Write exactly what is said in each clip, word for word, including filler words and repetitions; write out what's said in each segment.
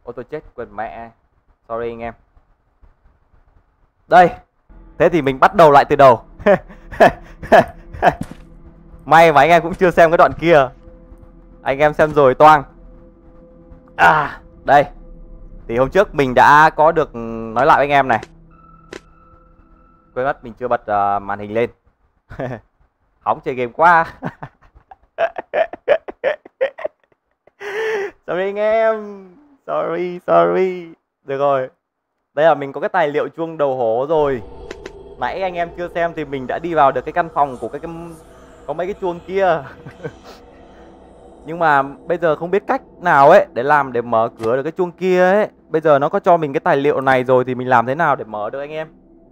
Ô tôi chết, quên mẹ. Sorry anh em. Đây. Thế thì mình bắt đầu lại từ đầu. May mà anh em cũng chưa xem cái đoạn kia. Anh em xem rồi toang. À, đây. Thì hôm trước mình đã có được nói lại với anh em này. Quên mất mình chưa bật uh, màn hình lên. Hóng chơi game quá. Sorry anh em. Sorry, sorry. Được rồi. Đây là mình có cái tài liệu chuông đầu hổ rồi. Nãy anh em chưa xem thì mình đã đi vào được cái căn phòng của cái, cái có mấy cái chuông kia. Nhưng mà bây giờ không biết cách nào ấy để làm để mở cửa được cái chuông kia ấy. Bây giờ nó có cho mình cái tài liệu này rồi thì mình làm thế nào để mở được anh em?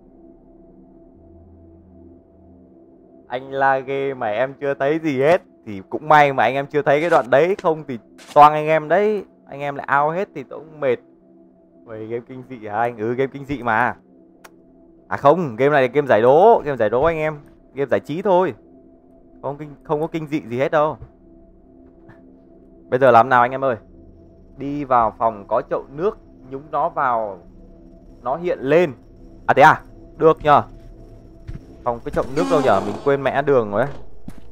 Anh la ghê mà em chưa thấy gì hết. Thì cũng may mà anh em chưa thấy cái đoạn đấy. Không thì toang anh em đấy. Anh em lại ao hết thì tôi cũng mệt. Vậy game kinh dị hả anh? Ừ, game kinh dị mà. À không, game này là game giải đố. Game giải đố anh em. Game giải trí thôi. Không, không có kinh dị gì hết đâu. Bây giờ làm nào anh em ơi? Đi vào phòng có chậu nước, nhúng nó vào, nó hiện lên. À thế à? Được nhờ. Phòng cái chậu nước đâu nhờ? Mình quên mẹ đường rồi đấy.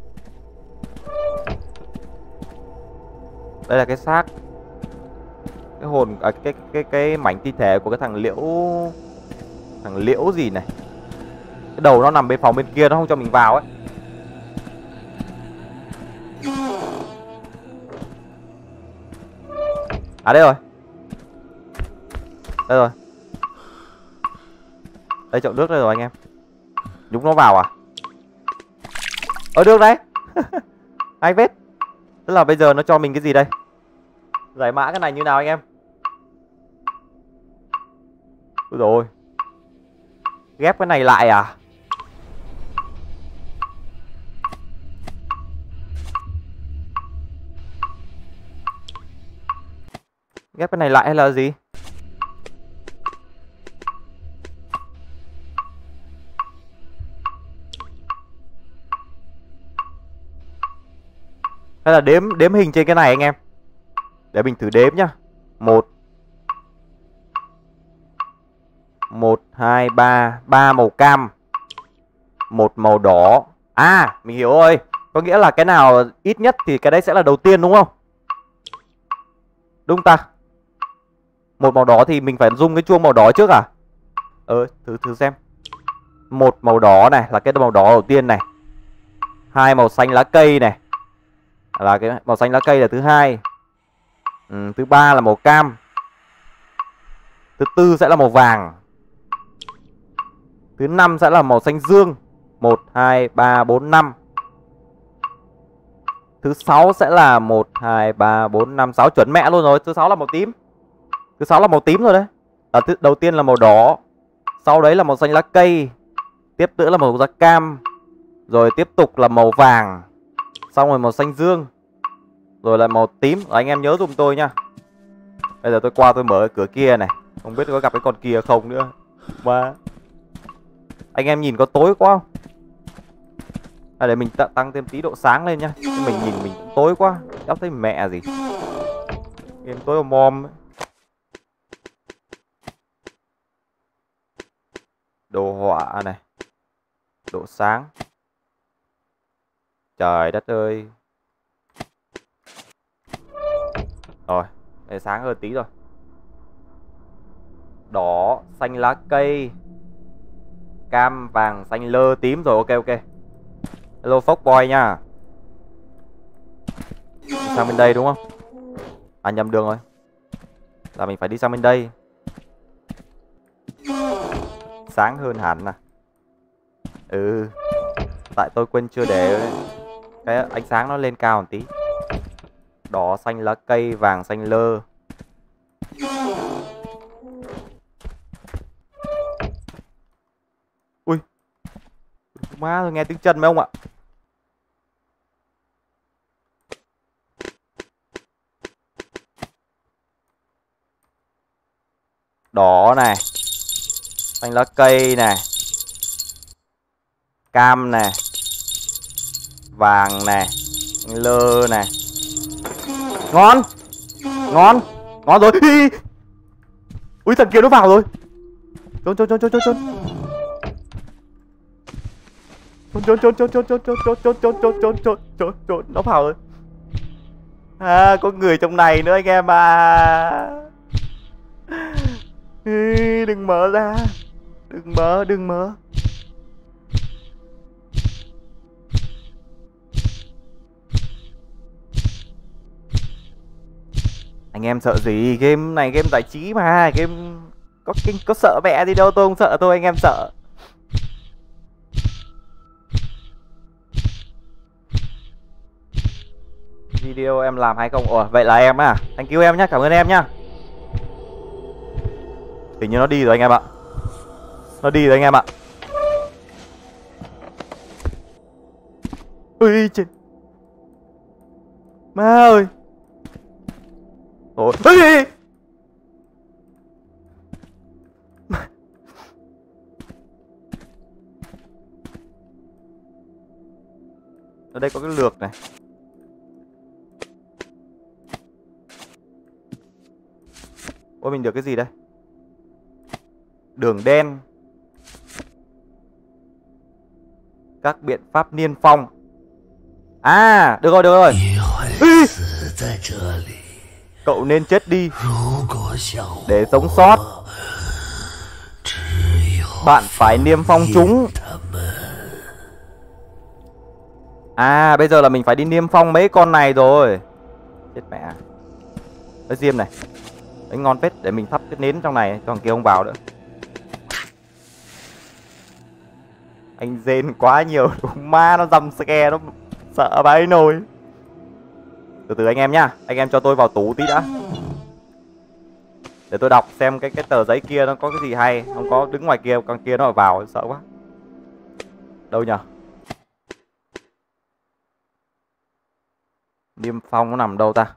Đây là cái xác, cái hồn, à, cái cái cái mảnh thi thể của cái thằng Liễu. Thằng Liễu gì này. Cái đầu nó nằm bên phòng bên kia, nó không cho mình vào ấy. À đây rồi. Đây rồi. Đây chậu nước đây rồi anh em. Nhúng nó vào à? Ở được đấy. Hay phết. Tức là bây giờ nó cho mình cái gì đây? Giải mã cái này như nào anh em? Ôi rồi. Ghép cái này lại à? Ghép cái này lại hay là gì? Hay là đếm đếm hình trên cái này anh em? Để mình thử đếm nhá. Một Một, hai, ba. Ba màu cam. Một màu đỏ. À, mình hiểu rồi. Có nghĩa là cái nào ít nhất thì cái đấy sẽ là đầu tiên đúng không? Đúng ta? Một màu đỏ thì mình phải dùng cái chuông màu đỏ trước à? Ờ, thử thử xem. Một màu đỏ này là cái màu đỏ đầu tiên này. Hai màu xanh lá cây này. Là cái màu xanh lá cây là thứ hai. Ừ, thứ ba là màu cam. Thứ tư sẽ là màu vàng. Thứ năm sẽ là màu xanh dương. Một, hai, ba, bốn, năm. Thứ sáu sẽ là một, hai, ba, bốn, năm, sáu. Chuẩn mẹ luôn rồi. Thứ sáu là màu tím. Thứ sáu là màu tím rồi đấy. À, thứ, đầu tiên là màu đỏ. Sau đấy là màu xanh lá cây. Tiếp nữa là màu da cam. Rồi tiếp tục là màu vàng. Xong rồi màu xanh dương. Rồi là màu tím. Rồi, anh em nhớ dùm tôi nha. Bây giờ tôi qua tôi mở cái cửa kia này. Không biết có gặp cái con kia không nữa. Mà anh em nhìn có tối quá không? À, để mình tăng thêm tí độ sáng lên nhá. Chứ mình nhìn mình cũng tối quá. Cháu thấy mẹ gì. Game tối om om ấy. Đồ họa này. Độ sáng. Trời đất ơi. Rồi, đây sáng hơn tí rồi. Đỏ, xanh lá cây. Cam, vàng, xanh lơ, tím rồi, ok ok. Hello Foxboy nha. Đi sang bên đây đúng không? À nhầm đường rồi. Là mình phải đi sang bên đây. Sáng hơn hẳn à. Ừ. Tại tôi quên chưa để cái ánh sáng nó lên cao một tí. Đỏ, xanh lá cây, vàng, xanh lơ. Ui. Má tôi nghe tiếng chân mấy ông ạ. Đỏ này. Xanh lá cây này. Cam này. Vàng này. Xanh lơ này. Ngon. Ngon. Ngon rồi. Ui thằng kia nó vào rồi. Trốn trốn trốn trốn trốn trốn. Trốn trốn trốn trốn trốn trốn trốn trốn trốn trốn trốn trốn trốn trốn nó vào rồi. À có người trong này nữa anh em à. Đừng mở ra. Đừng mở, đừng mở. Anh em sợ gì? Game này game giải trí mà. Game có kinh có sợ mẹ gì đâu. Tôi không sợ thôi, anh em sợ. Video em làm hay không? Ồ vậy là em à. Thank you em nhá, cảm ơn em nhá. Hình như nó đi rồi anh em ạ. Nó đi rồi anh em ạ. Ui chết. Má ơi. Ôi. Ui. Ở đây có cái lược này. Ôi mình được cái gì đây? Đường đen. Các biện pháp niêm phong. À được rồi được rồi. Ui. Cậu nên chết đi. Để sống sót bạn phải niêm phong chúng. À bây giờ là mình phải đi niêm phong mấy con này rồi. Chết mẹ. Cái diêm này. Đấy ngon phết. Để mình thắp cái nến trong này cho thằng kia không vào nữa. Anh rên quá nhiều. Ma nó dầm scare. Nó sợ bái nồi. Từ từ anh em nhá. Anh em cho tôi vào tủ tí đã. Để tôi đọc xem cái cái tờ giấy kia nó có cái gì hay. Không có đứng ngoài kia. Con kia nó vào sợ quá. Đâu nhờ? Niêm phong nó nằm đâu ta?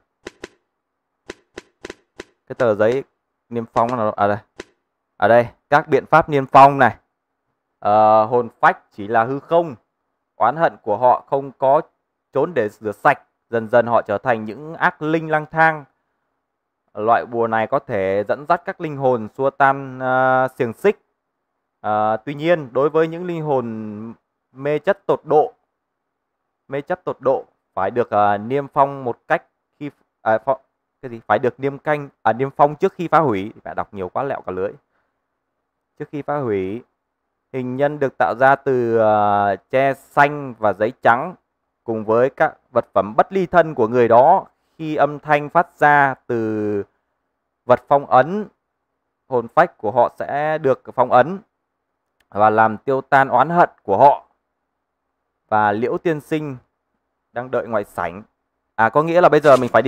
Cái tờ giấy niêm phong nó nằm đâu? À đây. Ở đây. Các biện pháp niêm phong này. Uh, hồn phách chỉ là hư không. Oán hận của họ không có trốn để rửa sạch. Dần dần họ trở thành những ác linh lang thang. Loại bùa này có thể dẫn dắt các linh hồn xua tan uh, xiềng xích. Uh, tuy nhiên đối với những linh hồn mê chất tột độ, mê chất tột độ phải được uh, niêm phong một cách khi à, pho, cái gì phải được niêm canh à, niêm phong trước khi phá hủy. Phải đọc nhiều quá lẹo cả lưỡi. Trước khi phá hủy. Hình nhân được tạo ra từ uh, tre xanh và giấy trắng cùng với các vật phẩm bất ly thân của người đó. Khi âm thanh phát ra từ vật phong ấn, hồn phách của họ sẽ được phong ấn và làm tiêu tan oán hận của họ. Và Liễu tiên sinh đang đợi ngoài sảnh. À có nghĩa là bây giờ mình phải đi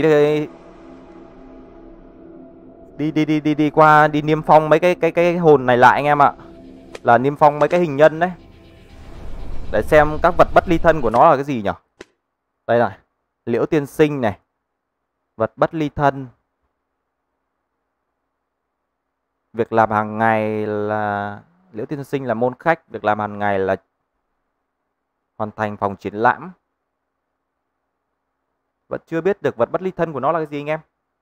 đi đi đi đi đi qua đi niêm phong mấy cái cái cái hồn này lại anh em ạ. Là niêm phong mấy cái hình nhân đấy. Để xem các vật bất ly thân của nó là cái gì nhỉ? Đây này, Liễu tiên sinh này. Vật bất ly thân. Việc làm hàng ngày là Liễu tiên sinh là môn khách, việc làm hàng ngày là hoàn thành phòng triển lãm. Vẫn chưa biết được vật bất ly thân của nó là cái gì anh em.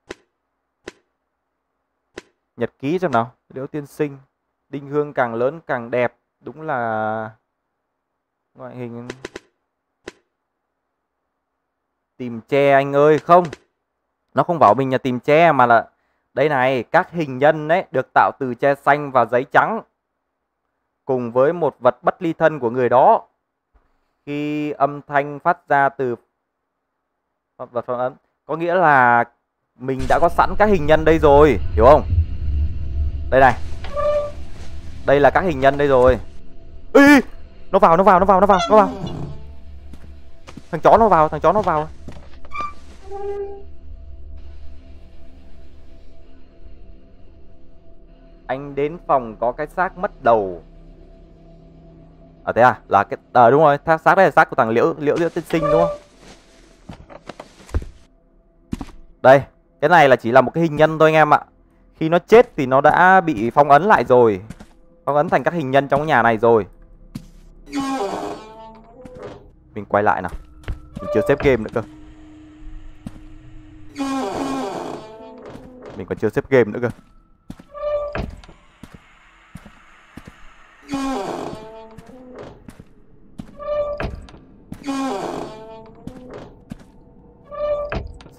Nhật ký xem nào. Liễu tiên sinh. Đinh hương càng lớn càng đẹp. Đúng là ngoại hình. Tìm tre anh ơi. Không, nó không bảo mình là tìm tre mà là đây này, các hình nhân đấy được tạo từ tre xanh và giấy trắng cùng với một vật bất ly thân của người đó. Khi âm thanh phát ra từ vật phong ấn, có nghĩa là mình đã có sẵn các hình nhân đây rồi, hiểu không? Đây này. Đây là các hình nhân đây rồi. Ê, nó vào, nó vào, nó vào, nó vào, nó vào. Thằng chó nó vào, thằng chó nó vào. Anh đến phòng có cái xác mất đầu. À thế à? Là cái à, đúng rồi, xác đây là xác của thằng Liễu Liễu Liễu tiên sinh đúng không? Đây, cái này là chỉ là một cái hình nhân thôi anh em ạ. Khi nó chết thì nó đã bị phong ấn lại rồi. Phong ấn thành các hình nhân trong cái nhà này rồi. Mình quay lại nào. Mình chưa xếp game nữa cơ. Mình còn chưa xếp game nữa cơ.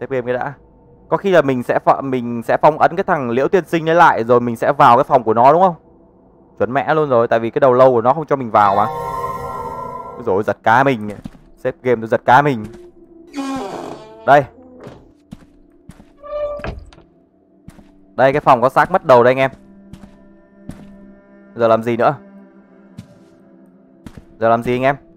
Xếp game cái đã. Có khi là mình sẽ mình sẽ phong ấn cái thằng Liễu Tiên Sinh ấy lại, rồi mình sẽ vào cái phòng của nó đúng không? Chuẩn mẹ luôn rồi, tại vì cái đầu lâu của nó không cho mình vào mà. Rồi giật cá mình. Xếp game tôi giật cá mình. Đây. Đây cái phòng có xác mất đầu đây anh em. Giờ làm gì nữa? Giờ làm gì anh em?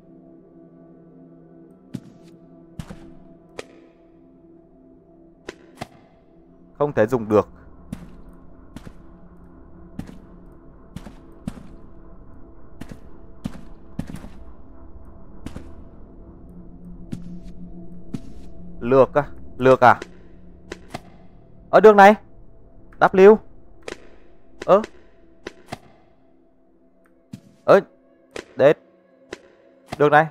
Không thể dùng được. Lược à? Lược à? Ở đường này. W. Ơ. Ơ. Đến. Đường này.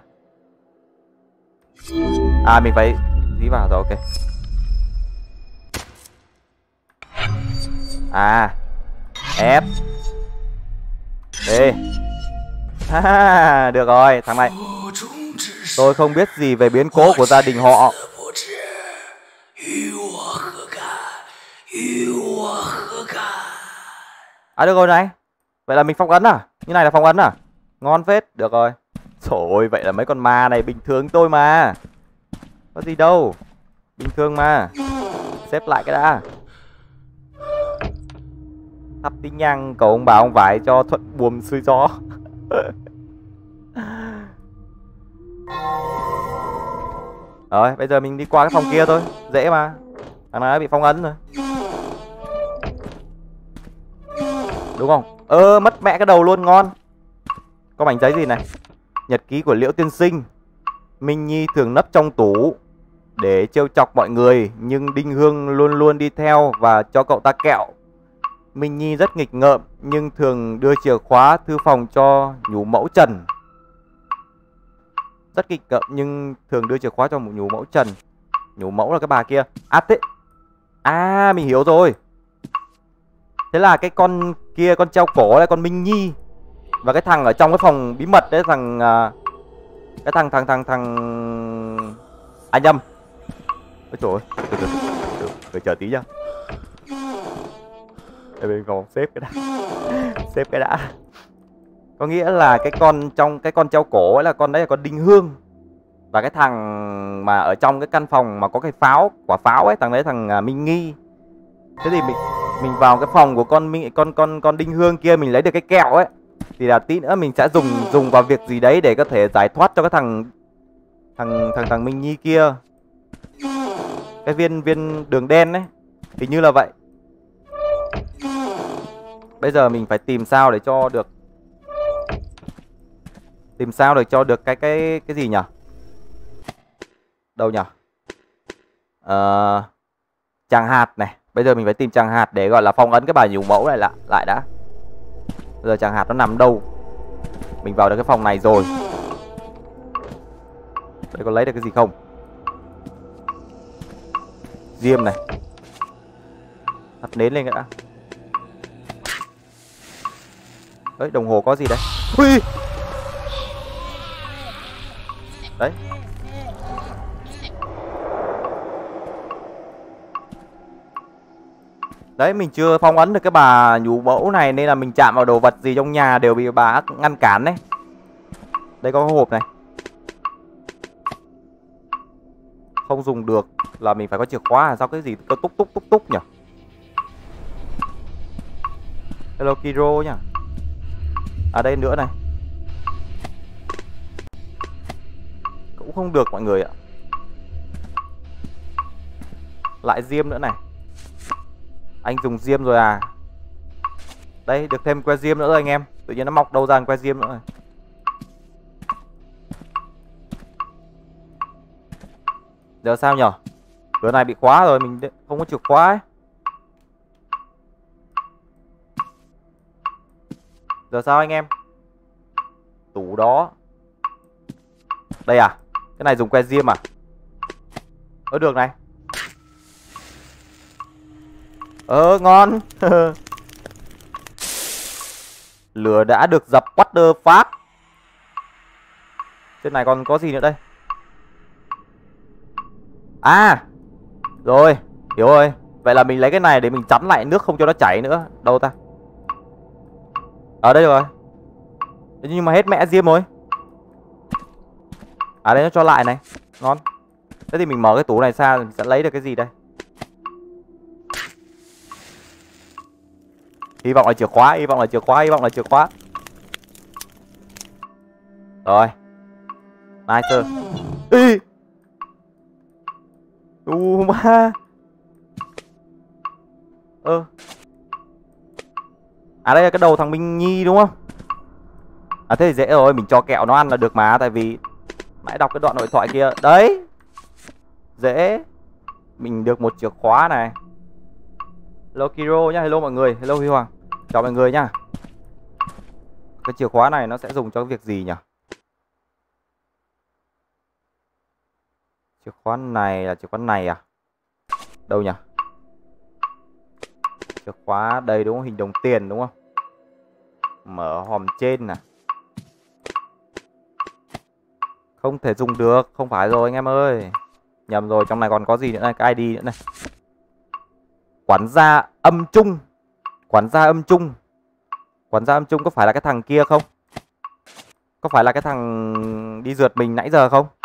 À mình phải dí vào rồi, ok. À. F. D. Ha, được rồi, thằng này. Tôi không biết gì về biến cố của gia đình họ. À được rồi này. Vậy là mình phong ấn à? Như này là phong ấn à? Ngon phết, được rồi. Trời ơi, vậy là mấy con ma này bình thường tôi mà. Có gì đâu. Bình thường mà. Xếp lại cái đã. Thắp tí nhang cầu ông bà ông vải cho thuận buồm xuôi gió. Rồi, bây giờ mình đi qua cái phòng kia thôi. Dễ mà. Thằng này bị phong ấn rồi. Đúng không? Ơ, mất mẹ cái đầu luôn, ngon. Có mảnh giấy gì này? Nhật ký của Liễu Tiên Sinh. Minh Nhi thường nấp trong tủ để trêu chọc mọi người, nhưng Đinh Hương luôn luôn đi theo và cho cậu ta kẹo. Minh Nhi rất nghịch ngợm nhưng thường đưa chìa khóa thư phòng cho nhũ mẫu Trần. Rất nghịch ngợm nhưng thường đưa chìa khóa cho một nhũ mẫu Trần. Nhũ mẫu là cái bà kia. À thế. À mình hiểu rồi. Thế là cái con kia, con treo cổ là con Minh Nhi. Và cái thằng ở trong cái phòng bí mật đấy, thằng cái thằng thằng thằng thằng anh Nhâm. Ôi trời ơi, từ từ từ từ chờ tí nhá. Để mình còn xếp cái đã. Xếp cái đã. Có nghĩa là cái con trong cái con treo cổ ấy là con đấy là con Đinh Hương. Và cái thằng mà ở trong cái căn phòng mà có cái pháo, quả pháo ấy, thằng đấy thằng Minh Nghi. Thế thì mình mình vào cái phòng của con Minh con con con Đinh Hương kia, mình lấy được cái kẹo ấy. Thì là tí nữa mình sẽ dùng dùng vào việc gì đấy để có thể giải thoát cho cái thằng thằng thằng thằng Minh Nhi kia. Cái viên viên đường đen ấy, hình như là vậy. Bây giờ mình phải tìm sao để cho được Tìm sao để cho được cái cái cái gì nhỉ? Đâu nhỉ? Ờ, Tràng hạt này. Bây giờ mình phải tìm tràng hạt để gọi là phong ấn cái bà nhũ mẫu này lại lại đã. Bây giờ tràng hạt nó nằm đâu? Mình vào được cái phòng này rồi. Đây có lấy được cái gì không? Diêm này. Thắp nến lên cái đã. Đấy, đồng hồ có gì đấy? Ui! Đấy. Đấy, mình chưa phong ấn được cái bà nhũ mẫu này, nên là mình chạm vào đồ vật gì trong nhà đều bị bà ngăn cản đấy. Đây có cái hộp này. Không dùng được là mình phải có chìa khóa. Sao cái gì có túc túc túc túc nhỉ? Hello Kiro nhá. À đây nữa này. Cũng không được mọi người ạ. Lại diêm nữa này. Anh dùng diêm rồi à? Đây, được thêm que diêm nữa rồi anh em. Tự nhiên nó mọc đâu ra que diêm nữa rồi. Giờ sao nhở? Cửa này bị khóa rồi, mình không có chìa khóa ấy. Giờ sao anh em? Tủ đó. Đây à? Cái này dùng que diêm à? Ở được này. Ờ ngon. Lửa đã được dập, what the fuck. Trên này còn có gì nữa đây? À, Rồi, hiểu rồi. Vậy là mình lấy cái này để mình chắn lại nước không cho nó chảy nữa. Đâu ta? Ở đây rồi. Nhưng mà hết mẹ diêm rồi. À đây nó cho lại này. Ngon. Thế thì mình mở cái tủ này ra mình sẽ lấy được cái gì đây? Hy vọng là chìa khóa, hy vọng là chìa khóa, hy vọng là chìa khóa. Rồi. Nice. Ê. U ma. Ơ. À đây là cái đầu thằng Minh Nhi đúng không? À thế thì dễ rồi, mình cho kẹo nó ăn là được mà. Tại vì nãy đọc cái đoạn hội thoại kia. Đấy. Dễ. Mình được một chìa khóa này. Hello Kiro nhá, hello mọi người, hello Huy Hoàng. Chào mọi người nhá. Cái chìa khóa này nó sẽ dùng cho cái việc gì nhỉ? Chìa khóa này là chìa khóa này à? Đâu nhỉ? Chìa khóa đây đúng không? Hình đồng tiền đúng không? Mở hòm trên nè. Không thể dùng được, không phải rồi anh em ơi. Nhầm rồi, trong này còn có gì nữa này, cái i đê nữa này. Quản gia âm trung. Quản gia âm trung. Quản gia âm trung có phải là cái thằng kia không? Có phải là cái thằng đi rượt mình nãy giờ không?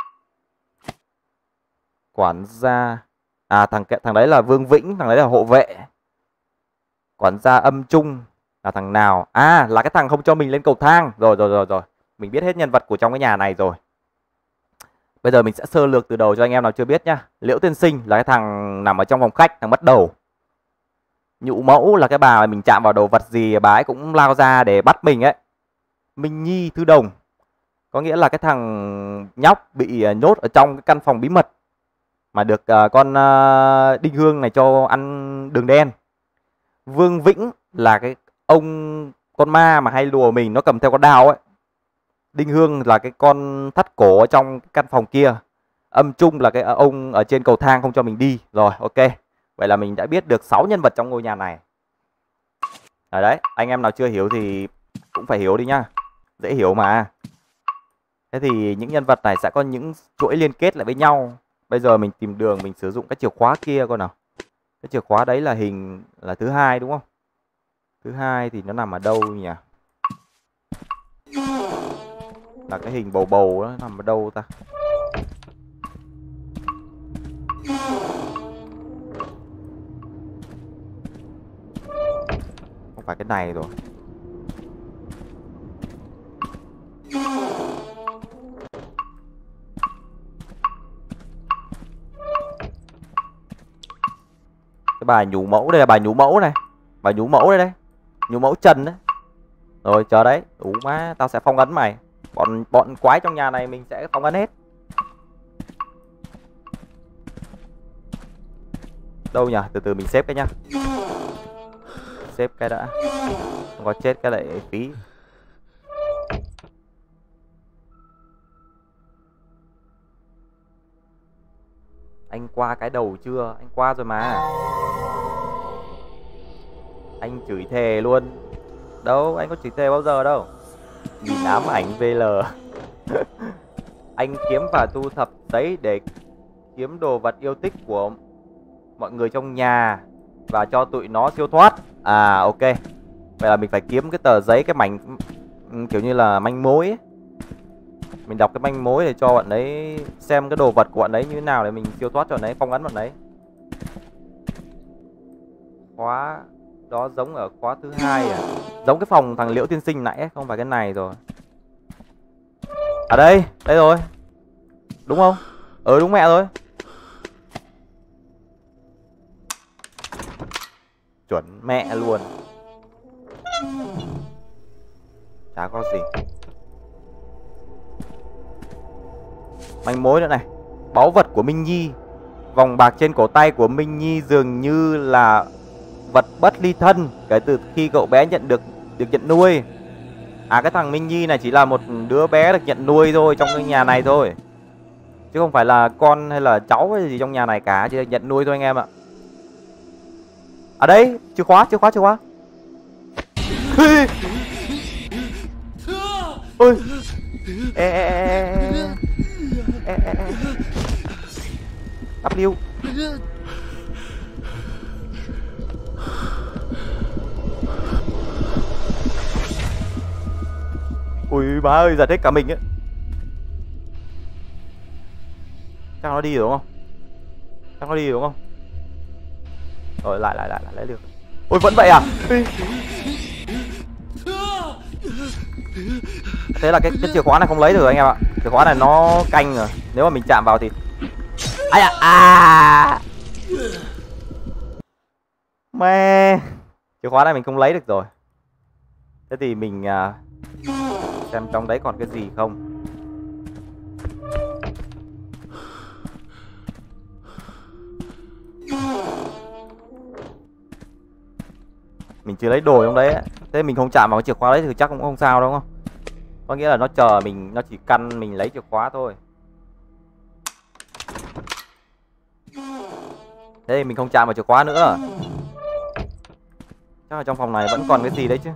Quản gia. À thằng thằng đấy là Vương Vĩnh, thằng đấy là hộ vệ. Quản gia âm trung là thằng nào? À là cái thằng không cho mình lên cầu thang. Rồi rồi rồi rồi. Mình biết hết nhân vật của trong cái nhà này rồi. Bây giờ mình sẽ sơ lược từ đầu cho anh em nào chưa biết nhá. Liễu Tiên Sinh là cái thằng nằm ở trong phòng khách, thằng bắt đầu. Nhũ Mẫu là cái bà mà mình chạm vào đồ vật gì bà ấy cũng lao ra để bắt mình ấy. Minh Nhi Thư Đồng có nghĩa là cái thằng nhóc bị nhốt ở trong cái căn phòng bí mật mà được uh, con uh, Đinh Hương này cho ăn đường đen. Vương Vĩnh là cái ông con ma mà hay lùa mình, nó cầm theo con dao ấy. Đinh Hương là cái con thắt cổ ở trong căn phòng kia. Âm Trung là cái ông ở trên cầu thang không cho mình đi. Rồi ok. Vậy là mình đã biết được sáu nhân vật trong ngôi nhà này. Ở đấy, anh em nào chưa hiểu thì cũng phải hiểu đi nhá. Dễ hiểu mà. Thế thì những nhân vật này sẽ có những chuỗi liên kết lại với nhau. Bây giờ mình tìm đường, mình sử dụng cái chìa khóa kia coi nào. Cái chìa khóa đấy là hình là thứ hai đúng không? Thứ hai thì nó nằm ở đâu nhỉ? Là cái hình bầu bầu đó nằm ở đâu ta? Không phải cái này rồi. Cái bài nhũ mẫu đây là bài nhũ mẫu này. Bài nhũ mẫu đây đây. Nhũ mẫu Trần đấy. Rồi chờ đấy. Đủ má, tao sẽ phong ấn mày. Bọn bọn quái trong nhà này mình sẽ phong ấn hết. Đâu nhỉ? Từ từ mình xếp cái nhá. Xếp cái đã. Không có chết cái lại phí. Anh qua cái đầu chưa? Anh qua rồi mà. Anh chửi thề luôn. Đâu, anh có chửi thề bao giờ đâu. Nhìn ám ảnh vê lờ. Anh kiếm và thu thập giấy để kiếm đồ vật yêu thích của mọi người trong nhà và cho tụi nó siêu thoát. À ok. Vậy là mình phải kiếm cái tờ giấy, cái mảnh kiểu như là manh mối ấy. Mình đọc cái manh mối để cho bọn ấy xem cái đồ vật của bọn ấy như thế nào để mình siêu thoát cho bọn ấy, phong ấn bọn ấy. Khóa đó giống ở khóa thứ hai à? Giống cái phòng thằng Liễu Tiên Sinh nãy ấy, không phải cái này rồi. À đây, đây rồi. Đúng không? Ừ đúng mẹ rồi. Chuẩn mẹ luôn. Chả có gì. Manh mối nữa này. Báu vật của Minh Nhi. Vòng bạc trên cổ tay của Minh Nhi dường như là vật bất ly thân kể từ khi cậu bé nhận được được nhận nuôi. À cái thằng Minh Nhi này chỉ là một đứa bé được nhận nuôi thôi trong cái nhà này thôi. Chứ không phải là con hay là cháu hay gì trong nhà này cả, chỉ là nhận nuôi thôi anh em ạ. À đây, chìa khóa, chìa khóa, chìa khóa. Ôi. Ê ê ê ê ê ê. W. Ui má ơi, giật hết cả mình ấy. Chắc nó đi rồi đúng không? Chắc nó đi rồi đúng không? Rồi lại lại lại lại lấy được. Ôi vẫn vậy à? Thế là cái, cái chìa khóa này không lấy được anh em ạ. Chìa khóa này nó canh rồi. Nếu mà mình chạm vào thì ai à, à. Mẹ. Chìa khóa này mình không lấy được rồi. Thế thì mình uh, xem trong đấy còn cái gì không. Mình chưa lấy đồ trong đấy ấy. Thế mình không chạm vào cái chìa khóa đấy thì chắc cũng không sao đúng không? Có nghĩa là nó chờ mình, nó chỉ căn mình lấy chìa khóa thôi. Thế thì mình không chạm vào chìa khóa nữa. Chắc là trong phòng này vẫn còn cái gì đấy chứ.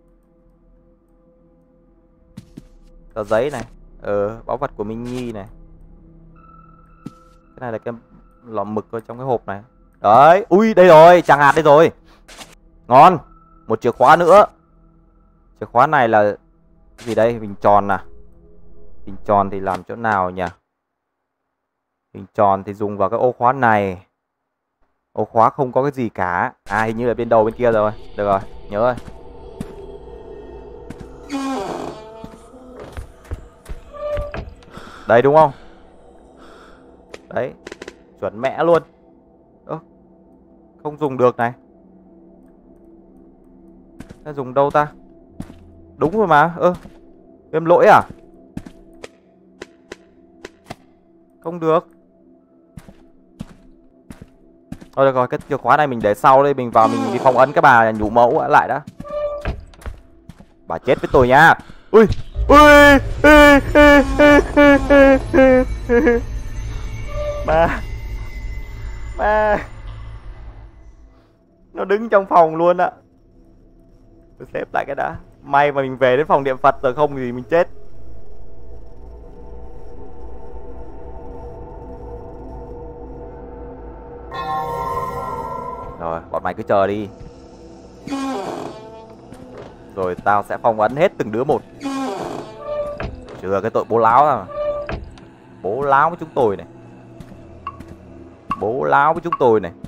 Tờ giấy này. Ờ, báu vật của Minh Nhi này. Cái này là cái lọ mực ở trong cái hộp này. Đấy, ui đây rồi, chẳng hạt đây rồi. Ngon. Một chìa khóa nữa. Chìa khóa này là gì đây? Hình tròn à? Hình tròn thì làm chỗ nào nhỉ? Hình tròn thì dùng vào cái ô khóa này. Ô khóa không có cái gì cả. À hình như là bên đầu bên kia rồi. Được rồi, nhớ rồi. Đây đúng không? Đấy, chuẩn mẹ luôn. Ơ, không dùng được này. Ta dùng đâu ta? Đúng rồi mà. Ơ, em lỗi à? Không được. Thôi được rồi, cái chìa khóa này mình để sau đây. Mình vào mình đi phong ấn cái bà nhủ mẫu lại đã. Bà chết với tôi nha. Ui, ui, ba, ba, nó đứng trong phòng luôn ạ. Tôi xếp lại cái đã. May mà mình về đến phòng niệm Phật rồi, không thì mình chết. Rồi, bọn mày cứ chờ đi. Rồi tao sẽ phong ấn hết từng đứa một. Chừa cái tội bố láo ra mà. Bố láo với chúng tôi này. Bố láo với chúng tôi này.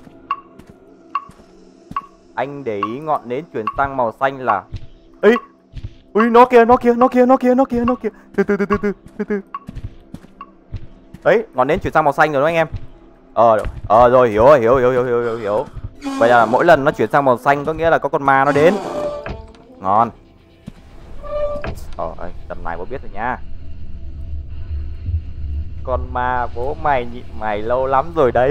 Anh để ý ngọn nến chuyển sang màu xanh là... Ê! Ui, nó kìa, nó kìa, nó kìa, nó kìa, nó kìa, nó kìa. Từ từ từ từ từ từ từ. Đấy, ngọn nến chuyển sang màu xanh rồi đó anh em. Ờ, ờ rồi, hiểu rồi, hiểu, hiểu, hiểu, hiểu, hiểu, hiểu. Vậy là mỗi lần nó chuyển sang màu xanh có nghĩa là có con ma nó đến. Ngon. Ờ, tầm này bố biết rồi nha. Con ma bố mày nhịn mày lâu lắm rồi đấy.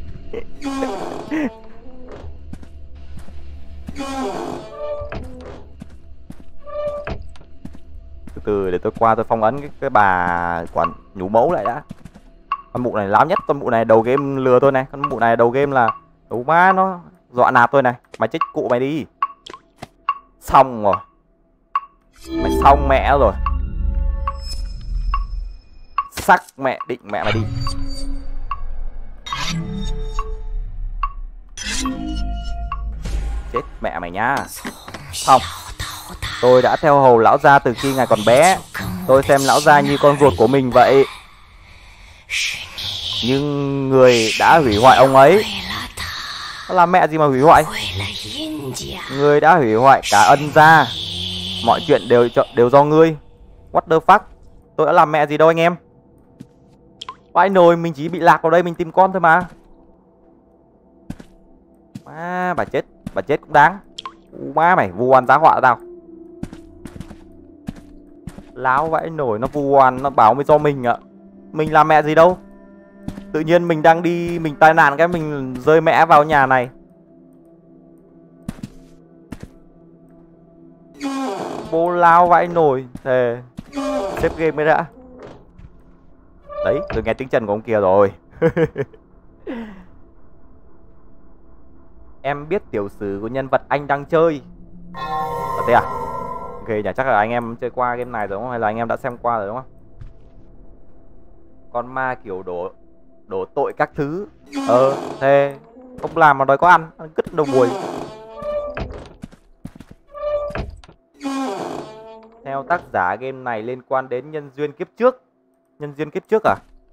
Từ từ để tôi qua tôi phong ấn cái, cái bà quản nhủ mẫu lại đã. Con mụ này láo nhất, con mụ này đầu game lừa tôi này. Con mụ này đầu game là đủ má nó dọa nạt tôi này. Mày chết cụ mày đi. Xong rồi. Mày xong mẹ rồi. Sắc mẹ định mẹ mày đi. Chết mẹ mày nhá. Xong. Tôi đã theo hầu lão gia từ khi ngài còn bé. Tôi xem lão gia như con ruột của mình vậy. Nhưng người đã hủy hoại ông ấy. Nó làm mẹ gì mà hủy hoại? Người đã hủy hoại cả ân gia. Mọi chuyện đều đều do ngươi. What the fuck? Tôi đã làm mẹ gì đâu anh em. Vãi nồi, mình chỉ bị lạc vào đây mình tìm con thôi mà. À, bà chết, bà chết cũng đáng. Má mày vu oan giá họa tao. Láo vãi nổi, nó vu oan, nó bảo mới do mình ạ. Mình làm mẹ gì đâu. Tự nhiên mình đang đi, mình tai nạn cái mình rơi mẹ vào nhà này. Bố lao vãi nổi. Thề. Xếp game mới đã. Đấy, tôi nghe tiếng chân của ông kia rồi. Em biết tiểu sử của nhân vật anh đang chơi. À, thế à? Ok, nhỉ, chắc là anh em chơi qua game này rồi đúng không? Hay là anh em đã xem qua rồi đúng không? Con ma kiểu đổ đổ tội các thứ. Ờ, thế không làm mà đòi có ăn, ăn cứt đầu mùi. Theo tác giả game này liên quan đến nhân duyên kiếp trước. Nhân duyên kiếp trước à?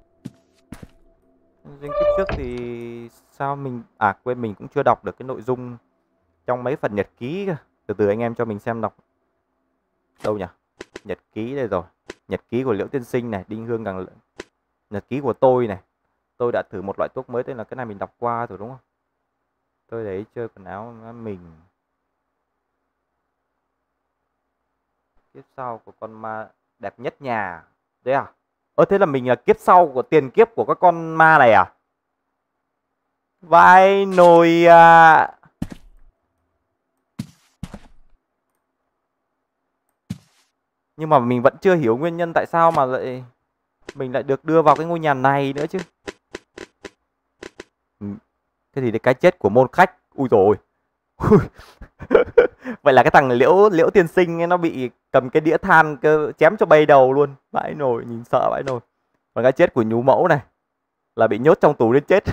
Nhân duyên kiếp trước thì sao mình... À quên, mình cũng chưa đọc được cái nội dung trong mấy phần nhật ký cơ. Từ từ anh em cho mình xem đọc. Đâu nhỉ? Nhật ký đây rồi. Nhật ký của Liễu Tiên Sinh này, Đinh Hương Càng... Nhật ký của tôi này. Tôi đã thử một loại thuốc mới tên là cái này mình đọc qua rồi đúng không? Tôi đấy chơi quần áo mình. Kiếp sau của con ma đẹp nhất nhà. Đấy à? Ơ thế là mình là kiếp sau của tiền kiếp của các con ma này à? Vai nồi à. Nhưng mà mình vẫn chưa hiểu nguyên nhân tại sao mà lại mình lại được đưa vào cái ngôi nhà này nữa chứ. Thế thì cái chết của môn khách. Ui rồi. Vậy là cái thằng Liễu Liễu Tiên Sinh ấy, nó bị cầm cái đĩa than cơ, chém cho bay đầu luôn. Vãi nồi, nhìn sợ vãi nồi. Còn cái chết của nhú mẫu này là bị nhốt trong tù đến chết.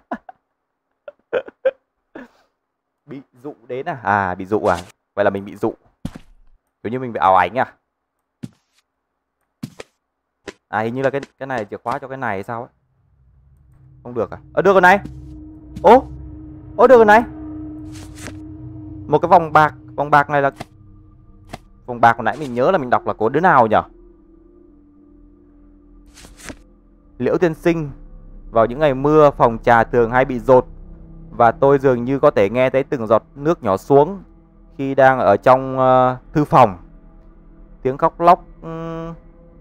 Bị dụ đến à? À bị dụ à? Vậy là mình bị dụ. Kiểu như mình bị ảo ảnh à? À hình như là cái cái này chìa khóa cho cái này hay sao ấy. Không được à? Ờ được rồi này. Ô, ô được rồi này. Một cái vòng bạc. Vòng bạc này là... Vòng bạc hồi nãy mình nhớ là mình đọc là của đứa nào nhỉ? Liễu Tiên Sinh. Vào những ngày mưa, phòng trà thường hay bị dột. Và tôi dường như có thể nghe thấy từng giọt nước nhỏ xuống khi đang ở trong uh, thư phòng. Tiếng khóc lóc... Um...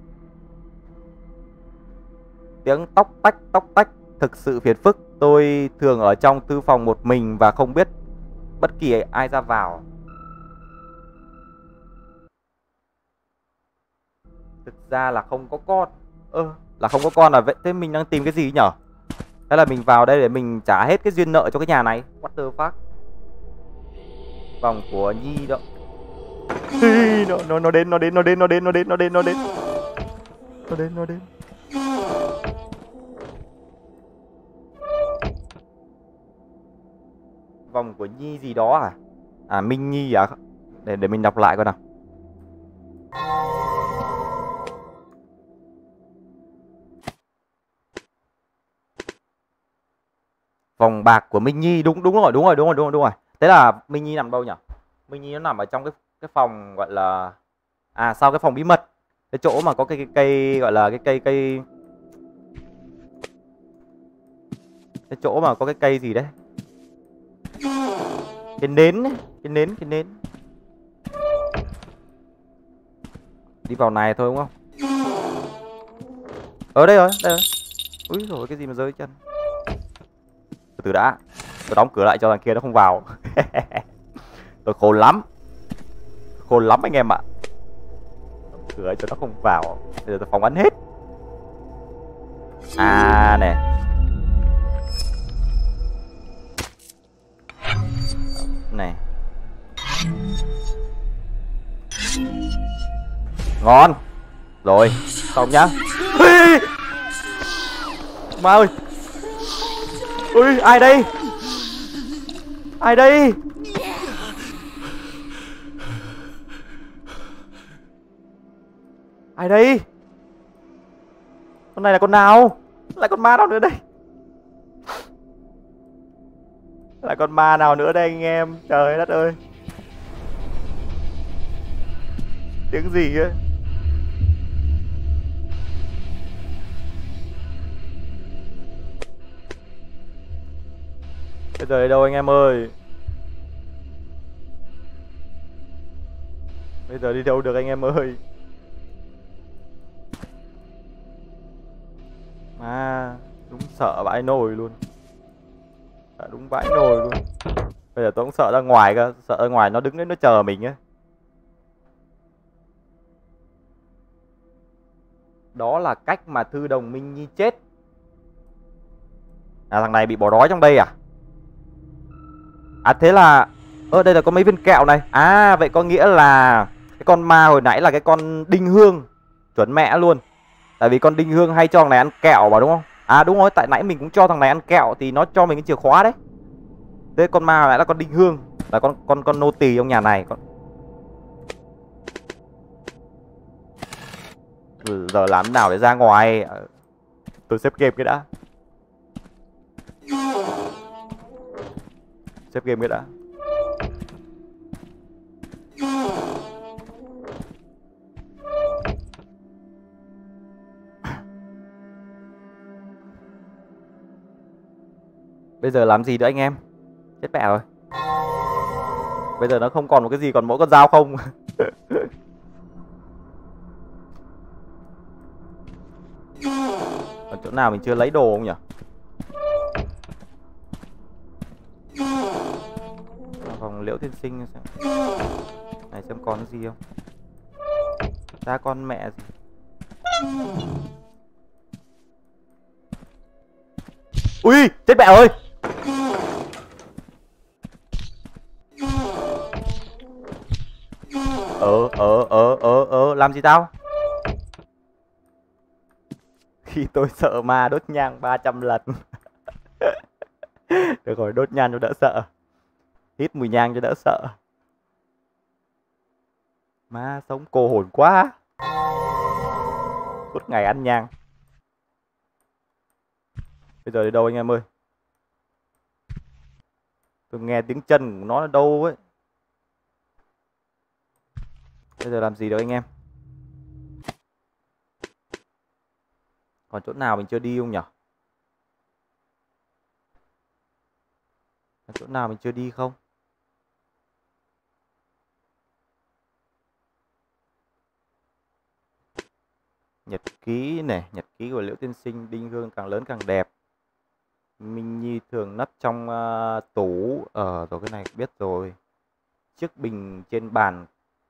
Tiếng tóc tách tóc tách thực sự phiền phức. Tôi thường ở trong thư phòng một mình và không biết bất kỳ ai ra vào. Thực ra là không có con. Ơ, ừ, là không có con là vậy. Thế mình đang tìm cái gì nhở? Thế là mình vào đây để mình trả hết cái duyên nợ cho cái nhà này. What the fuck? Vòng của Nhi đó. nó, nó, nó đến, nó đến, nó đến, nó đến, nó đến, nó đến, nó đến. Nó đến, nó đến. Vòng của Nhi gì đó à? À Minh Nhi à? Để để mình đọc lại coi nào. Vòng bạc của Minh Nhi, đúng đúng rồi, đúng rồi, đúng rồi, đúng rồi, đúng rồi. Thế là Minh Nhi nằm đâu nhỉ? Minh Nhi nó nằm ở trong cái cái phòng gọi là à sau cái phòng bí mật. Cái chỗ mà có cái, cái cây gọi là cái cây cây cái chỗ mà có cái cây gì đấy? Cái nến ấy, cái nến, cái nến. Đi vào này thôi đúng không? Ở đây rồi, đây rồi. Úi rồi cái gì mà rơi chân. Từ từ đã. Tôi đóng cửa lại cho thằng kia nó không vào. Tôi khôn lắm. Khôn lắm anh em ạ. Đóng cửa cho nó không vào. Bây giờ tôi phóng ấn hết. À nè. Này. Ngon. Rồi, xong nhá. Ma ơi. Ui, ai đây? Ai đây? Ai đây? Con này là con nào? Lại con ma nào nữa đây? Lại con ma nào nữa đây anh em? Trời đất ơi. Tiếng gì ấy? Bây giờ đi đâu anh em ơi? Bây giờ đi đâu được anh em ơi? À, đúng sợ vãi nồi luôn. Sợ đúng vãi nồi luôn. Bây giờ tôi cũng sợ ra ngoài cơ. Sợ ra ngoài nó đứng đấy nó chờ mình á. Đó là cách mà Thư Đồng Minh Nhi chết. À thằng này bị bỏ đói trong đây à? À thế là... Ơ đây là có mấy viên kẹo này. À vậy có nghĩa là cái con ma hồi nãy là cái con Đinh Hương. Chuẩn mẹ luôn. Tại vì con Đinh Hương hay cho thằng này ăn kẹo mà đúng không? À đúng rồi, tại nãy mình cũng cho thằng này ăn kẹo thì nó cho mình cái chìa khóa đấy. Thế con ma hồi nãy là con Đinh Hương. Là con con con nô tỳ trong nhà này con. Giờ làm thế nào để ra ngoài? Tôi xếp game cái đã. Xếp game cái đã. Bây giờ làm gì nữa anh em? Chết mẹ rồi. Bây giờ nó không còn một cái gì, còn mỗi con dao không. Còn chỗ nào mình chưa lấy đồ không nhỉ? Vòng Liễu Tiên Sinh xem. Này xem còn cái gì không? Ra con mẹ gì? Ui, chết mẹ ơi. Ờ ờ ờ ờ ờ làm gì tao? Khi tôi sợ ma đốt nhang ba trăm lần. Được rồi, đốt nhang cho đỡ sợ. Hít mùi nhang cho đỡ sợ. Ma sống cô hồn quá. Suốt ngày ăn nhang. Bây giờ đi đâu anh em ơi? Tôi nghe tiếng chân của nó ở đâu ấy. Bây giờ làm gì đâu anh em? Còn chỗ nào mình chưa đi không nhỉ? Còn chỗ nào mình chưa đi không? Nhật ký này, nhật ký của Liễu Tiên Sinh, đinh hương càng lớn càng đẹp. Minh Nhi thường nấp trong uh, tủ. Ờ rồi, cái này biết rồi. Chiếc bình trên bàn.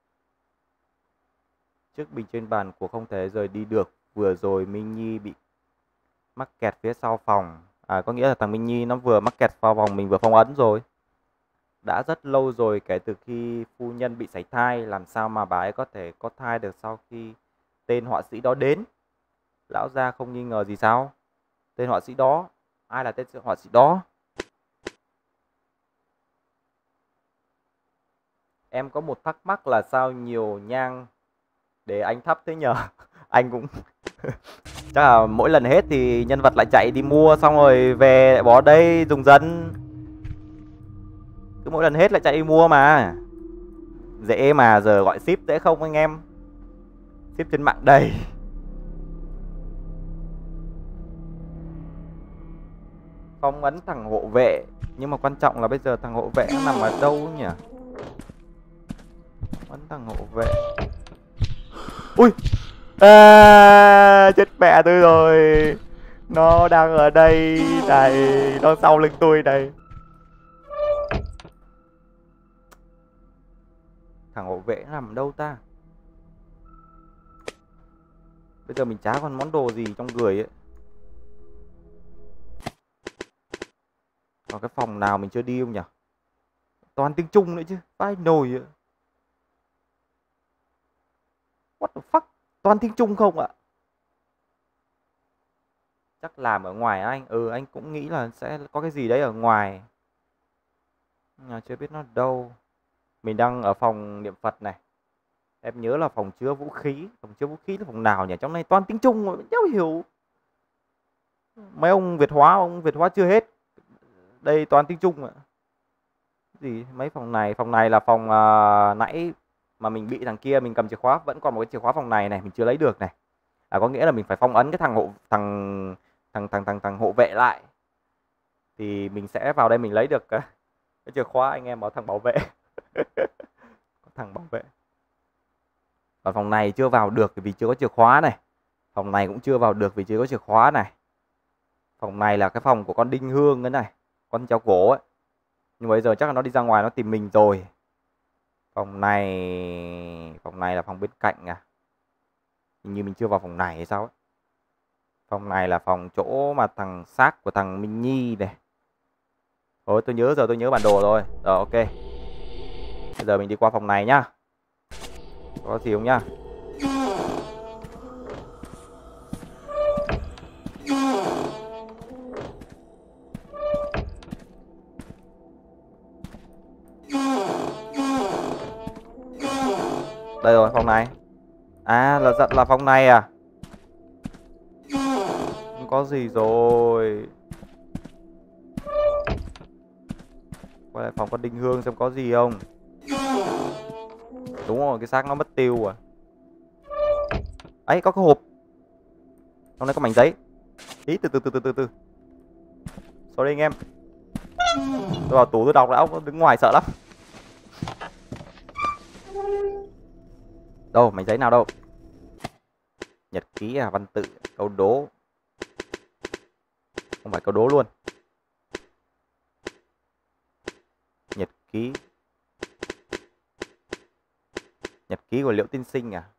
Chiếc bình trên bàn của không thể rời đi được. Vừa rồi Minh Nhi bị mắc kẹt phía sau phòng. À, có nghĩa là thằng Minh Nhi nó vừa mắc kẹt vào vòng mình vừa phong ấn rồi. Đã rất lâu rồi kể từ khi phu nhân bị sảy thai. Làm sao mà bà ấy có thể có thai được sau khi tên họa sĩ đó đến? Lão gia không nghi ngờ gì sao? Tên họa sĩ đó? Ai là tên họa sĩ đó? Em có một thắc mắc là sao nhiều nhang để anh thắp thế nhờ? Anh cũng chắc là mỗi lần hết thì nhân vật lại chạy đi mua, xong rồi về lại bỏ đây dùng dần. Cứ mỗi lần hết lại chạy đi mua mà. Dễ mà, giờ gọi ship dễ không anh em? Ship trên mạng đầy. Phong ấn thằng hộ vệ. Nhưng mà quan trọng là bây giờ thằng hộ vệ nằm ở đâu nhỉ? Phong ấn thằng hộ vệ. Ui à, chết mẹ tôi rồi. Nó đang ở đây này. Nó sau lưng tôi này. Thằng hộ vệ nằm ở đâu ta? Bây giờ mình chả còn món đồ gì trong người ấy. Còn cái phòng nào mình chưa đi không nhỉ? Toàn tiếng Trung nữa chứ, vai nồi ạ. What the fuck? Toàn tiếng Trung không ạ? Chắc làm ở ngoài anh. Ừ, anh cũng nghĩ là sẽ có cái gì đấy ở ngoài. Nhưng chưa biết nó đâu. Mình đang ở phòng niệm Phật này. Em nhớ là phòng chứa vũ khí. Phòng chứa vũ khí là phòng nào nhỉ? Trong này toàn tiếng Trung mà cháu hiểu. Mấy ông Việt hóa, ông Việt hóa chưa hết. Đây toàn tiếng Trung ạ. Gì? Mấy phòng này? Phòng này là phòng uh, nãy mà mình bị thằng kia, mình cầm chìa khóa. Vẫn còn một cái chìa khóa phòng này này, mình chưa lấy được này. À, có nghĩa là mình phải phong ấn cái thằng hộ thằng thằng thằng thằng thằng hộ vệ lại thì mình sẽ vào đây mình lấy được cái, cái chìa khóa. Anh em bảo thằng bảo vệ. Có thằng bảo vệ. Và phòng này chưa vào được vì chưa có chìa khóa này. Phòng này cũng chưa vào được vì chưa có chìa khóa này. Phòng này là cái phòng của con Đinh Hương cái này, con treo cổ ấy. Nhưng mà bây giờ chắc là nó đi ra ngoài nó tìm mình rồi. Phòng này, phòng này là phòng bên cạnh à? Hình như mình chưa vào phòng này hay sao ấy. Phòng này là phòng chỗ mà thằng xác của thằng Minh Nhi này. Ôi tôi nhớ rồi, tôi nhớ bản đồ rồi. Rồi ok. Bây giờ mình đi qua phòng này nhá. Có gì không nhá? Đây rồi, phòng này. À là là phòng này à? có gì rồi. Quay lại phòng con Đinh Hương xem có gì không. Đúng rồi, cái xác nó mất tiêu rồi. Ấy, có cái hộp. Trong đây có mảnh giấy. Ý, từ từ từ từ từ từ. Sorry anh em. Tôi vào tủ tôi đọc đã, đứng ngoài sợ lắm. Đâu, mảnh giấy nào đâu. Nhật ký à, văn tự, câu đố. Không phải câu đố luôn. Nhật ký. Nhật ký của Liễu Tiên Sinh à?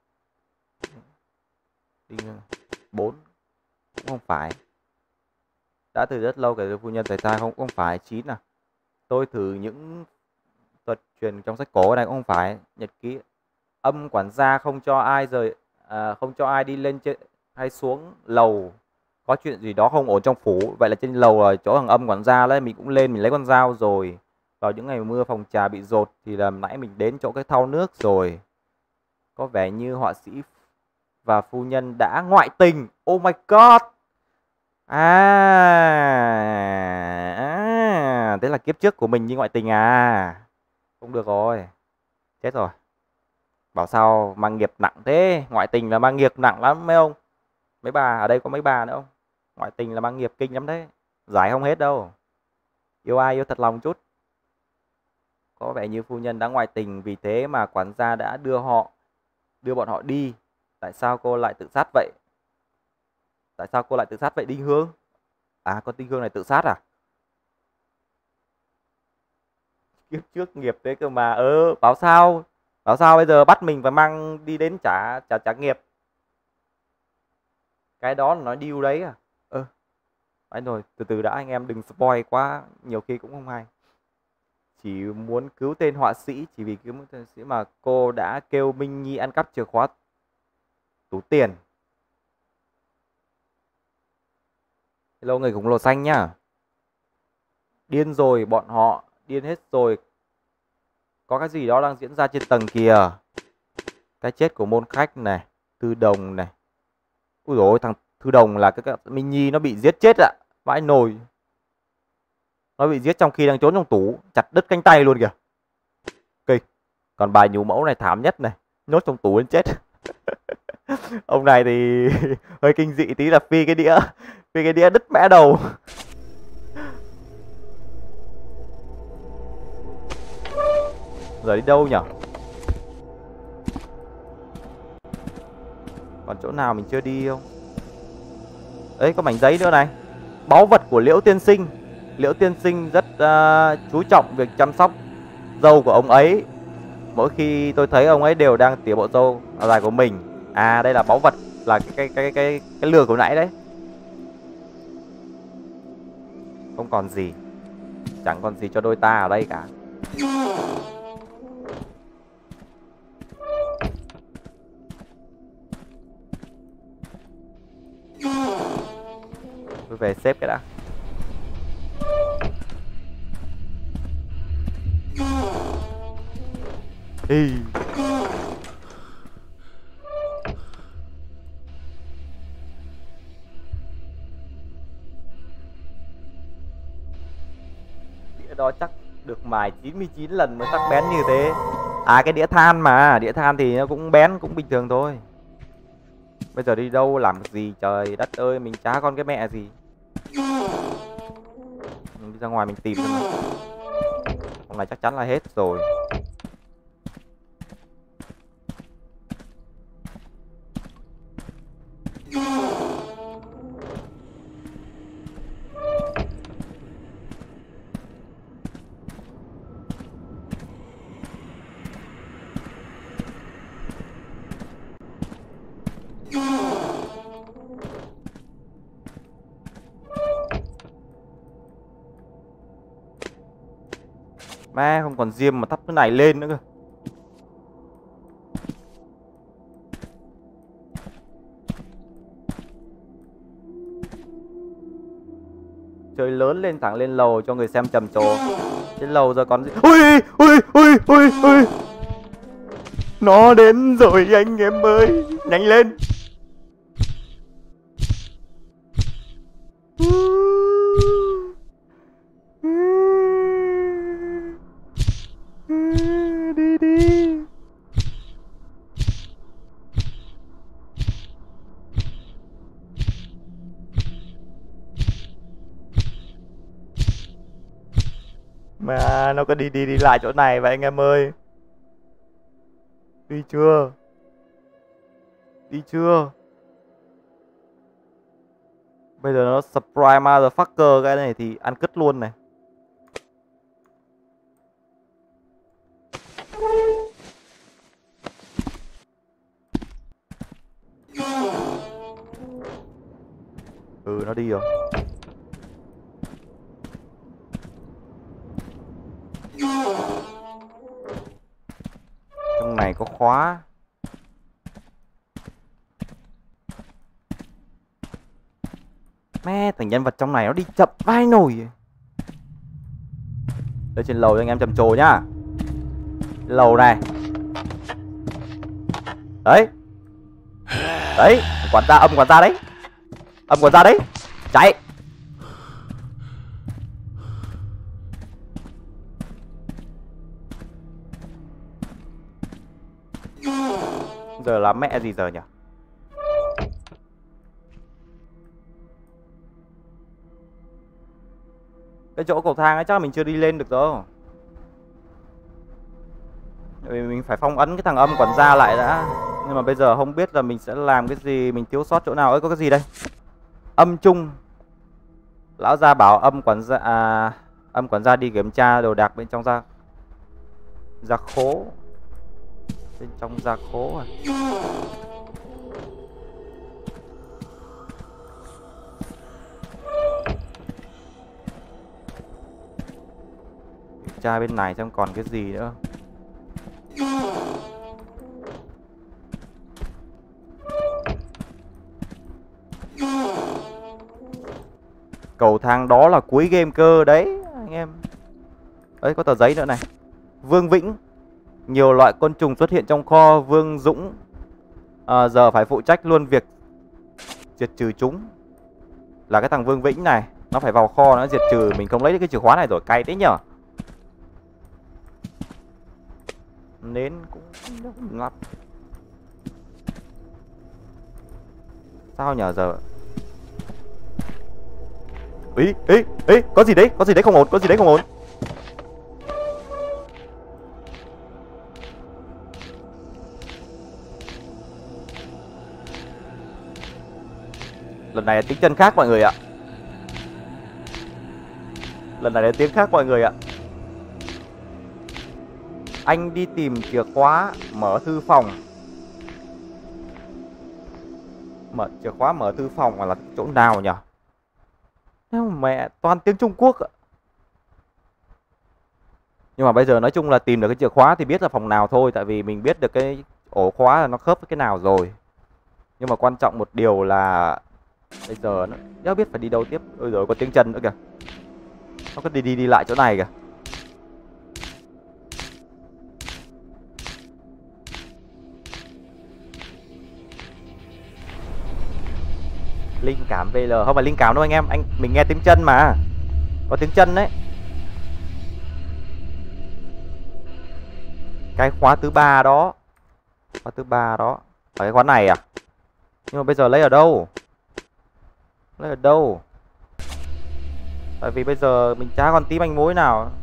Bốn. Cũng không phải. Đã từ rất lâu kể từ phu nhân xảy ra, không không phải. Chín à? Tôi thử những thuật truyền trong sách cổ này cũng không phải. Nhật ký. Âm quản gia không cho ai rời à, không cho ai đi lên trên hay xuống lầu. Có chuyện gì đó không ổn trong phủ. Vậy là trên lầu là chỗ thằng Âm quản gia đấy. Mình cũng lên, mình lấy con dao rồi. Vào những ngày mưa phòng trà bị dột thì là nãy mình đến chỗ cái thau nước rồi. Có vẻ như họa sĩ và phu nhân đã ngoại tình. Oh my god. À, à thế là kiếp trước của mình như ngoại tình à. Không được rồi. Chết rồi. Bảo sao mang nghiệp nặng thế. Ngoại tình là mang nghiệp nặng lắm mấy ông. Mấy bà, ở đây có mấy bà nữa không? Ngoại tình là mang nghiệp kinh lắm đấy. Giải không hết đâu. Yêu ai yêu thật lòng chút. Có vẻ như phu nhân đã ngoại tình, vì thế mà quản gia đã đưa họ đưa bọn họ đi. Tại sao cô lại tự sát vậy? Tại sao cô lại tự sát vậy Đinh Hương? À, con Đinh Hương này tự sát à? Kiếp trước nghiệp thế cơ mà. Ơ, bảo sao? Bảo sao bây giờ bắt mình phải mang đi đến trả trả trả nghiệp? Cái đó là nói deal đấy à? Ơ. Phải rồi, từ từ đã anh em, đừng spoil quá, nhiều khi cũng không hay. Chỉ muốn cứu tên họa sĩ, chỉ vì cứu tên họa sĩ mà cô đã kêu Minh Nhi ăn cắp chìa khóa tủ tiền. Hello người khổng lồ xanh nhá. Điên rồi, bọn họ điên hết rồi. Có cái gì đó đang diễn ra trên tầng kìa. Cái chết của môn khách này, Thư Đồng này. Ui dồi ôi, thằng Thư Đồng là cái, cái Minh Nhi nó bị giết chết ạ. Vãi nồi. Nó bị giết trong khi đang trốn trong tủ, chặt đứt cánh tay luôn kìa. Kịch. Còn bài nhủ mẫu này thảm nhất này, nhốt trong tủ đến chết. Ông này thì hơi kinh dị tí là phi cái đĩa, phi cái đĩa đứt mẽ đầu. Giờ đi đâu nhỉ? Còn chỗ nào mình chưa đi không? Đấy, có mảnh giấy nữa này. Báu vật của Liễu Tiên Sinh. Liễu Tiên Sinh rất uh, chú trọng việc chăm sóc dâu của ông ấy. Mỗi khi tôi thấy ông ấy đều đang tỉa bộ râu dài của mình. À, đây là báu vật, là cái cái cái cái cái lừa của nãy đấy. Không còn gì. Chẳng còn gì cho đôi ta ở đây cả. Tôi về xếp cái đã. Ý. Đĩa đó chắc được mài chín mươi chín lần mới sắc bén như thế. À, cái đĩa than mà, đĩa than thì nó cũng bén, cũng bình thường thôi. Bây giờ đi đâu làm cái gì trời đất ơi, mình chả con cái mẹ gì. Mình đi ra ngoài mình tìm xem nào. Hôm nay chắc chắn là hết rồi. Má, không còn diêm mà thắp cái này lên nữa cơ. Chơi lớn lên, thẳng lên lầu cho người xem trầm trồ. Trên lầu giờ còn gì? Ui ui ui ui ui. Nó đến rồi anh em ơi, nhanh lên. Đi đi. Mà nó có đi đi đi lại chỗ này vậy anh em ơi. Đi chưa? Đi chưa? Bây giờ nó surprise motherfucker cái này thì ăn cứt luôn này. Ừ, nó đi rồi. Trong này có khóa. Mẹ, thằng nhân vật trong này nó đi chậm vai nổi. Lên trên lầu cho anh em trầm trồ nhá. Lầu này. Đấy. Đấy, quản gia, âm quản gia đấy. Âm quản gia đấy. Chạy. Giờ làm mẹ gì giờ nhỉ? Cái chỗ cầu thang ấy chắc là mình chưa đi lên được đâu. Vì mình phải phong ấn cái thằng âm quản gia lại đã. Nhưng mà bây giờ không biết là mình sẽ làm cái gì. Mình thiếu sót chỗ nào. Ơi, có cái gì đây? Âm chung. Lão gia bảo âm quản gia à, âm quản gia đi kiểm tra đồ đạc bên trong gia gia khố. Bên trong gia khố à? Kiểm tra bên này xem còn cái gì nữa. Cầu thang đó là cuối game cơ đấy anh em. Đấy, có tờ giấy nữa này. Vương Vĩnh. Nhiều loại côn trùng xuất hiện trong kho. Vương Dũng à, giờ phải phụ trách luôn việc diệt trừ chúng. Là cái thằng Vương Vĩnh này. Nó phải vào kho nó diệt trừ. Mình không lấy được cái chìa khóa này rồi, cay thế nhở. Nến cũng lắp. Sao nhờ giờ. Ý, ý, ý, có gì đấy, có gì đấy không ổn, có gì đấy không ổn. Lần này là tiếng chân khác mọi người ạ. Lần này là tiếng khác mọi người ạ. Anh đi tìm chìa khóa mở thư phòng. Mở chìa khóa mở thư phòng là chỗ nào nhỉ? Mẹ, toàn tiếng Trung Quốc ạ. Nhưng mà bây giờ nói chung là tìm được cái chìa khóa thì biết là phòng nào thôi. Tại vì mình biết được cái ổ khóa là nó khớp với cái nào rồi. Nhưng mà quan trọng một điều là bây giờ nó không biết phải đi đâu tiếp. Ôi giời, có tiếng chân nữa kìa. Nó cứ đi đi đi lại chỗ này kìa. Linh cảm vê lờ. Không phải linh cảm đâu anh em. Anh mình nghe tiếng chân mà. Có tiếng chân đấy. Cái khóa thứ ba đó. Khóa thứ ba đó. Ở cái khóa này à? Nhưng mà bây giờ lấy ở đâu? Lấy ở đâu? Tại vì bây giờ mình chả còn tí manh mối nào.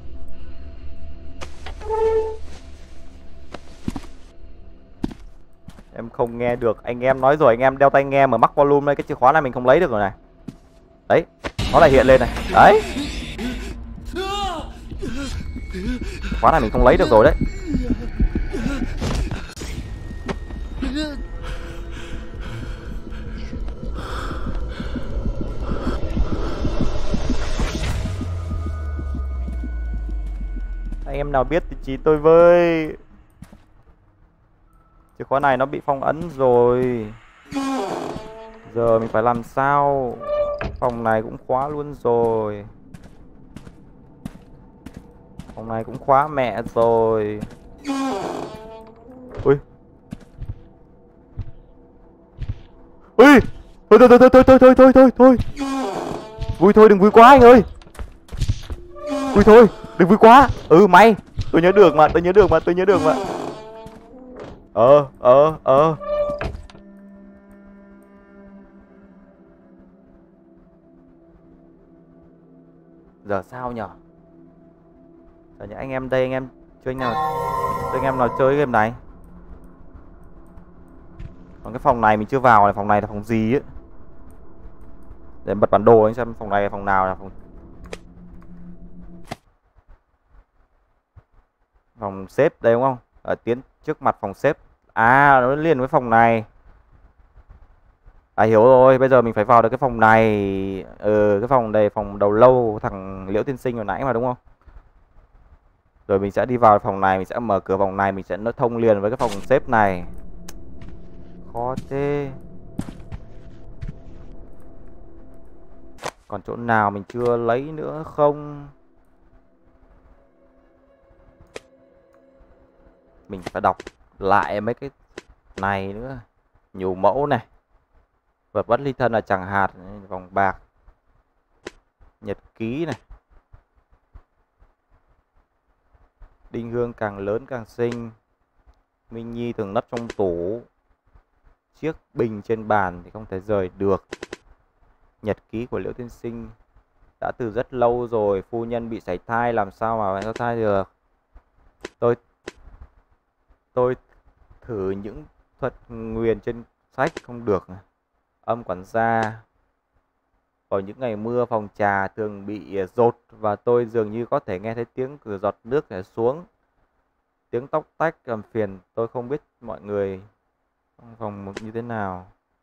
Em không nghe được. Anh em nói rồi, anh em đeo tai nghe mà mắc volume đây. Cái chìa khóa này mình không lấy được rồi này. Đấy, nó lại hiện lên này. Đấy. Khóa này mình không lấy được rồi đấy. Anh em nào biết thì chỉ tôi với. Chìa khóa này nó bị phong ấn rồi. Giờ mình phải làm sao? Phòng này cũng khóa luôn rồi. Phòng này cũng khóa mẹ rồi. Ui. Ui. Thôi thôi thôi thôi thôi thôi thôi thôi thôi. Vui thôi, đừng vui quá anh ơi. Vui thôi, đừng vui quá. Ừ may, tôi nhớ đường mà, tôi nhớ đường mà, tôi nhớ đường mà. Ờ, ờ, ờ. Giờ sao nhở? Giờ những anh em đây, anh em chơi anh nào, chơi anh em nào chơi game này. Còn cái phòng này mình chưa vào này, phòng này là phòng gì ấy. Để bật bản đồ anh xem phòng này là phòng nào là phòng phòng xếp đây đúng không? Ở tiến trước mặt phòng xếp. À nó liền với phòng này. À hiểu rồi, bây giờ mình phải vào được cái phòng này. Ừ, cái phòng đây, phòng đầu lâu thằng Liễu Tiên Sinh hồi nãy mà đúng không? Rồi mình sẽ đi vào phòng này, mình sẽ mở cửa phòng này, mình sẽ nó thông liền với cái phòng xếp này. Khó thế. Còn chỗ nào mình chưa lấy nữa không? Mình phải đọc lại mấy cái này nữa. Nhiều mẫu này. Vật bất ly thân là chẳng hạt, vòng bạc, nhật ký này. Đinh hương càng lớn càng xinh. Minh Nhi thường nấp trong tủ. Chiếc bình trên bàn thì không thể rời được. Nhật ký của Liễu Tiên Sinh. Đã từ rất lâu rồi, phu nhân bị sảy thai, làm sao mà có thai được. Tôi Tôi thử những thuật nguyền trên sách không được. Âm quản gia. Vào những ngày mưa, phòng trà thường bị dột và tôi dường như có thể nghe thấy tiếng cửa giọt nước chảy xuống. Tiếng tóc tách làm phiền, tôi không biết mọi người trong phòng như thế nào.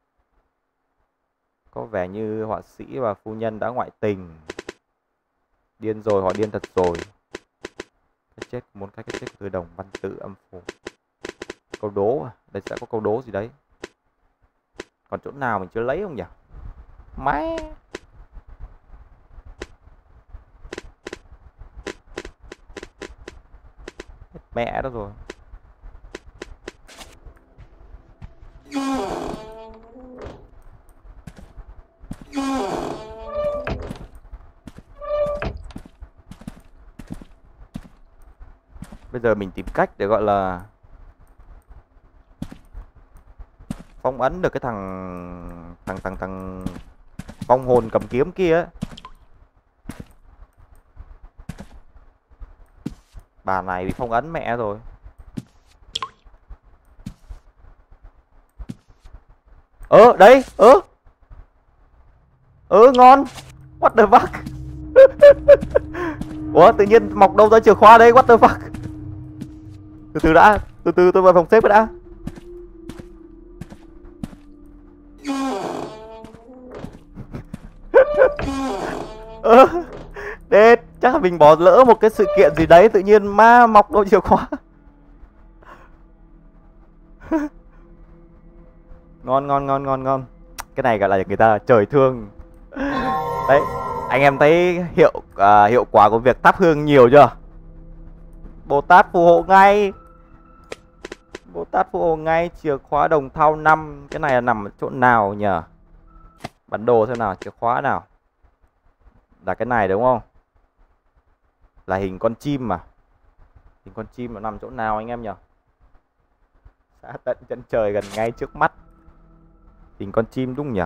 Có vẻ như họa sĩ và phu nhân đã ngoại tình. Điên rồi, họ điên thật rồi. Cái chết, muốn cái cái chết từ đồng văn tự âm phủ. Câu đố à? Đây sẽ có câu đố gì đấy. Còn chỗ nào mình chưa lấy không nhỉ? Máy. Mẹ đó rồi. Bây giờ mình tìm cách để gọi là phong ấn được cái thằng thằng thằng thằng vong hồn cầm kiếm kia ấy. Bà này bị phong ấn mẹ rồi. Ơ đấy, ơ ơ ngon. What the fuck. Ủa tự nhiên mọc đâu ra chìa khóa đây, what the fuck. Từ từ đã, từ từ tôi vào phòng xếp đã. Ơ đệt, chắc là mình bỏ lỡ một cái sự kiện gì đấy, tự nhiên ma mọc đâu chìa khóa. Ngon ngon ngon ngon ngon. Cái này gọi là người ta trời thương. Đấy, anh em thấy hiệu uh, hiệu quả của việc thắp hương nhiều chưa? Bồ Tát phù hộ ngay. Bồ Tát phù hộ ngay. Chìa khóa đồng thau năm. Cái này là nằm ở chỗ nào nhỉ? Bản đồ xem nào, chìa khóa nào. Là cái này đúng không? Là hình con chim mà. Hình con chim nó nằm chỗ nào anh em nhỉ? Xa tận chân trời gần ngay trước mắt. Hình con chim đúng nhỉ?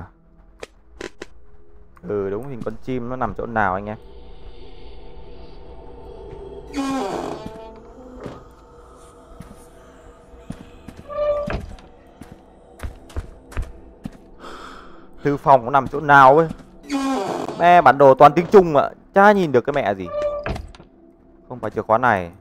Ừ đúng, hình con chim nó nằm chỗ nào anh em? Thư phòng nó nằm chỗ nào ấy? Mẹ, bản đồ toàn tiếng Trung mà chả nhìn được cái mẹ gì. Không phải chìa khóa này.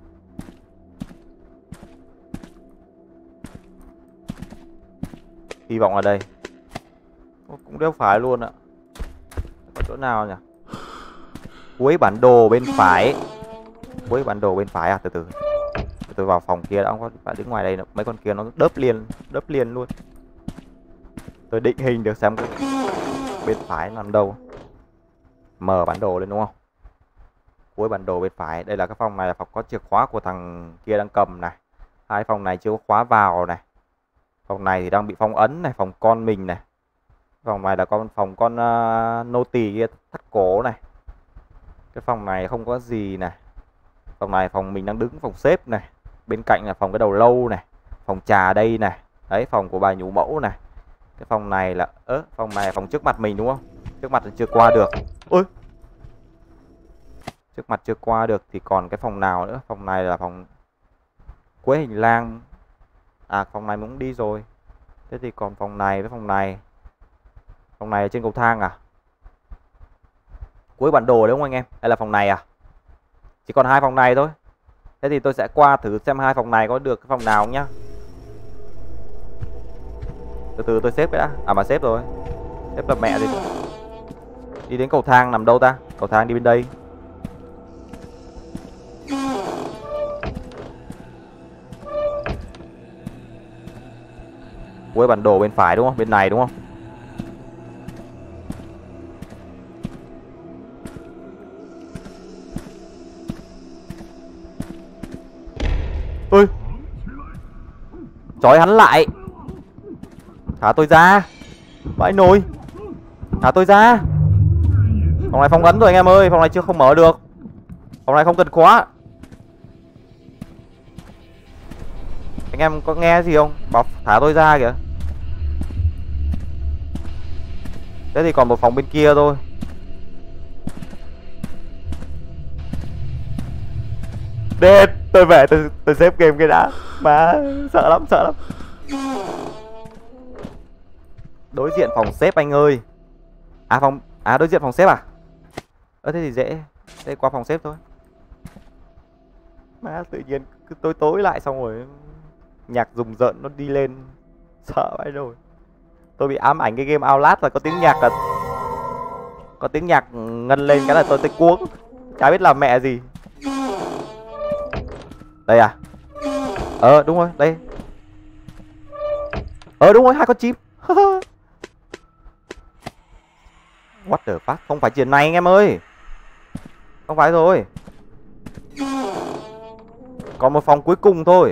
Hy vọng ở đây. Cũng đéo phải luôn ạ. Có chỗ nào nhỉ? Cuối bản đồ bên phải. Cuối bản đồ bên phải à? Từ từ tôi vào phòng kia đã, không phải đứng ngoài đây nữa. Mấy con kia nó đớp liền, đớp liền luôn. Tôi định hình được xem cái bên phải nằm đâu. Mở bản đồ lên đúng không? Cuối bản đồ bên phải. Đây là cái phòng này là phòng có chìa khóa của thằng kia đang cầm này. Hai phòng này chưa có khóa vào này. Phòng này thì đang bị phong ấn này, phòng con mình này. Phòng này là con phòng con uh, nô tỳ kia thắt cổ này. Cái phòng này không có gì này. Phòng này phòng mình đang đứng, phòng xếp này. Bên cạnh là phòng cái đầu lâu này. Phòng trà đây này. Đấy, phòng của bà nhũ mẫu này. Cái phòng này là ớ, phòng này là phòng trước mặt mình đúng không? Trước mặt thì chưa qua được. Ôi. Trước mặt chưa qua được thì còn cái phòng nào nữa? Phòng này là phòng cuối hành lang. À, phòng này cũng đi rồi. Thế thì còn phòng này với phòng này. Phòng này ở trên cầu thang à? Cuối bản đồ đúng không anh em? Hay là phòng này à? Chỉ còn hai phòng này thôi. Thế thì tôi sẽ qua thử xem hai phòng này có được cái phòng nào không nhá. Từ từ tôi xếp cái đã. À mà xếp rồi. Xếp là mẹ gì. Đi đến cầu thang nằm đâu ta? Cầu thang đi bên đây. Cuối bản đồ bên phải đúng không? Bên này đúng không? Ôi. Trói hắn lại. Thả tôi ra. Vãi nồi. Thả tôi ra. Phòng này phong ấn rồi anh em ơi. Phòng này chưa không mở được. Phòng này không cần khóa. Anh em có nghe gì không? Bảo thả tôi ra kìa. Thế thì còn một phòng bên kia thôi. Đệt. Tôi về tôi, tôi xếp game cái đã. Mà sợ lắm sợ lắm. Đối diện phòng xếp anh ơi. À phòng. À đối diện phòng xếp à? Ơ thế thì dễ. Thế qua phòng xếp thôi. Má tự nhiên cứ tối tối lại xong rồi nhạc rùng rợn nó đi lên. Sợ vãi rồi. Tôi bị ám ảnh cái game Outlast là có tiếng nhạc là có tiếng nhạc ngân lên cái là tôi tôi cuống. Chả biết làm mẹ gì. Đây à? Ờ đúng rồi, đây. Ờ đúng rồi, hai con chim. What the fuck? Không phải chuyện này anh em ơi. Không phải rồi. Còn một phòng cuối cùng thôi.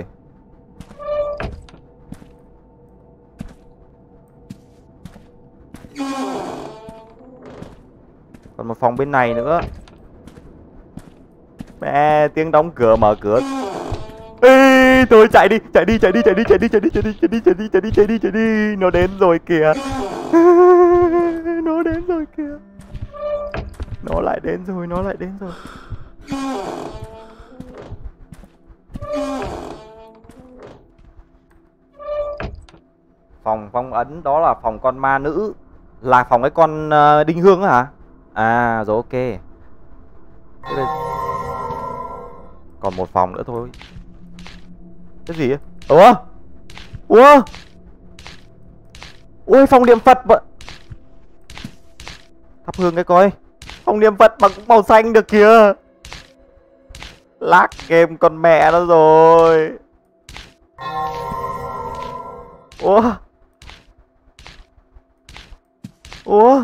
Còn một phòng bên này nữa. Mẹ, tiếng đóng cửa mở cửa. Ê, thôi chạy đi, chạy đi, chạy đi, chạy đi, chạy đi, chạy đi, chạy đi, chạy đi, chạy đi, chạy đi, chạy đi, chạy đi. Nó đến rồi kìa. Nó đến rồi kìa. Nó lại đến rồi, nó lại đến rồi. Phòng phong ấn đó là phòng con ma nữ. Là phòng cái con uh, đinh hương á hả? À rồi ok. Thế đây... Còn một phòng nữa thôi. Cái gì ấy? Ủa? Ủa? Ui phòng niệm Phật vậy. Thắp hương cái coi. Phòng niệm Phật bằng màu xanh được kìa. Lag game con mẹ nó rồi. Ủa? Ủa?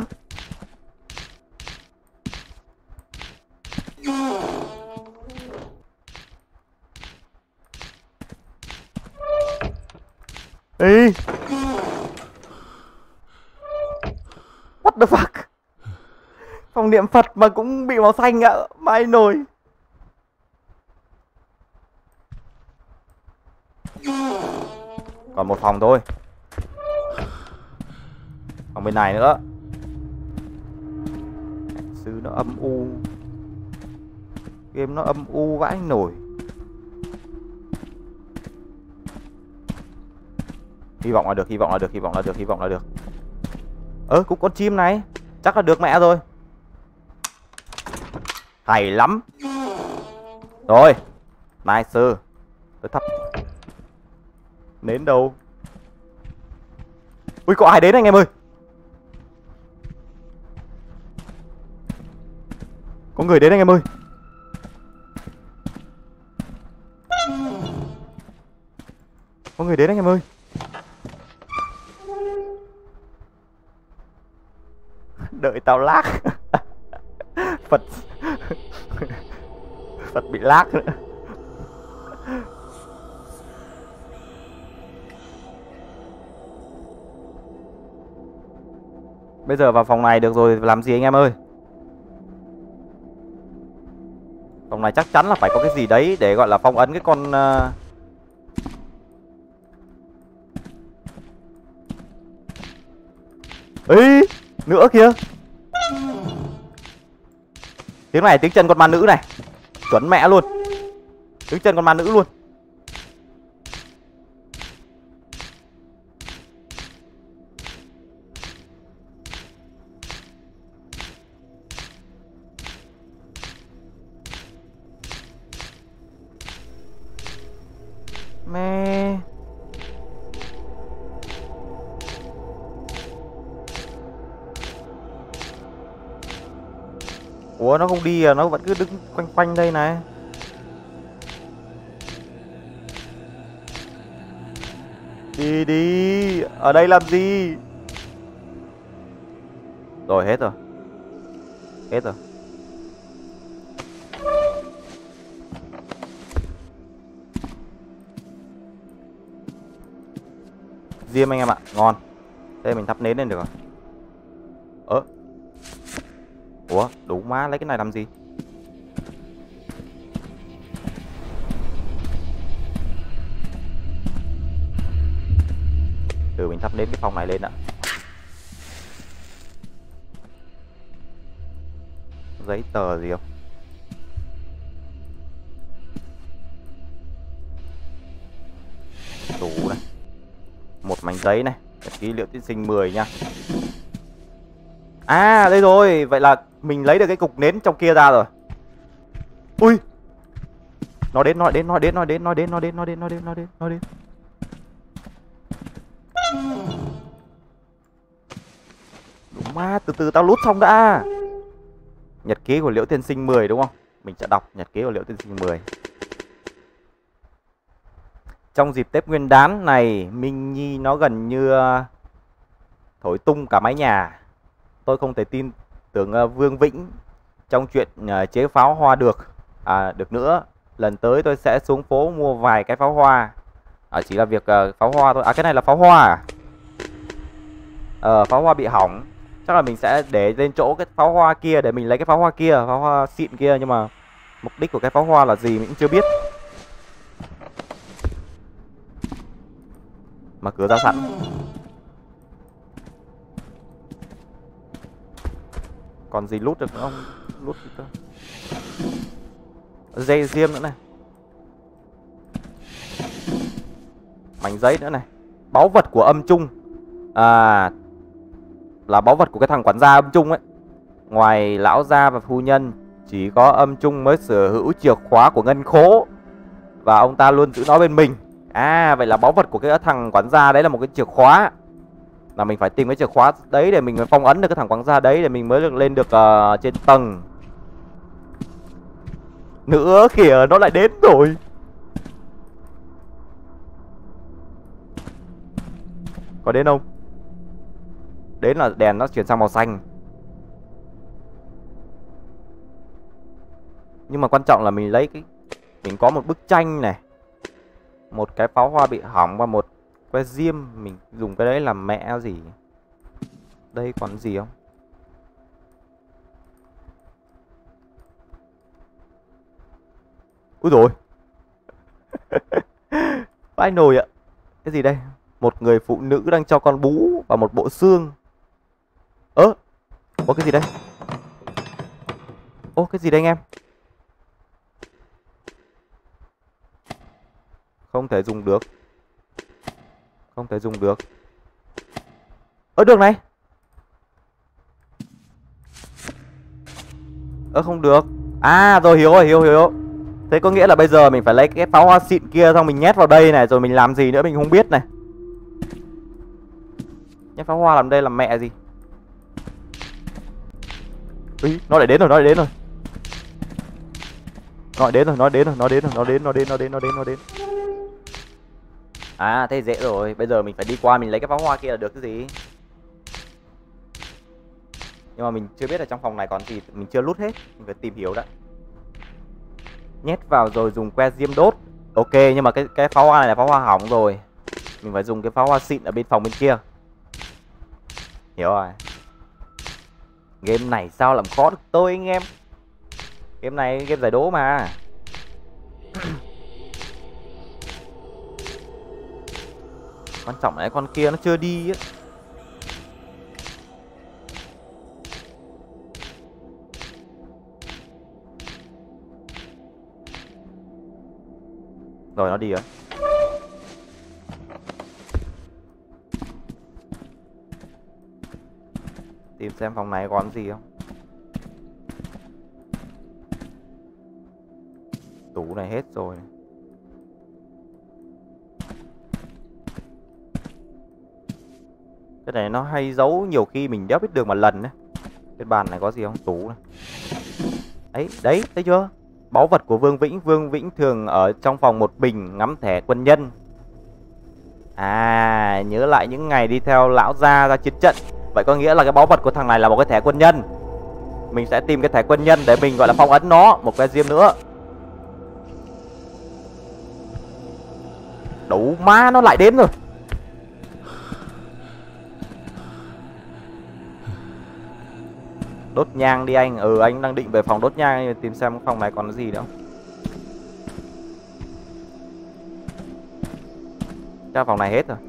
Ê. What the fuck? Phòng niệm Phật mà cũng bị màu xanh ạ. Mai nổi. Còn một phòng thôi. Phòng bên này nữa. Sư nó âm u. Game nó âm u vãi nổi. Hy vọng là được, hy vọng là được, hy vọng là được, hy vọng là được. Ơ, cũng con chim này. Chắc là được mẹ rồi. Hay lắm. Rồi. Nice. Tôi thắp. Nến đâu? Ui, có ai đến anh em ơi? Có người đến anh em ơi. Có người đến anh em ơi. Đợi tao lag. Phật. Phật bị lag nữa. Bây giờ vào phòng này được rồi, làm gì anh em ơi? Phòng này chắc chắn là phải có cái gì đấy để gọi là phong ấn cái con uh... Ê, nữa kìa. Tiếng này tiếng chân con ma nữ này. Chuẩn mẹ luôn. Tiếng chân con ma nữ luôn. Mẹ. Ủa nó không đi à, nó vẫn cứ đứng quanh quanh đây này. Đi đi, ở đây làm gì? Rồi hết rồi. Hết rồi. Diêm anh em ạ, ngon. Thế mình thắp nến lên được rồi. Ơ. Ủa, đủ má lấy cái này làm gì? Từ mình thắp nến cái phòng này lên ạ. Giấy tờ gì không? Đủ này. Một mảnh giấy này, nhật ký Liễu Tiên Sinh mười nha. À đây rồi, vậy là mình lấy được cái cục nến trong kia ra rồi. Ui. Nó đến, nó đến, nó đến, nó đến, nó đến, nó đến, nó đến, nó đến, nó đến, nó đến. Đúng mà, từ từ tao lút xong đã. Nhật ký của Liễu Tiên Sinh mười đúng không? Mình sẽ đọc nhật ký của Liễu Tiên Sinh mười. Trong dịp Tết Nguyên đán này, Minh Nhi nó gần như thổi tung cả mái nhà. Tôi không thể tin tưởng Vương Vĩnh trong chuyện chế pháo hoa được. À, được nữa. Lần tới tôi sẽ xuống phố mua vài cái pháo hoa. À, chỉ là việc uh, pháo hoa thôi. À, cái này là pháo hoa à? Ờ, pháo hoa bị hỏng. Chắc là mình sẽ để lên chỗ cái pháo hoa kia để mình lấy cái pháo hoa kia, pháo hoa xịn kia. Nhưng mà mục đích của cái pháo hoa là gì mình cũng chưa biết. Mà cửa ra sẵn. Còn gì lút được nữa không? Lút đi cơ. Dây diêm nữa này. Mảnh giấy nữa này. Báu vật của âm trung. À, là báu vật của cái thằng quản gia âm trung ấy. Ngoài lão gia và phu nhân, chỉ có âm trung mới sở hữu chìa khóa của ngân khố. Và ông ta luôn giữ nó bên mình. À, vậy là báu vật của cái thằng quản gia đấy là một cái chìa khóa. Là mình phải tìm cái chìa khóa đấy để mình phong ấn được cái thằng quản gia đấy, để mình mới được lên được uh, trên tầng. Nữa kìa, nó lại đến rồi. Có đến không? Đến là đèn nó chuyển sang màu xanh. Nhưng mà quan trọng là mình lấy cái, mình có một bức tranh này, một cái pháo hoa bị hỏng và một que diêm. Mình dùng cái đấy làm mẹ gì. Đây còn gì không? Úi dồi. Vãi nồi ạ. Cái gì đây? Một người phụ nữ đang cho con bú và một bộ xương. Ơ, có cái gì đây? Ô, cái gì đây anh em? Không thể dùng được. Không thể dùng được. Ơ, được này. Ơ, không được. À, rồi hiểu rồi, hiểu hiểu. Thế có nghĩa là bây giờ mình phải lấy cái pháo hoa xịn kia xong mình nhét vào đây này, rồi mình làm gì nữa mình không biết này. Nhét pháo hoa làm đây làm mẹ gì. Ý, nó lại đến rồi, nó lại đến rồi. Nó lại đến rồi, nó đến rồi, nó đến rồi, nó đến, nó đến, nó đến, nó đến, nó đến. À, thế dễ rồi, bây giờ mình phải đi qua mình lấy cái pháo hoa kia là được cái gì. Nhưng mà mình chưa biết là trong phòng này còn gì, mình chưa lút hết, mình phải tìm hiểu đã. Nhét vào rồi dùng que diêm đốt. Ok, nhưng mà cái cái pháo hoa này là pháo hoa hỏng rồi. Mình phải dùng cái pháo hoa xịn ở bên phòng bên kia. Hiểu rồi. Game này sao làm khó được tôi anh em. Game này game giải đố mà. Quan trọng là con kia nó chưa đi ấy. Rồi nó đi rồi. Tìm xem phòng này còn gì không. Tủ này hết rồi. Cái này nó hay giấu, nhiều khi mình đéo biết đường mà lần ấy. Cái bàn này có gì không? Tủ này. Đấy, đấy, thấy chưa? Báu vật của Vương Vĩnh. Vương Vĩnh thường ở trong phòng một mình ngắm thẻ quân nhân. À, nhớ lại những ngày đi theo lão gia ra chiến trận. Vậy có nghĩa là cái báu vật của thằng này là một cái thẻ quân nhân. Mình sẽ tìm cái thẻ quân nhân để mình gọi là phong ấn nó. Một cái diêm nữa. Đủ má, nó lại đến rồi. Đốt nhang đi anh. Ừ, anh đang định về phòng đốt nhang, tìm xem phòng này còn gì nữa không. Chắc phòng này hết rồi.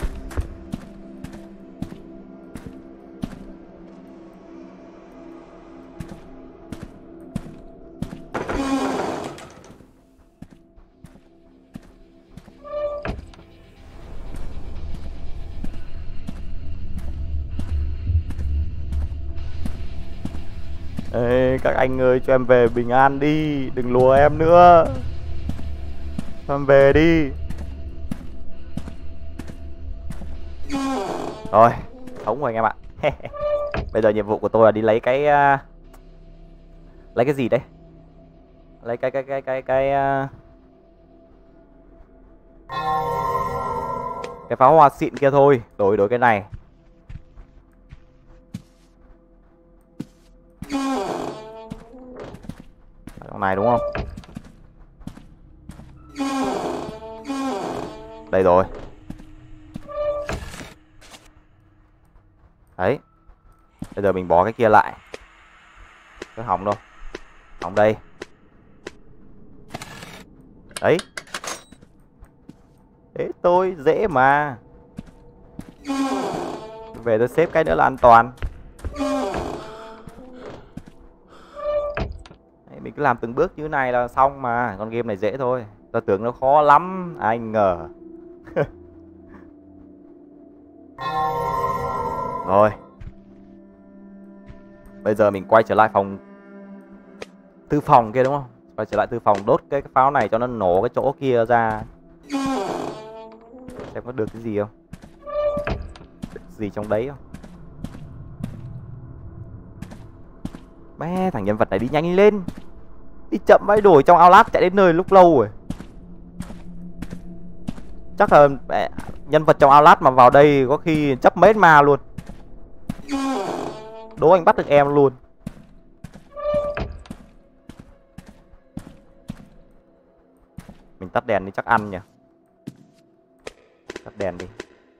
Ê, các anh ơi, cho em về bình an đi. Đừng lùa em nữa. Cho em về đi. Rồi, thống rồi anh em ạ. Bây giờ nhiệm vụ của tôi là đi lấy cái uh... lấy cái gì đấy? Lấy cái cái cái cái cái uh... cái pháo hoa xịn kia thôi. Đổi đổi cái này. Trong này đúng không? Đây rồi. Đấy. Bây giờ mình bỏ cái kia lại. Cái hỏng đâu. Hỏng đây. Đấy. Thế tôi dễ mà. Về tôi xếp cái nữa là an toàn. Đấy, mình cứ làm từng bước như thế này là xong mà. Con game này dễ thôi. Tôi tưởng nó khó lắm. Anh ngờ. Rồi. Bây giờ mình quay trở lại phòng tư phòng kia đúng không? Quay trở lại tư phòng, đốt cái, cái pháo này cho nó nổ cái chỗ kia ra. Xem có được cái gì không? Được gì trong đấy không? Bé, thằng nhân vật này đi nhanh lên. Đi chậm vãi đổi trong Outlast chạy đến nơi lúc lâu rồi. Chắc là nhân vật trong Outlast mà vào đây có khi chấp mấy ma luôn. Đố anh bắt được em luôn. Mình tắt đèn đi chắc ăn nhỉ. Tắt đèn đi.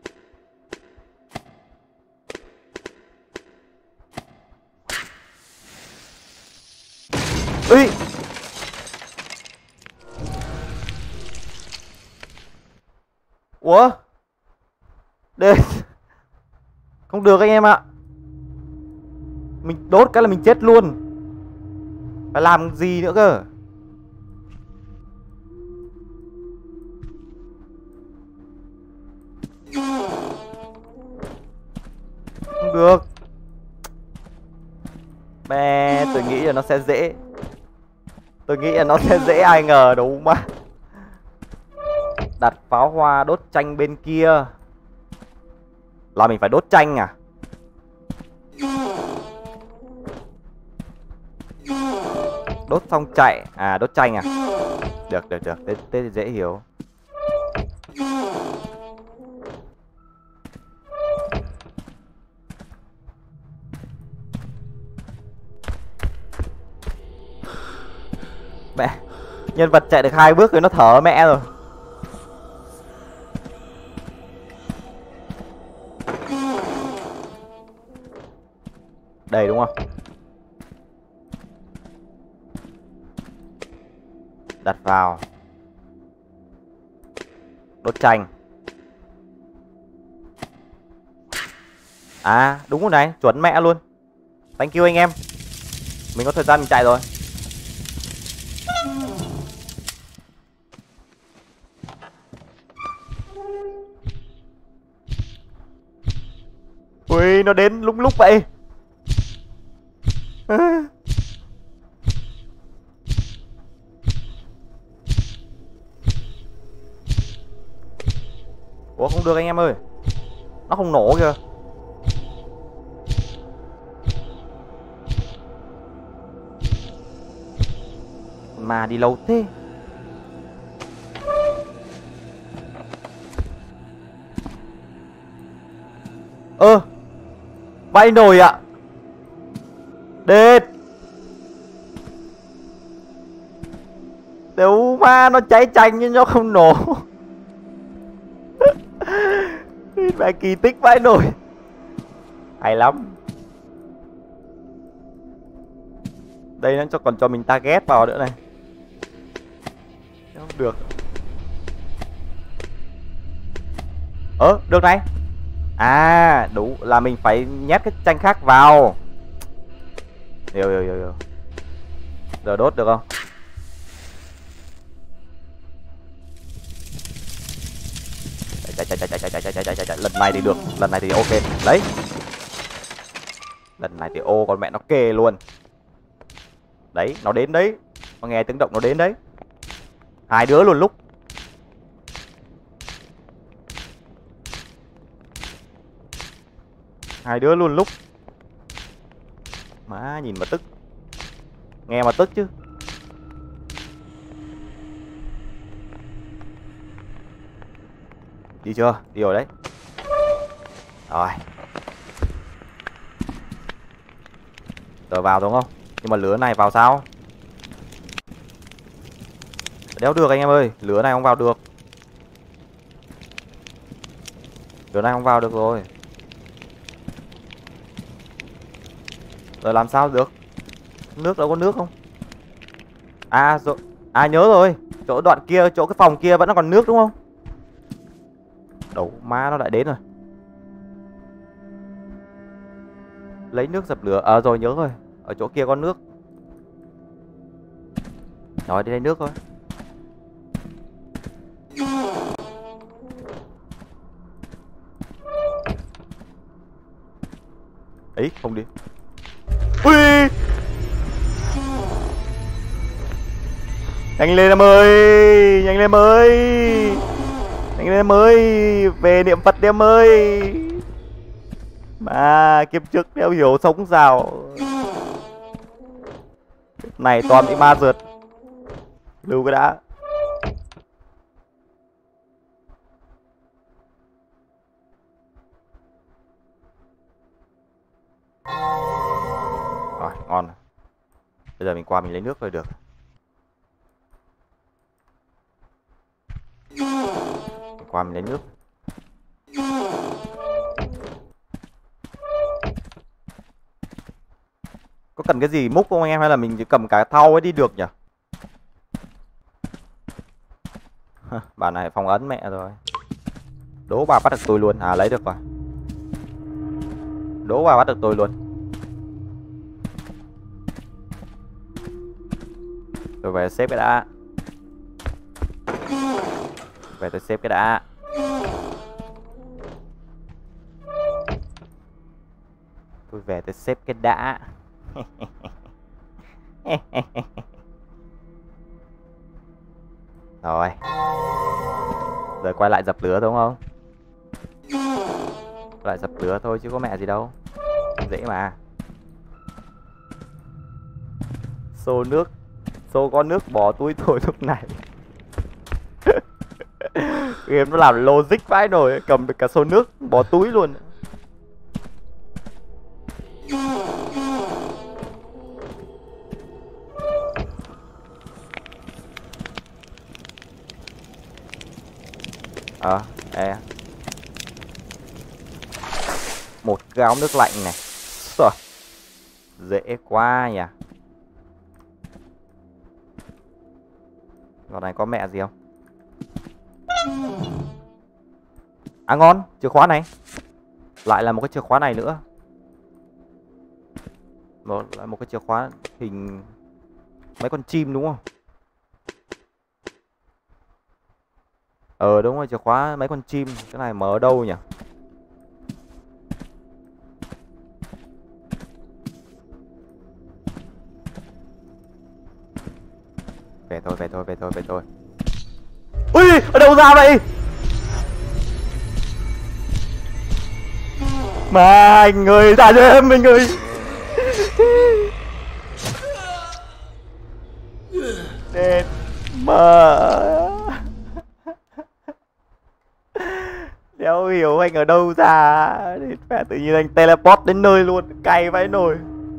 Ui. Ủa? Đây. Không được anh em ạ. Mình đốt cái là mình chết luôn. Phải làm gì nữa cơ? Không được. Bè, tôi nghĩ là nó sẽ dễ. Tôi nghĩ là nó sẽ dễ, ai ngờ đúng mà. Đặt pháo hoa đốt tranh bên kia. Là mình phải đốt tranh à? Đốt xong chạy. À, đốt tranh à? Được, được, được. Thế, thế thì dễ hiểu. Mẹ, nhân vật chạy được hai bước rồi nó thở mẹ rồi. Đây đúng không? Đặt vào. Đốt chanh. À đúng rồi này, chuẩn mẹ luôn. Thank you anh em. Mình có thời gian mình chạy rồi. Ui, nó đến lúc lúc vậy. Ủa không được anh em ơi. Nó không nổ kìa. Mà đi lâu thế. Ơ, vãi nồi ạ. Đệt. Nếu mà nó cháy chanh nhưng nó không nổ. Mẹ kỳ tích vãi nồi. Hay lắm. Đây nó cho còn cho mình target vào nữa này. Không được. Ơ, được này. À, đủ là mình phải nhét cái chanh khác vào. Hiểu hiểu hiểu hiểu. Giờ đốt được không? Chạy chạy chạy chạy chạy chạy chạy chạy chạy chạy. Lần này thì được, lần này thì ok. Lấy. Lần này thì ô con mẹ nó kê luôn. Đấy, nó đến đấy. Có nghe tiếng động nó đến đấy. Hai đứa luôn lúc. Hai đứa luôn lúc. Má nhìn mà tức. Nghe mà tức chứ. Đi chưa? Đi rồi đấy. Rồi. Giờ vào đúng không? Nhưng mà lửa này vào sao? Đéo được anh em ơi. Lửa này không vào được. Lửa này không vào được rồi. Giờ làm sao được? Nước đâu có nước không? À rồi. À nhớ rồi. Chỗ đoạn kia, chỗ cái phòng kia vẫn còn nước đúng không? Đâu má nó lại đến rồi. Lấy nước dập lửa. À rồi nhớ rồi. Ở chỗ kia có nước. Rồi đi lấy nước thôi. Ấy không đi. Ui. Nhanh lên em ơi. Nhanh lên em ơi. Nhanh lên em ơi. Về niệm Phật đi em ơi. Mà kiếp trước đéo hiểu sống sao. Này toàn bị ma rượt. Lưu cái đã. Rồi ngon. Bây giờ mình qua mình lấy nước rồi được. Mình qua mình lấy nước. Có cần cái gì múc không anh em, hay là mình chỉ cầm cái thau ấy đi được nhỉ? Bà này phong ấn mẹ rồi. Đố bà bắt được tôi luôn. À lấy được rồi. Đố bà bắt được tôi luôn. Tôi về xếp cái đã. Về tôi xếp cái đã. Tôi về tôi xếp cái đã. Rồi. Rồi quay lại dập lửa đúng không? Quay lại dập lửa thôi chứ có mẹ gì đâu. Dễ mà. Xô nước. Xô có nước bỏ túi thôi lúc này. Game nó làm logic vãi nồi. Cầm được cả xô nước bỏ túi luôn. Ờ, à, một gáo nước lạnh này. Rồi. Dễ quá nhỉ. Vào này có mẹ gì không? À ngon, chìa khóa này. Lại là một cái chìa khóa này nữa. Một, lại một cái chìa khóa hình mấy con chim đúng không? Ờ đúng rồi, chìa khóa mấy con chim. Cái này mở ở đâu nhỉ? Về thôi, về thôi, về thôi, về thôi. Ui, ở đâu ra vậy? Mà anh ơi, ra cho em mình ơi. Đệt mà. Đéo hiểu anh ở đâu ra. Mẹ tự nhiên anh teleport đến nơi luôn. Cay vãi nồi.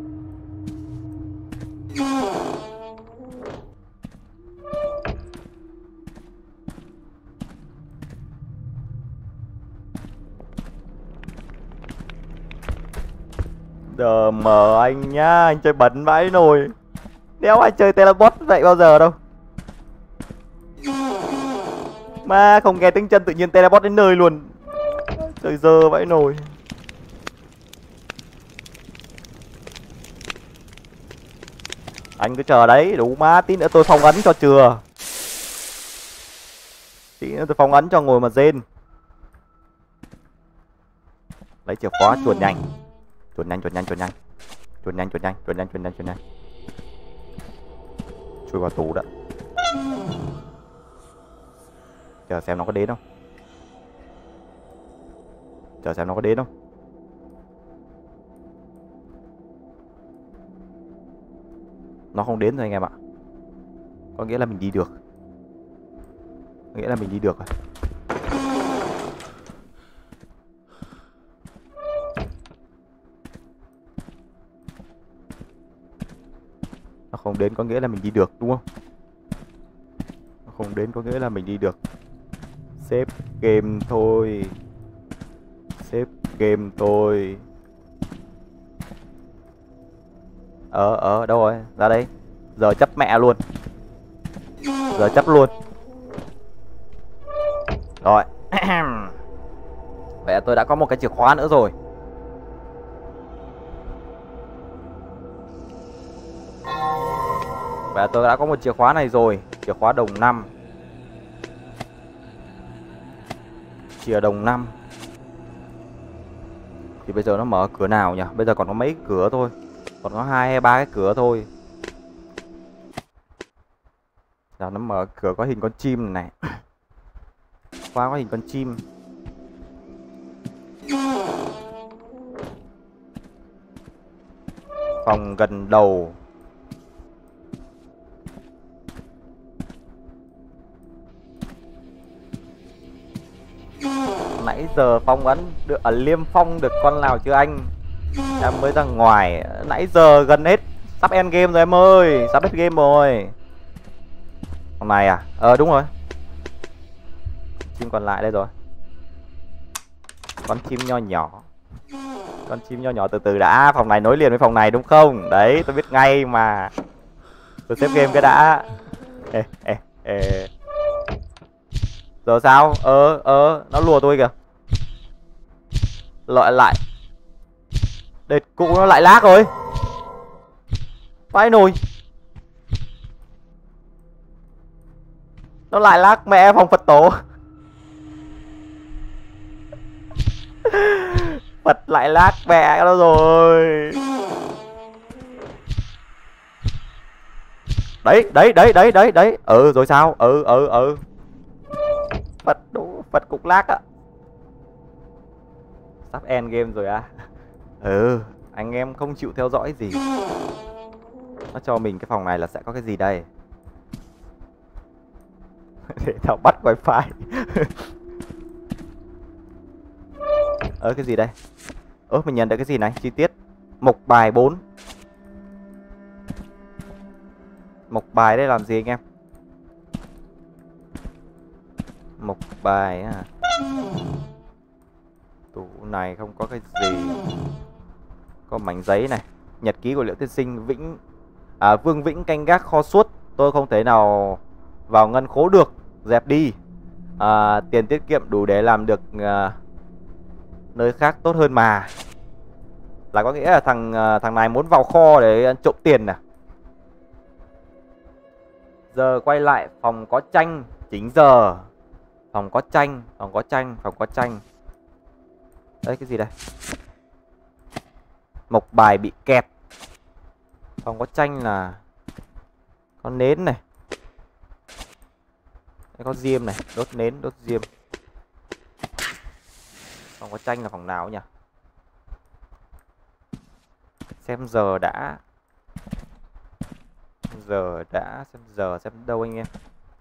Đờ mờ anh nhá. Anh chơi bẩn vãi nồi. Đéo ai chơi teleport vậy bao giờ đâu. Mà không nghe tiếng chân tự nhiên teleport đến nơi luôn. Trời dơ vãi nồi. Anh cứ chờ đấy, đủ má, tí nữa tôi phong ấn cho chừa. Tí nữa tôi phong ấn cho ngồi mà rên. Lấy chìa khóa chuồn nhanh. Chuồn nhanh, chuồn nhanh, chuồn nhanh. Chuồn nhanh, chuồn nhanh, chuồn nhanh, chuồn nhanh, chuồn nhanh. Chui vào tủ đó. Chờ xem nó có đến không. Chờ xem nó có đến không. Nó không đến rồi anh em ạ. Có nghĩa là mình đi được. Có nghĩa là mình đi được rồi. Nó không đến có nghĩa là mình đi được đúng không? Nó không đến có nghĩa là mình đi được. Save game thôi. Save game thôi. Ờ ờ đâu rồi? Ra đây. Giờ chấp mẹ luôn. Giờ chấp luôn. Rồi. Vậy là tôi đã có một cái chìa khóa nữa rồi. Vậy là tôi đã có một chìa khóa này rồi. Chìa khóa đồng năm. Chìa đồng năm. Thì bây giờ nó mở cửa nào nhỉ? Bây giờ còn có mấy cửa thôi. Còn có hai hay ba cái cửa thôi. Giờ nó mở cửa có hình con chim này. Khóa có hình con chim. Phòng gần đầu. Nãy giờ phong ấn được ở Liêm Phong được con nào chưa anh? Em mới ra ngoài. Nãy giờ gần hết. Sắp end game rồi em ơi. Sắp hết game rồi. Con này à? Ờ đúng rồi. Chim còn lại đây rồi. Con chim nho nhỏ. Con chim nho nhỏ từ từ đã. Phòng này nối liền với phòng này đúng không? Đấy tôi biết ngay mà. Tôi xếp game cái đã. Ê, ê, ê. Giờ sao? Ờ ờ nó lùa tôi kìa. Loại lại. Đệt cụ nó lại lag rồi. Vãi nồi. Nó lại lag mẹ phòng Phật tổ. Phật lại lag mẹ nó rồi. Đấy đấy đấy đấy đấy đấy. Ừ rồi sao? Ừ ừ ừ. Phật đủ Phật cục lag á. Sắp end game rồi à? Ừ, anh em không chịu theo dõi gì. Nó cho mình cái phòng này là sẽ có cái gì đây? Để tao bắt wifi. Ơ cái gì đây? Ơ mình nhận được cái gì này? Chi tiết mộc bài bốn. Mộc bài đây làm gì anh em? Mộc bài à? Tủ này không có cái gì. Có mảnh giấy này. Nhật ký của Liễu Tiên Sinh. Vĩnh à, Vương Vĩnh canh gác kho suốt. Tôi không thể nào vào ngân khố được. Dẹp đi. à, Tiền tiết kiệm đủ để làm được à, nơi khác tốt hơn mà. Là có nghĩa là thằng à, thằng này muốn vào kho để trộm tiền nè. Giờ quay lại phòng có tranh. Chính giờ. Phòng có tranh. Phòng có tranh. Phòng có tranh. Đây cái gì đây? Mộc bài bị kẹt. Phòng có tranh là có nến này. Đây có diêm này. Đốt nến, đốt diêm. Phòng có tranh là phòng nào nhỉ? Xem giờ đã. Giờ đã. Xem giờ xem đâu anh em.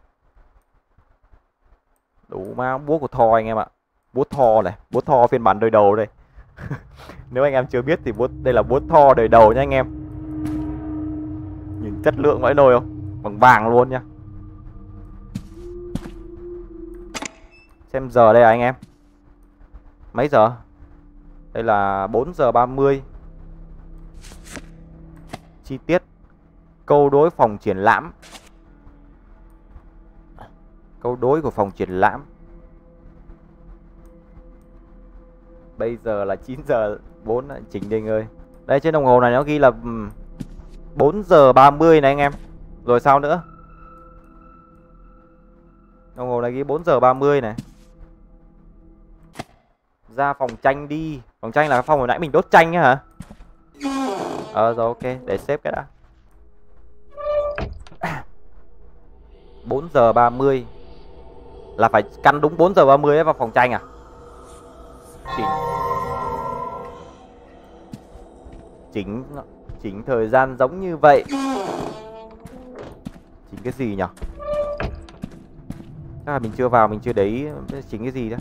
Đủ má búa của Thor anh em ạ. Búa Thor này. Búa Thor phiên bản đời đầu đây. Nếu anh em chưa biết thì búa, đây là búa Thor đời đầu nha anh em. Nhìn chất lượng vãi nồi không? Bằng vàng luôn nha. Xem giờ đây à anh em. Mấy giờ? Đây là bốn giờ ba mươi. Chi tiết. Câu đối phòng triển lãm. Câu đối của phòng triển lãm. Bây giờ là chín giờ bốn. Chỉnh đi anh ơi. Đây trên đồng hồ này nó ghi là bốn giờ ba mươi này anh em. Rồi sao nữa? Đồng hồ này ghi bốn giờ ba mươi này. Ra phòng tranh đi. Phòng tranh là phòng hồi nãy mình đốt tranh á hả? Ờ rồi ok. Để xếp cái đã. bốn giờ ba mươi. Là phải căn đúng bốn giờ ba mươi vào phòng tranh à? Chỉnh Chỉnh Chỉnh thời gian giống như vậy. Chỉnh cái gì nhỉ? Chắc là mình chưa vào, mình chưa đấy. Chỉnh cái gì đó.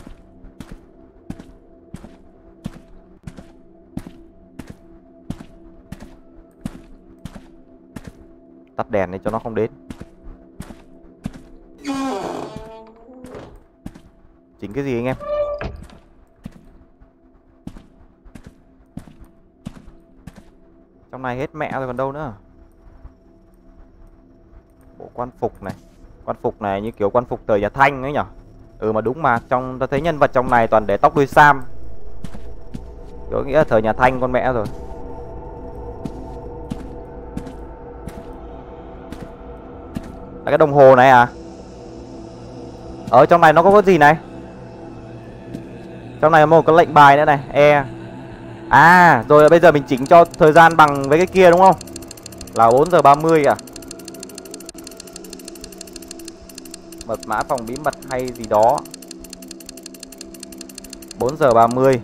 Tắt đèn để cho nó không đến. Chỉnh cái gì anh em? Trong này hết mẹ rồi còn đâu nữa. Bộ quan phục này. Quan phục này như kiểu quan phục thời nhà Thanh ấy nhở. Ừ mà đúng mà. Trong ta thấy nhân vật trong này toàn để tóc đuôi sam. Có nghĩa là thời nhà Thanh con mẹ rồi. Là cái đồng hồ này à? Ở trong này nó có cái gì này? Trong này có một cái lệnh bài nữa này. E. À rồi bây giờ mình chỉnh cho thời gian bằng với cái kia đúng không? Là bốn giờ ba mươi à? Mật mã phòng bí mật hay gì đó. bốn giờ ba mươi.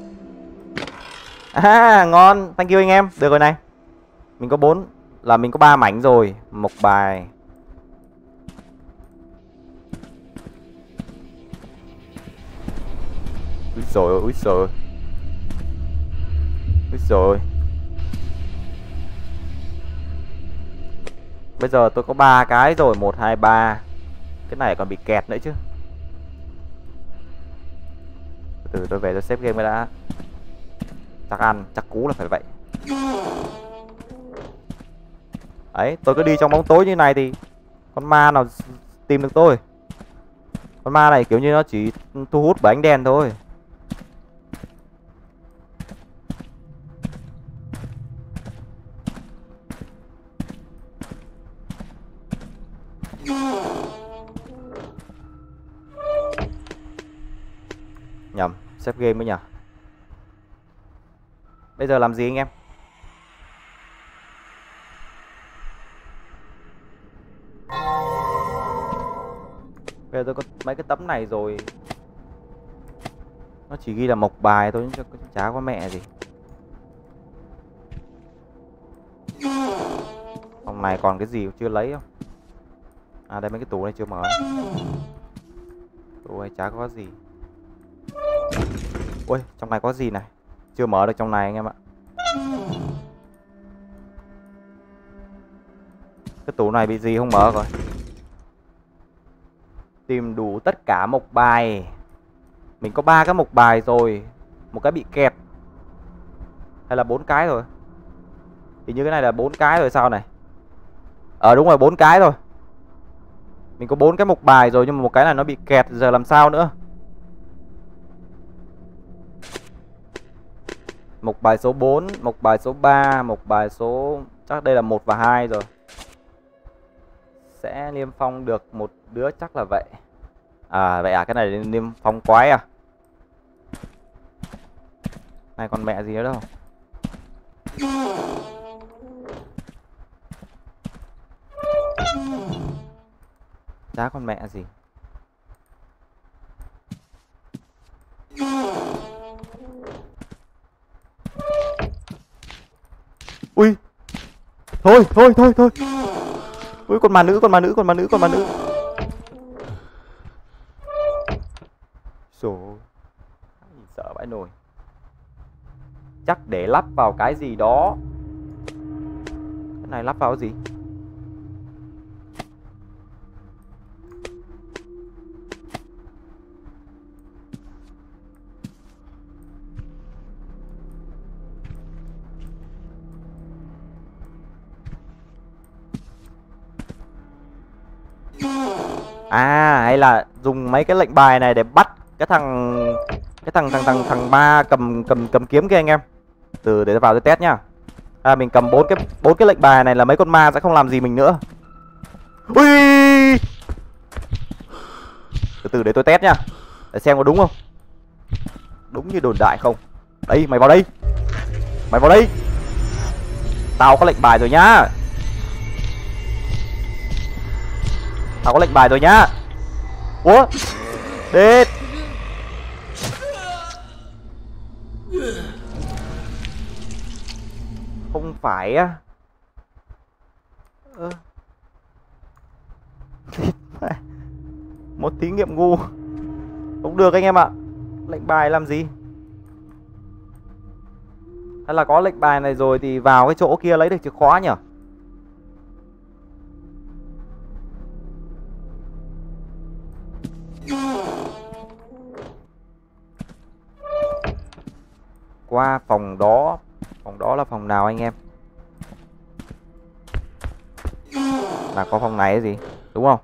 À ngon. Thank you anh em. Được rồi này. Mình có bốn. Là mình có ba mảnh rồi. Mộc bài. Úi dồi úi dồi. Úi dồi. Bây giờ tôi có ba cái rồi. Một, hai, ba. Cái này còn bị kẹt nữa chứ. Từ từ tôi về tôi xếp game mới đã. Chắc ăn, chắc cú là phải vậy. Đấy, tôi cứ đi trong bóng tối như này thì con ma nào tìm được tôi. Con ma này kiểu như nó chỉ thu hút bởi ánh đèn thôi. Nhầm, xếp game mới nhờ. Bây giờ làm gì anh em? Bây giờ tôi có mấy cái tấm này rồi. Nó chỉ ghi là mộc bài thôi chứ chả có mẹ gì. Phòng này còn cái gì chưa lấy không? À đây mấy cái tủ này chưa mở. Tủ này chả có gì. Ui trong này có gì này. Chưa mở được trong này anh em ạ. Cái tủ này bị gì không mở rồi. Tìm đủ tất cả mộc bài. Mình có ba cái mộc bài rồi. Một cái bị kẹt. Hay là bốn cái rồi. Hình như cái này là bốn cái rồi sao này. Ờ đúng rồi, bốn cái rồi. Mình có bốn cái mộc bài rồi nhưng mà một cái này nó bị kẹt, giờ làm sao nữa. Mộc bài số bốn, mộc bài số ba, mộc bài số... chắc đây là một và hai rồi. Sẽ niêm phong được một đứa chắc là vậy. À vậy à, cái này niêm phong quái à. Này còn mẹ gì nữa đâu. Chả con mẹ gì. Ui. Thôi thôi thôi thôi. Ui con ma nữ, con ma nữ, con ma nữ, con ma nữ. Rồi. Sợ vãi nồi. Chắc để lắp vào cái gì đó. Cái này lắp vào cái gì? À hay là dùng mấy cái lệnh bài này để bắt cái thằng cái thằng thằng thằng thằng ma cầm cầm cầm kiếm kia anh em. Từ để vào tôi test nhá. À mình cầm bốn cái bốn cái lệnh bài này là mấy con ma sẽ không làm gì mình nữa. Ui! Từ từ để tôi test nhá. Để xem có đúng không. Đúng như đồn đại không. Đây mày vào đây. Mày vào đây. Tao có lệnh bài rồi nhá. Tao có lệnh bài rồi nhá. Ủa? Đệt. Không phải á. Ơ. Một thí nghiệm ngu. Không được anh em ạ. Lệnh bài làm gì? Hay là có lệnh bài này rồi thì vào cái chỗ kia lấy được chìa khóa nhỉ? Qua phòng đó. Phòng đó là phòng nào anh em? Là có phòng này cái gì? Đúng không?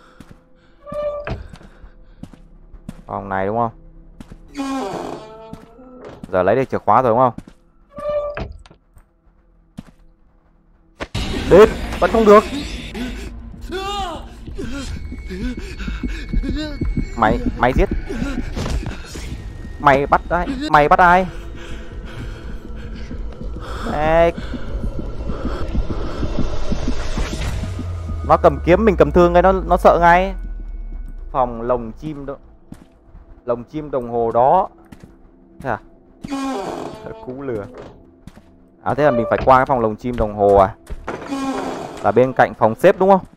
Phòng này đúng không? Giờ lấy được chìa khóa rồi đúng không? Đến, vẫn không được. Mày, mày giết. Mày bắt ai? Mày bắt ai? Mẹ. Nó cầm kiếm mình cầm thương cái nó nó sợ ngay. Phòng lồng chim đó. Lồng chim đồng hồ đó. Thế à? Cú lừa. À thế là mình phải qua cái phòng lồng chim đồng hồ à? Là bên cạnh phòng xếp đúng không?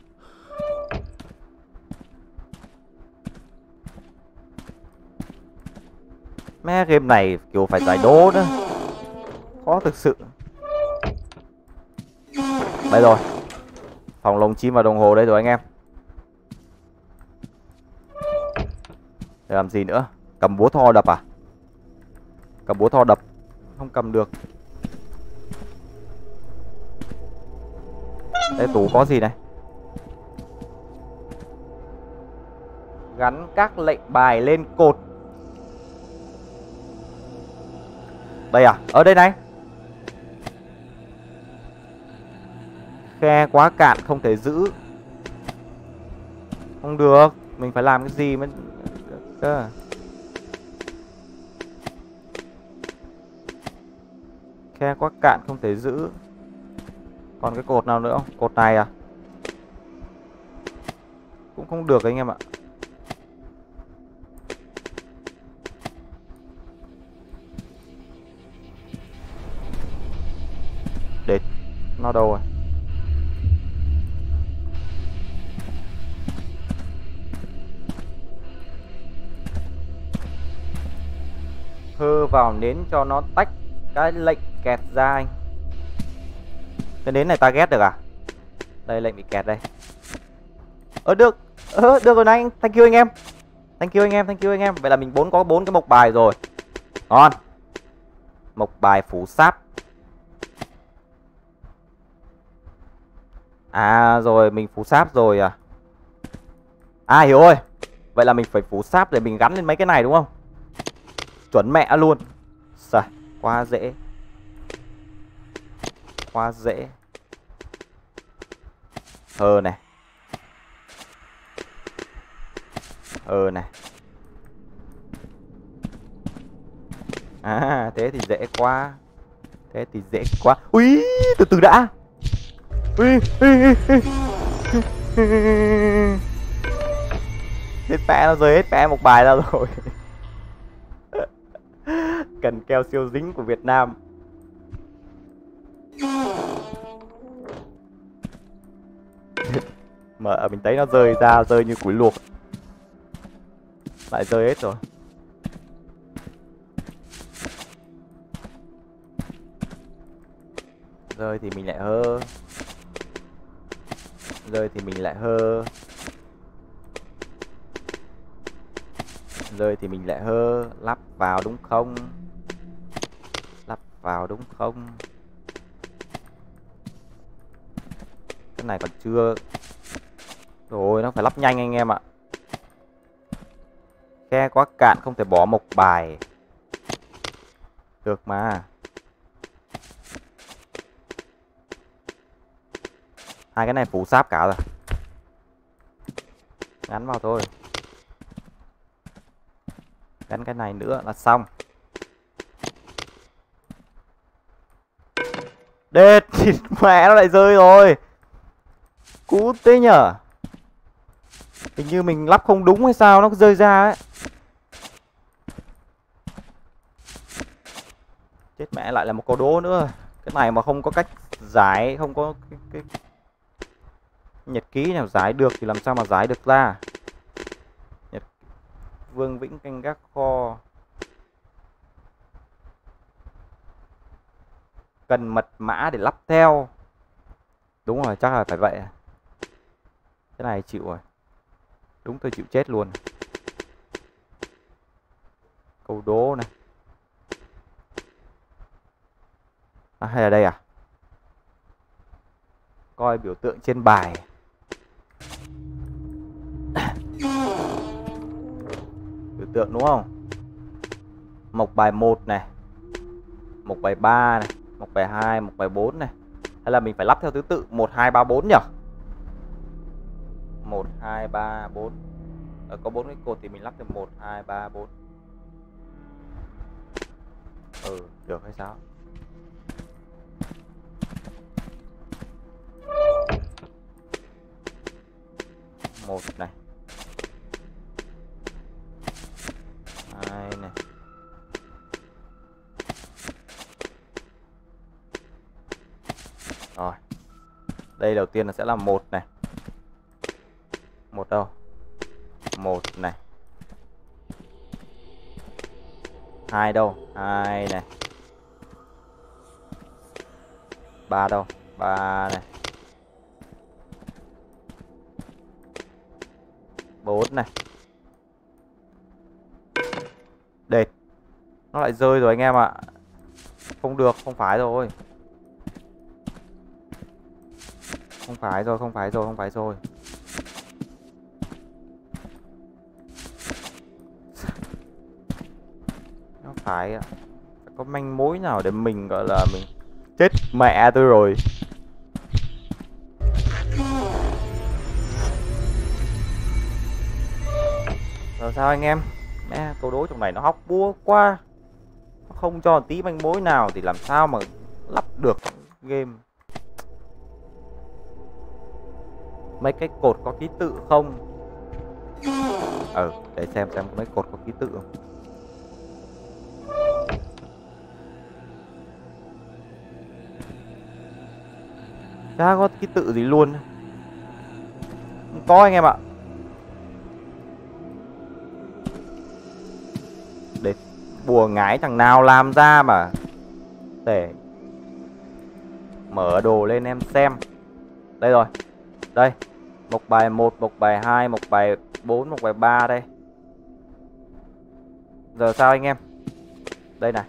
Mẹ game này kiểu phải giải đố nữa. Khó thực sự. Đây rồi. Phòng lồng chim và đồng hồ đây rồi anh em. Để làm gì nữa? Cầm búa thò đập à? Cầm búa thò đập. Không cầm được. Đây tủ có gì này? Gắn các lệnh bài lên cột. Đây à? Ở đây này. Khe quá cạn không thể giữ. Không được. Mình phải làm cái gì mới cơ. Khe quá cạn không thể giữ. Còn cái cột nào nữa không? Cột này à? Cũng không được anh em ạ. Để nó đâu rồi? Hơ vào nến cho nó tách cái lệnh kẹt ra anh. Cái nến này ta ghét được à? Đây lệnh bị kẹt đây. Ơ được. Ơ được rồi anh. Thank you anh em. Thank you anh em, thank you anh em. Vậy là mình bốn có bốn cái mộc bài rồi. Ngon. Mộc bài phủ sáp. À rồi, mình phủ sáp rồi à. À hiểu rồi. Vậy là mình phải phủ sáp để mình gắn lên mấy cái này đúng không? Chuẩn mẹ luôn. Trời, quá dễ. Quá dễ. Ờ này. Ờ này. À thế thì dễ quá. Thế thì dễ quá. Ui, từ từ đã. Ui, ui, ui, ui. Hết pẹ nó rơi hết pẹ một bài ra rồi. Cần keo siêu dính của Việt Nam. Mà mình thấy nó rơi ra, rơi như củi luộc. Lại rơi hết rồi. Rơi thì mình lại hơ. Rơi thì mình lại hơ. Rơi thì mình lại hơ. Lắp vào đúng không? Lắp vào đúng không? Cái này còn chưa. Rồi nó phải lắp nhanh anh em ạ. Khe quá cạn không thể bỏ một bài. Được mà. Hai cái này phủ sáp cả rồi. Gắn vào thôi. Gắn cái này nữa là xong. Đệt, mẹ nó lại rơi rồi. Cú thế nhở. Hình như mình lắp không đúng hay sao nó cứ rơi ra ấy. Chết mẹ, lại là một câu đố nữa. Cái này mà không có cách giải, không có cái, cái nhật ký nào giải được thì làm sao mà giải được ra. Nhật... Vương Vĩnh canh gác kho. Cần mật mã để lắp theo. Đúng rồi, chắc là phải vậy. Cái này chịu rồi. Đúng tôi chịu chết luôn. Câu đố này. À, hay là đây à? Coi biểu tượng trên bài. Biểu tượng đúng không? Mộc bài một này. Mộc bài ba này. Mộc bài hai, mộc bài bốn này. Hay là mình phải lắp theo thứ tự một, hai, ba, bốn nhỉ? một, hai, ba, bốn. Ờ, có bốn cái cột thì mình lắp theo một, hai, ba, bốn. Ừ, được hay sao? Một này. Hai này. Rồi. Đây đầu tiên là sẽ là một này. Một đâu? Một này. Hai đâu? Hai này. Ba đâu? Ba này. Bốn này. Đệt. Nó lại rơi rồi anh em ạ. Không được, không phải rồi. Không phải rồi, không phải rồi, không phải rồi. Nó phải. Phải có manh mối nào để mình gọi là mình chết mẹ tôi rồi. Rồi sao anh em? Mẹ, câu đố trong này nó hóc búa quá. Nó không cho tí manh mối nào thì làm sao mà lắp được game. Mấy cái cột có ký tự không? Ừ, để xem xem mấy cột có ký tự không. Chả có ký tự gì luôn. Không có anh em ạ. Để bùa ngái thằng nào làm ra mà. Để mở đồ lên em xem. Đây rồi. Đây. Mộc bài một, mộc bài hai, mộc bài bốn, mộc bài ba đây. Giờ sao anh em? Đây này.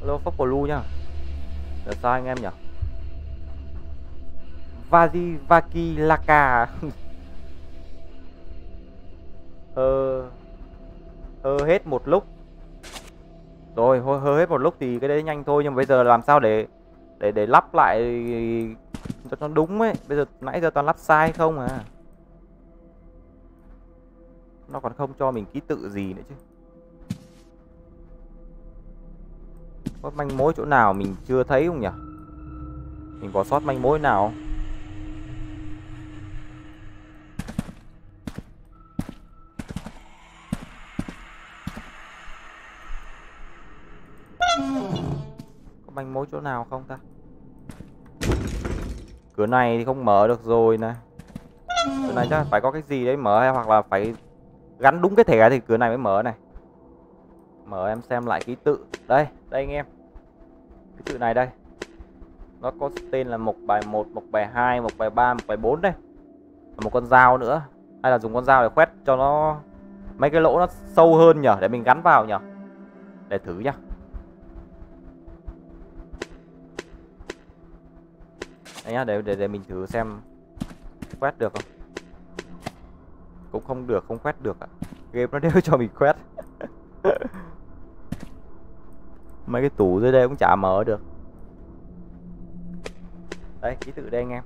Hello Phốc Blue nhá. Là sao anh em nhỉ? Vazivaki Laka. Hơ hơ hết một lúc. Rồi hơ, hơ hết một lúc thì cái đấy nhanh thôi, nhưng mà bây giờ làm sao để để để lắp lại cho nó đúng ấy. Bây giờ nãy giờ toàn lắp sai không à. Nó còn không cho mình ký tự gì nữa chứ. Có manh mối chỗ nào mình chưa thấy không nhỉ? Mình bỏ sót manh mối nào không? Có manh mối chỗ nào không ta? Cửa này thì không mở được rồi này. Cửa này chắc phải có cái gì đấy mở, hay hoặc là phải gắn đúng cái thẻ thì cửa này mới mở này. Mở em xem lại ký tự. Đây, đây anh em. Ký tự này đây. Nó có tên là mộc bài một, mộc bài hai, mộc bài ba, mộc bài bốn đây. Một con dao nữa. Hay là dùng con dao để khoét cho nó mấy cái lỗ nó sâu hơn nhở, để mình gắn vào nhở. Để thử nhá. Đây nhá, để, để để mình thử xem quét được không. Cũng không được, không quét được ạ. Game nó đều cho mình quét. Mấy cái tủ dưới đây cũng chả mở được. Đây, ký tự đây anh em.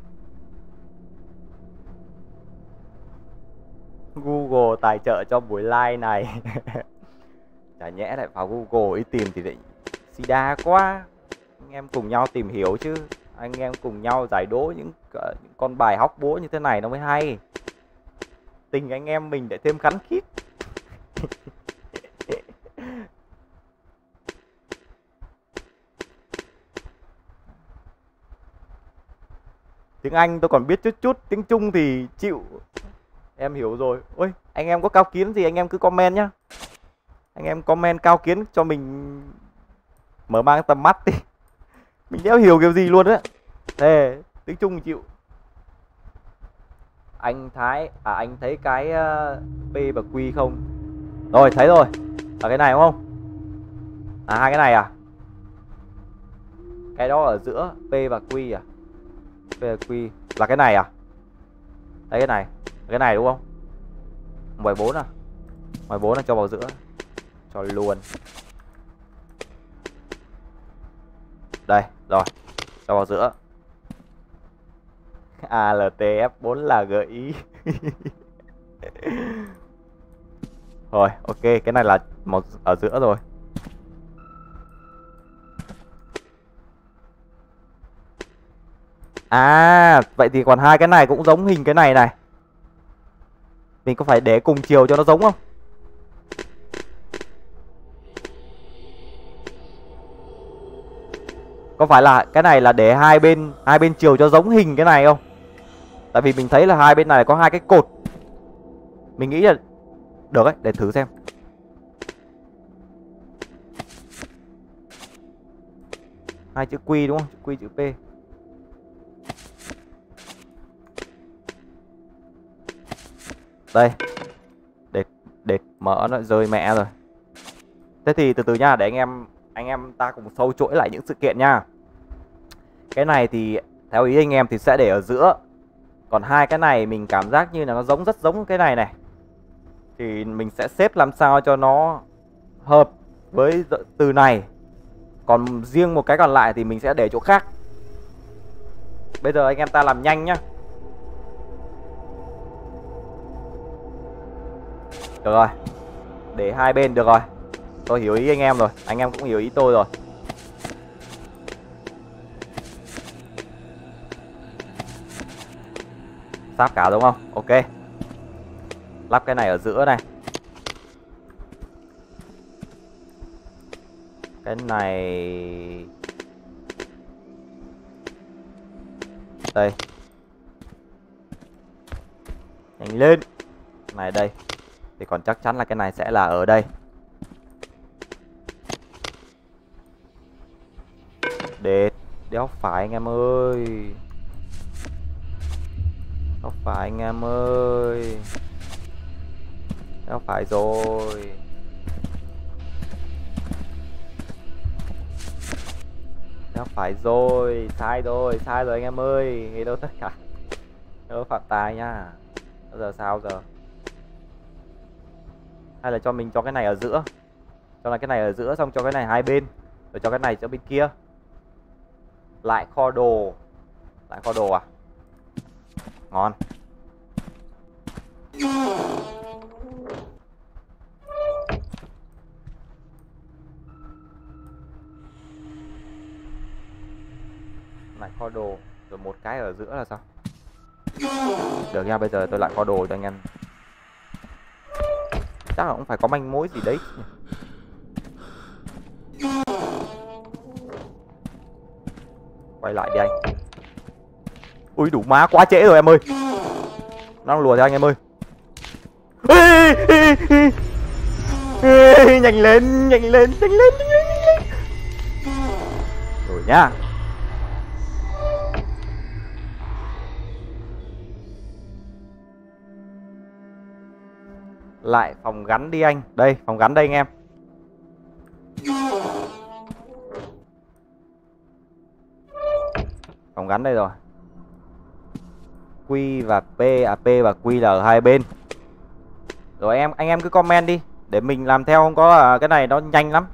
Google tài trợ cho buổi live này. Chả nhẽ lại vào Google ý tìm thì lại sida quá. Anh em cùng nhau tìm hiểu chứ. Anh em cùng nhau giải đố những, uh, những con bài hóc búa như thế này nó mới hay. Tình anh em mình lại thêm khắn khít. Tiếng Anh tôi còn biết chút chút, tiếng Trung thì chịu. Em hiểu rồi. Ôi, anh em có cao kiến gì anh em cứ comment nhá. Anh em comment cao kiến cho mình mở mang tầm mắt đi. Mình đéo hiểu kiểu gì luôn á. Thế, tiếng Trung thì chịu. Anh Thái, à anh thấy cái uh, P và Q không? Rồi, thấy rồi. Là cái này đúng không? À, hai cái này à? Cái đó ở giữa P và Q à? P và Q là cái này à? Đấy, cái này. Cái này đúng không? mười bốn à? mười bốn là cho vào giữa. Cho luôn. Đây, rồi. Cho vào giữa. a lờ tê ép bốn là gợi ý. Rồi, ok, cái này là một ở giữa rồi. À, vậy thì còn hai cái này cũng giống hình cái này này. Mình có phải để cùng chiều cho nó giống không? Có phải là cái này là để hai bên hai bên chiều cho giống hình cái này không? Tại vì mình thấy là hai bên này có hai cái cột. Mình nghĩ là được đấy, để thử xem. Hai chữ Q đúng không? Q chữ P. Đây. Để để mở nó rơi mẹ rồi. Thế thì từ từ nha, để anh em anh em ta cùng sâu chuỗi lại những sự kiện nha. Cái này thì theo ý anh em thì sẽ để ở giữa. Còn hai cái này mình cảm giác như là nó giống, rất giống cái này này. Thì mình sẽ xếp làm sao cho nó hợp với từ này. Còn riêng một cái còn lại thì mình sẽ để chỗ khác. Bây giờ anh em ta làm nhanh nhá. Được rồi. Để hai bên được rồi. Tôi hiểu ý anh em rồi. Anh em cũng hiểu ý tôi rồi. Sắp cả đúng không? Ok. Lắp cái này ở giữa này. Cái này đây. Nhanh lên. Này đây. Thì còn chắc chắn là cái này sẽ là ở đây. Để đéo phải anh em ơi. Đéo phải anh em ơi. Đéo phải rồi. Chắc phải rồi, sai rồi, sai rồi anh em ơi. Hello tất cả. Hello Phạm Tài nha. Bây giờ sao giờ? Hay là cho mình cho cái này ở giữa. Cho là cái này ở giữa xong cho cái này hai bên. Rồi cho cái này cho bên kia. Lại kho đồ. Lại kho đồ à? Ngon. Lại kho đồ. Rồi một cái ở giữa là sao? Được nha, bây giờ tôi lại kho đồ cho anh em. Chắc là cũng phải có manh mối gì đấy. Quay lại đi anh. Ui đủ má, quá trễ rồi em ơi. Nó đang lùa theo anh em ơi. Ê, ê, ê. Ê, nhanh lên, nhanh lên, nhanh lên, nhanh lên, nhanh lên. Rồi nhá. Lại phòng gắn đi anh. Đây, phòng gắn đây anh em. Phòng gắn đây rồi. Q và P, à P và Q là ở hai bên. Rồi em anh em cứ comment đi để mình làm theo, không có à, cái này nó nhanh lắm.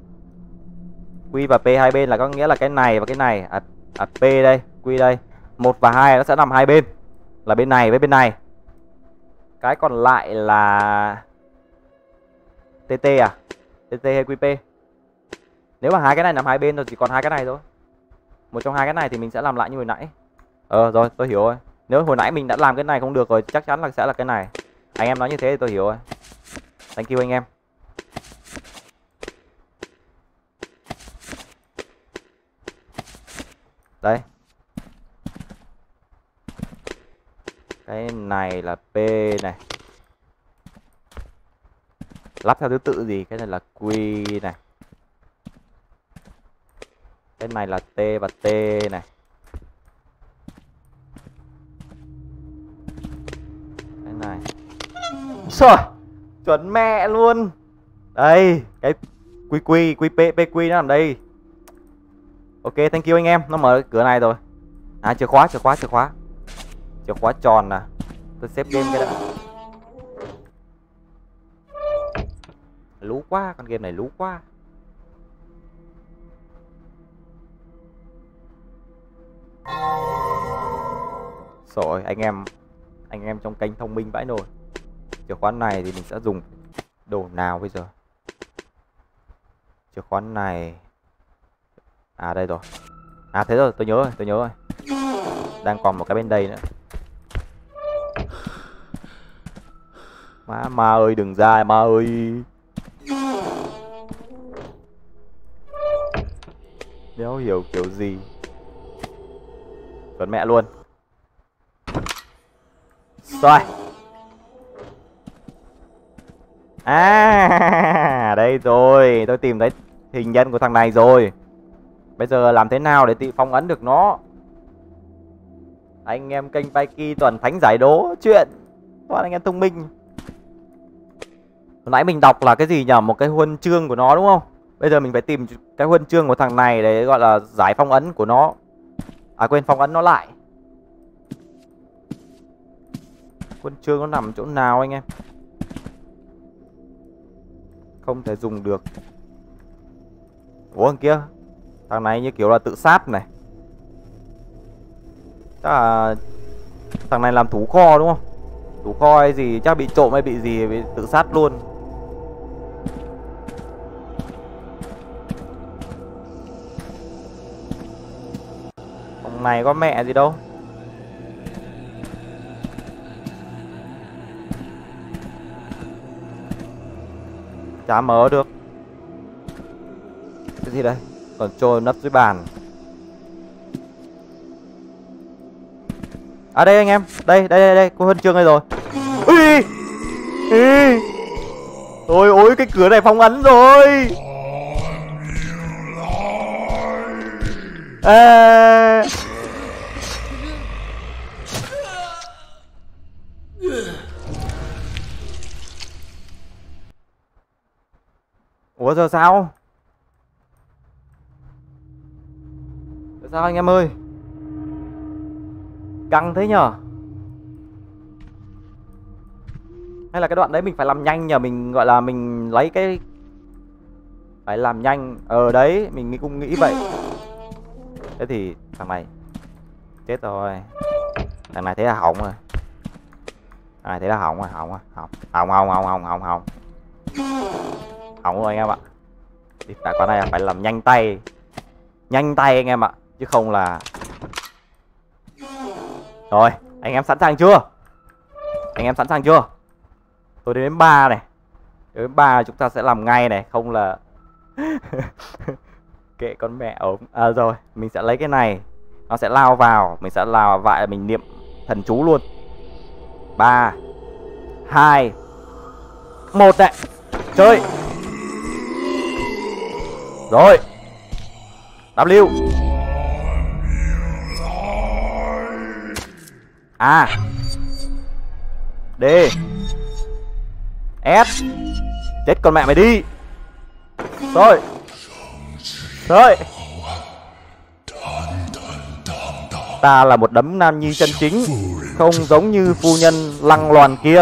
Q và P hai bên là có nghĩa là cái này và cái này. À, à P đây, Q đây. một và hai nó sẽ nằm hai bên. Là bên này với bên này. Cái còn lại là tê tê à? tê tê hay quy pê? Nếu mà hai cái này nằm hai bên rồi chỉ còn hai cái này thôi. Một trong hai cái này thì mình sẽ làm lại như hồi nãy. Ờ rồi, tôi hiểu rồi. Nếu hồi nãy mình đã làm cái này không được rồi, chắc chắn là sẽ là cái này. Anh em nói như thế thì tôi hiểu rồi. Thank you anh em. Đây. Cái này là P này. Lắp theo thứ tự gì? Cái này là Q này. Cái này là T và T này. Cái này. Rồi, chuẩn mẹ luôn. Đây, cái Q Q, Q P, P Q nó nằm đây. Ok, thank you anh em. Nó mở cái cửa này rồi. À, chìa khóa, chìa khóa, chìa khóa. Chìa khóa tròn nè. Tôi xếp game cái đã. Lú quá, con game này lú quá. Rồi anh em, anh em trong kênh thông minh vãi nồi. Chìa khóa này thì mình sẽ dùng đồ nào bây giờ? Chìa khóa này. À đây rồi. À thế rồi, tôi nhớ rồi, tôi nhớ rồi. Đang còn một cái bên đây nữa. Má ma ơi đừng ra ma ơi. Đéo hiểu kiểu gì. Chuẩn mẹ luôn. Rồi. À đây rồi, tôi tìm thấy hình nhân của thằng này rồi. Bây giờ làm thế nào để tị phong ấn được nó? Anh em kênh Paiki toàn thánh giải đố chuyện. Toàn anh em thông minh. Hồi nãy mình đọc là cái gì nhỉ? Một cái huân chương của nó đúng không? Bây giờ mình phải tìm cái huân chương của thằng này để gọi là giải phong ấn của nó. À quên, phong ấn nó lại. Huân chương nó nằm chỗ nào anh em? Không thể dùng được. Ủa thằng kia, thằng này như kiểu là tự sát này. Chắc là thằng này làm thủ kho đúng không? Thủ kho hay gì, chắc bị trộm hay bị gì, bị tự sát luôn. Thằng này có mẹ gì đâu. Chả mở được. Cái gì đây? Còn trôi nấp dưới bàn. À đây anh em. Đây, đây, đây, đây. Có huân chương đây rồi. Ui! Ui! Ôi ôi, cái cửa này phong ấn rồi. À... Ủa giờ sao? Sao anh em ơi? Căng thế nhở? Hay là cái đoạn đấy mình phải làm nhanh nhờ, mình gọi là mình lấy cái phải làm nhanh. Ờ đấy, mình cũng nghĩ vậy. Thế thì thằng này chết rồi. Thằng này thế là hỏng rồi. Thằng này thế là hỏng rồi, hỏng rồi, hỏng. Hỏng hỏng hỏng hỏng hỏng hỏng. Hỏng rồi anh em ạ. Thì tại con này phải làm nhanh tay. Nhanh tay anh em ạ, chứ không là. Rồi, anh em sẵn sàng chưa? Anh em sẵn sàng chưa? Tôi đến ba này. Đến ba chúng ta sẽ làm ngay này, không là kệ con mẹ ốm. À rồi, mình sẽ lấy cái này. Nó sẽ lao vào, mình sẽ lao vào, mình niệm thần chú luôn. Ba hai một này. Chơi. Rồi. W A D S. Chết con mẹ mày đi. Rồi. Rồi. Ta là một đấng nam nhi chân chính, không giống như phu nhân lăng loàn kia.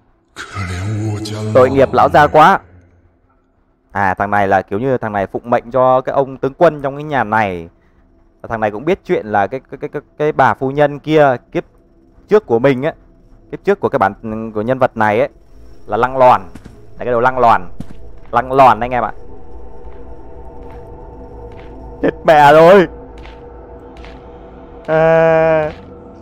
Tội nghiệp lão gia quá. À thằng này là kiểu như thằng này phụng mệnh cho cái ông tướng quân trong cái nhà này. Và thằng này cũng biết chuyện là cái cái cái cái, cái bà phu nhân kia kiếp trước của mình ấy, kiếp trước của cái bản của nhân vật này ấy là lăng loàn. Là cái đầu lăng loàn. Lăng loàn anh em ạ. Chết mẹ rồi. À...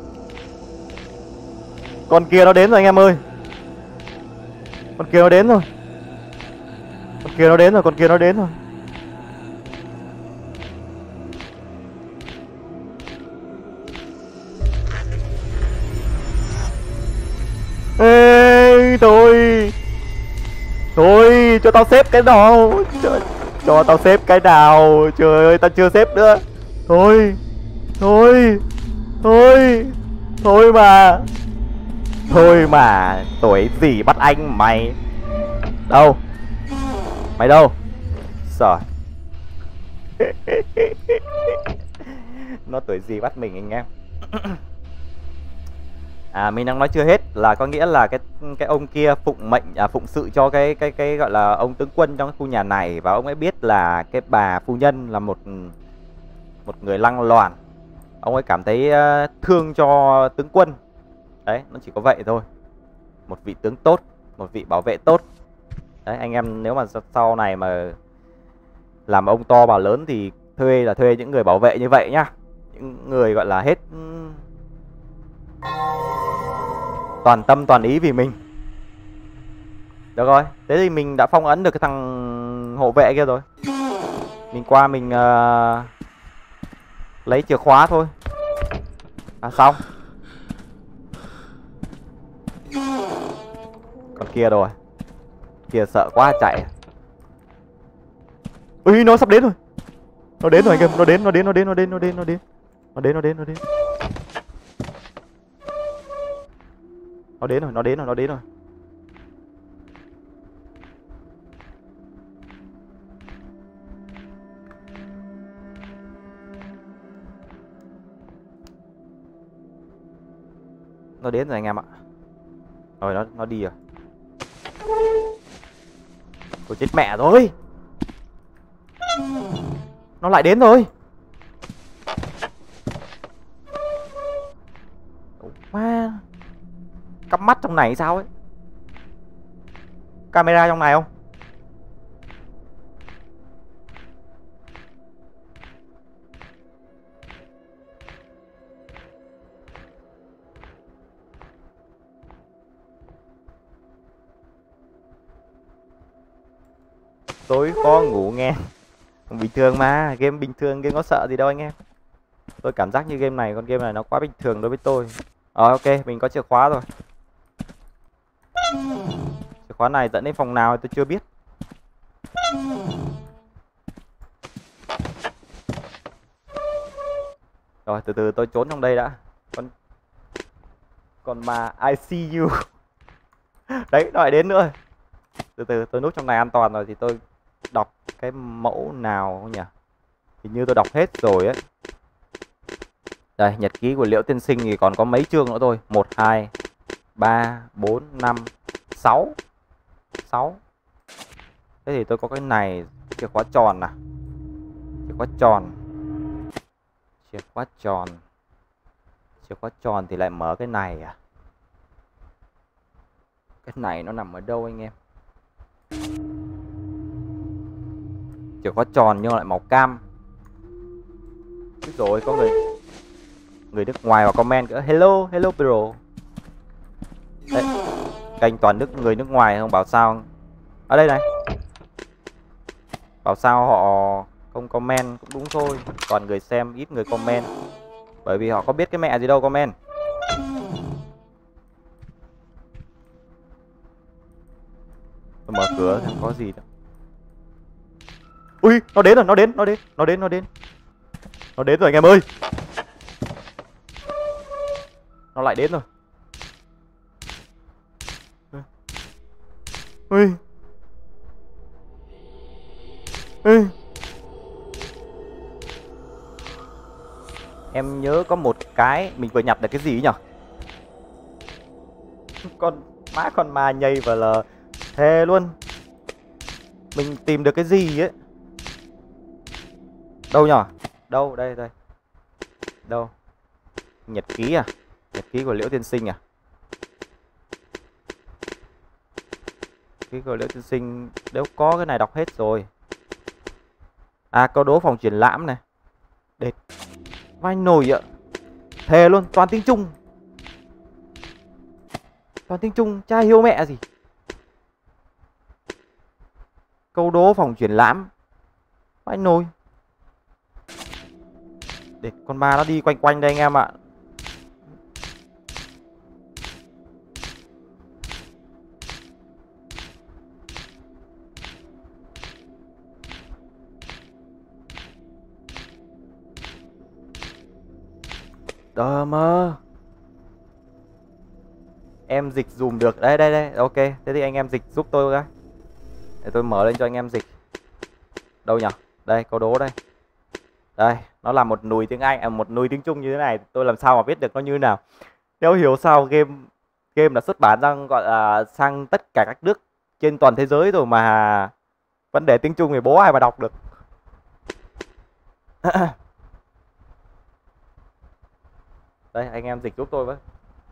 Con kia nó đến rồi anh em ơi. Con kia nó đến rồi. Con kia nó đến rồi, con kia nó đến rồi. Ê, thôi. Thôi, cho tao xếp cái nào. Cho, cho tao xếp cái nào. Trời ơi, tao chưa xếp nữa. Thôi. Thôi. Thôi. Thôi mà. Thôi mà. Tuổi gì bắt anh mày. Đâu? Mày đâu? Trời. Nó tuổi gì bắt mình anh em. À mình đang nói chưa hết, là có nghĩa là cái cái ông kia phụng mệnh à, phụng sự cho cái cái cái gọi là ông tướng quân trong cái khu nhà này, và ông ấy biết là cái bà phu nhân là một một người lăng loàn. Ông ấy cảm thấy uh, thương cho tướng quân. Đấy, nó chỉ có vậy thôi. Một vị tướng tốt, một vị bảo vệ tốt. Đấy, anh em nếu mà sau này mà làm ông to bà lớn thì thuê là thuê những người bảo vệ như vậy nhá. Những người gọi là hết toàn tâm toàn ý vì mình. Được rồi, thế thì mình đã phong ấn được cái thằng hộ vệ kia rồi. Mình qua mình uh, lấy chìa khóa thôi. À xong. Con kia rồi. Kia sợ quá chạy. Ui nó sắp đến rồi. Nó đến rồi anh em, nó đến, nó đến, nó đến, nó đến, nó đến, nó đến. Nó đến, nó đến, nó đến. Nó đến rồi, nó đến rồi, nó đến rồi. Nó đến rồi anh em ạ. Rồi nó nó đi rồi. Ôi chết mẹ rồi. Nó lại đến rồi. Ma. Cắm mắt trong này sao ấy? Camera trong này không? Tối có ngủ nghe. Bình thường mà, game bình thường, game có sợ gì đâu anh em. Tôi cảm giác như game này, con game này nó quá bình thường đối với tôi. Rồi ok, mình có chìa khóa rồi. Chìa khóa này dẫn đến phòng nào thì tôi chưa biết. Rồi từ từ tôi trốn trong đây đã. Con Còn mà I see you. Đấy, nó lại đến nữa. Từ từ tôi núp trong này an toàn rồi thì tôi đọc cái mẫu nào nhỉ? Hình như tôi đọc hết rồi ấy. Đây, nhật ký của Liễu Tiên Sinh thì còn có mấy chương nữa thôi. Một, hai, ba, bốn, năm, sáu. Sáu. Thế thì tôi có cái này. Chìa khóa tròn à. Chìa khóa tròn. Chìa khóa tròn. Chìa khóa tròn thì lại mở cái này à. Cái này nó nằm ở đâu anh em? Chìa khóa tròn nhưng lại màu cam. Biết rồi, có người người nước ngoài vào comment nữa. Hello, hello bro. Đấy, kênh toàn nước người nước ngoài không bảo sao. Ở đây này. Bảo sao họ không comment cũng đúng thôi. Toàn người xem ít người comment. Bởi vì họ có biết cái mẹ gì đâu comment. Tôi mở cửa không có gì đâu. Ui, nó đến rồi, nó đến, nó đến, nó đến, nó đến. Nó đến rồi anh em ơi. Nó lại đến rồi. Ui. Ui. Em nhớ có một cái mình vừa nhặt được cái gì ấy nhở? Con má con ma nhây và là thề luôn. Mình tìm được cái gì ấy. Đâu nhở? Đâu? Đây, đây. Đâu? Nhật ký à? Nhật ký của Liễu Tiên Sinh à? Nhật ký của Liễu Tiên Sinh nếu có cái này đọc hết rồi. À, câu đố phòng triển lãm này. Đệt. Vai nồi ạ. Thề luôn, toàn tiếng Trung. Toàn tiếng Trung, cha hiếu mẹ gì. Câu đố phòng triển lãm. Vai nồi. Để con ma nó đi quanh quanh đây anh em ạ. Đờ mơ. Em dịch dùm được. Đây đây đây. Ok. Thế thì anh em dịch giúp tôi cái. Để tôi mở lên cho anh em dịch. Đâu nhỉ? Đây, câu đố đây. Đây, nó là một nùi tiếng Anh, à, một nùi tiếng Trung như thế này. Tôi làm sao mà biết được nó như thế nào. Nếu hiểu sao game game đã xuất bản ra gọi là sang tất cả các nước trên toàn thế giới rồi mà vấn đề tiếng Trung thì bố ai mà đọc được. Đây, anh em dịch giúp tôi với.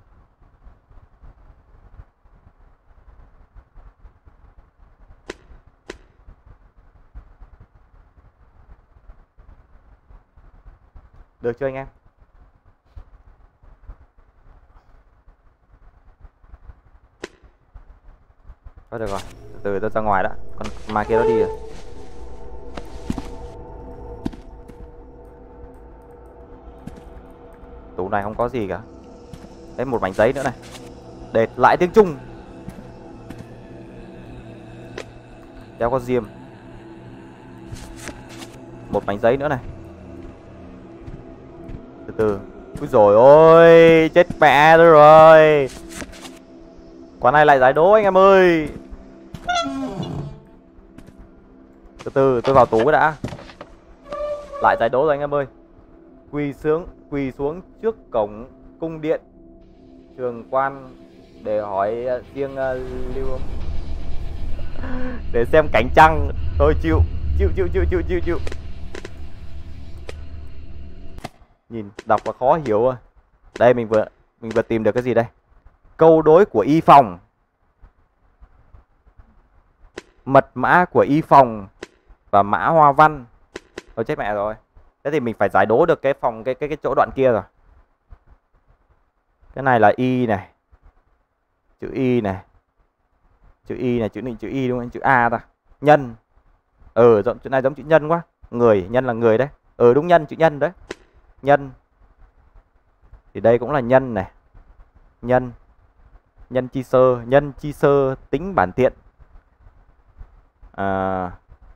Được chưa anh em? Thôi được rồi, từ từ tôi ra ngoài đã. Con ma kia nó đi rồi. Tủ này không có gì cả. Đấy, một mảnh giấy nữa này. Để lại tiếng Trung. Đeo có diêm. Một mảnh giấy nữa này. Từ từ. Úi dồi ôi, chết mẹ tôi rồi. Quán này lại giải đố anh em ơi. Từ từ, tôi vào tủ cái đã. Lại giải đố rồi anh em ơi. Quỳ xuống, quỳ xuống trước cổng cung điện Trường Quan để hỏi riêng uh, Lưu để xem cảnh trăng. Tôi chịu, chịu chịu chịu chịu chịu chịu. Nhìn đọc là khó hiểu rồi. Đây mình vừa mình vừa tìm được cái gì đây? Câu đối của y phòng. Mật mã của y phòng và mã hoa văn. Tôi chết mẹ rồi. Thế thì mình phải giải đố được cái phòng cái cái cái chỗ đoạn kia rồi. Cái này là y này. Chữ y này. Chữ y này, chữ này chữ y đúng không? Chữ A ta. Nhân. Ừ, chữ này giống chữ nhân quá. Người, nhân là người đấy. Ừ đúng, nhân, chữ nhân đấy. Nhân. Thì đây cũng là nhân này. Nhân. Nhân chi sơ, nhân chi sơ tính bản thiện. À,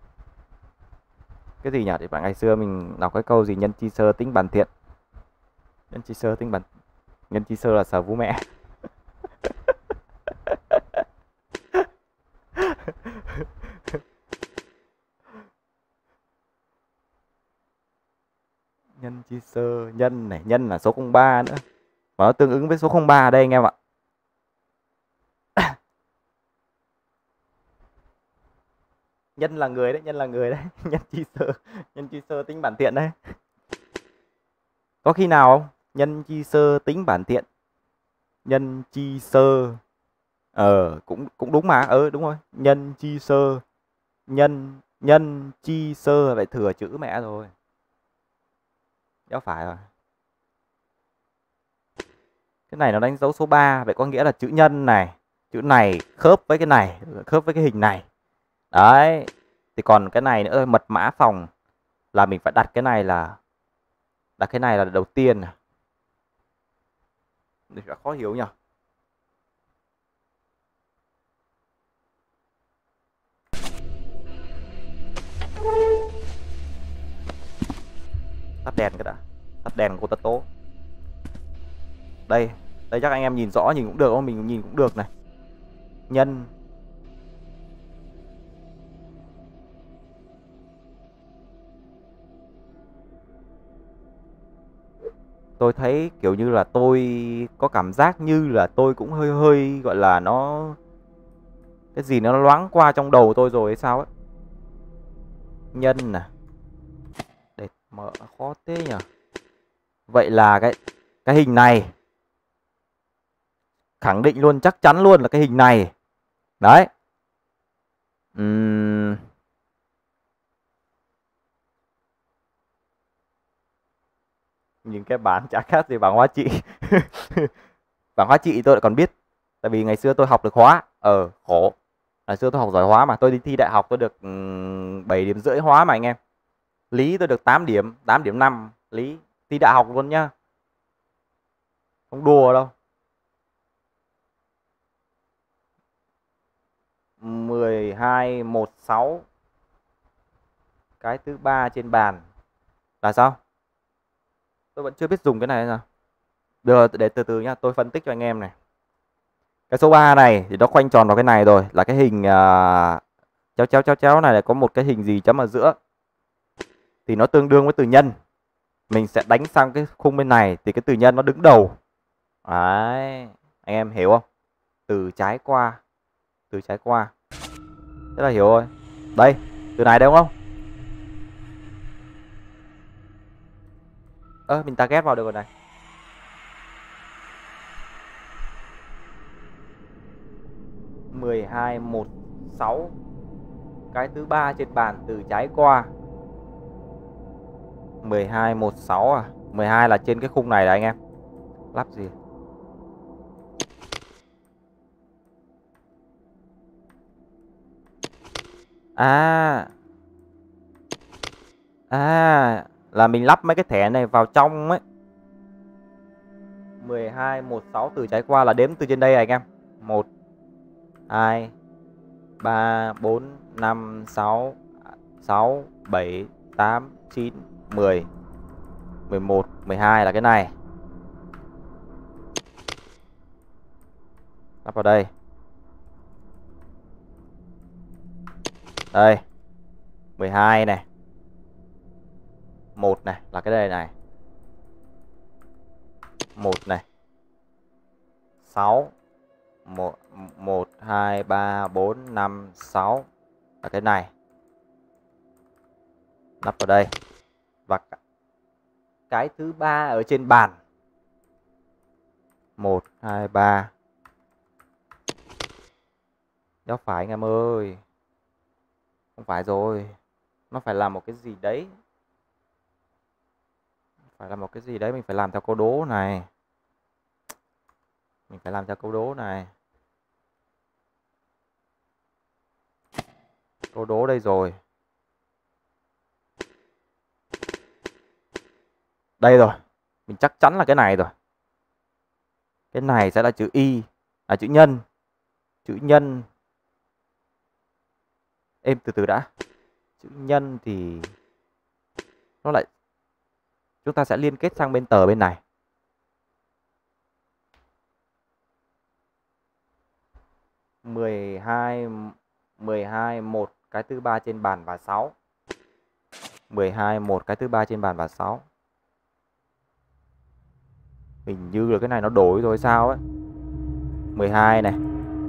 cái gì nhỉ? Thì bạn ngày xưa mình đọc cái câu gì nhân chi sơ tính bản thiện. Nhân chi sơ tính bản nhân chi sơ là sở vũ mẹ. Nhân chi sơ nhân này, nhân là số không ba nữa. Và nó tương ứng với số không ba ở đây anh em ạ. Nhân là người đấy, nhân là người đấy. Nhân chi sơ, nhân chi sơ tính bản thiện đấy. Có khi nào không? Nhân chi sơ tính bản thiện. Nhân chi sơ. Ờ cũng cũng đúng mà. Ờ đúng rồi. Nhân chi sơ. Nhân nhân chi sơ phải thừa chữ mẹ rồi. Đó phải rồi. Cái này nó đánh dấu số ba, vậy có nghĩa là chữ nhân này, chữ này khớp với cái này, khớp với cái hình này. Đấy. Thì còn cái này nữa, mật mã phòng là mình phải đặt cái này là đặt cái này là đầu tiên này. Thì khó hiểu nhỉ. Tắt đèn cái đã. Tắt đèn của tắt tố. Đây, đây chắc anh em nhìn rõ nhìn cũng được không? Mình nhìn cũng được này. Nhân tôi thấy kiểu như là tôi có cảm giác như là tôi cũng hơi hơi gọi là nó cái gì nó loáng qua trong đầu tôi rồi hay sao ấy. Nhân à. Để mở khó thế nhỉ. Vậy là cái cái hình này khẳng định luôn, chắc chắn luôn là cái hình này. Đấy. Uhm... Nhìn cái bảng chả khác gì bảng hóa trị. Bảng hóa trị tôi lại còn biết. Tại vì ngày xưa tôi học được hóa. Ờ khổ. Ngày xưa tôi học giỏi hóa mà. Tôi đi thi đại học tôi được bảy điểm rưỡi hóa mà anh em. Lý tôi được tám điểm, tám điểm năm. Lý thi đại học luôn nhá. Không đùa đâu. mười hai một sáu. Cái thứ ba trên bàn là sao? Tôi vẫn chưa biết dùng cái này nào. Được, để từ từ nhá, tôi phân tích cho anh em này. Cái số ba này thì nó khoanh tròn vào cái này rồi, là cái hình uh, chéo chéo chéo chéo này, là có một cái hình gì chấm ở giữa. Thì nó tương đương với từ nhân. Mình sẽ đánh sang cái khung bên này thì cái từ nhân nó đứng đầu. Đấy, anh em hiểu không? Từ trái qua, từ trái qua. Thế là hiểu rồi. Đây, từ này đúng không? Ơ, à, mình target vào được rồi này. mười hai một sáu. Cái thứ ba trên bàn từ trái qua. mười hai một sáu à? mười hai là trên cái khung này là anh em. Lắp gì? À. À, là mình lắp mấy cái thẻ này vào trong ấy. mười hai một sáu từ trái qua là đếm từ trên đây anh em. một hai ba bốn năm sáu sáu bảy tám chín mười mười một mười hai là cái này. Lắp vào đây. Đây. mười hai này. một này là cái đây này. một này. sáu một một hai ba bốn năm sáu là cái này. Lắp vào đây. Và cái thứ ba ở trên bàn. một hai ba. Đó phải anh em ơi. Không phải rồi. Nó phải làm một cái gì đấy. Phải làm một cái gì đấy, mình phải làm theo câu đố này. Mình phải làm theo câu đố này. Câu đố đây rồi. Đây rồi. Mình chắc chắn là cái này rồi. Cái này sẽ là chữ Y. À chữ nhân. Chữ nhân. Êm từ từ đã. Chữ nhân thì nó lại, chúng ta sẽ liên kết sang bên tờ bên này. mười hai mười hai một cái thứ ba trên bàn và sáu. mười hai một cái thứ ba trên bàn và sáu. Hình như là cái này nó đổi rồi sao ấy. mười hai này.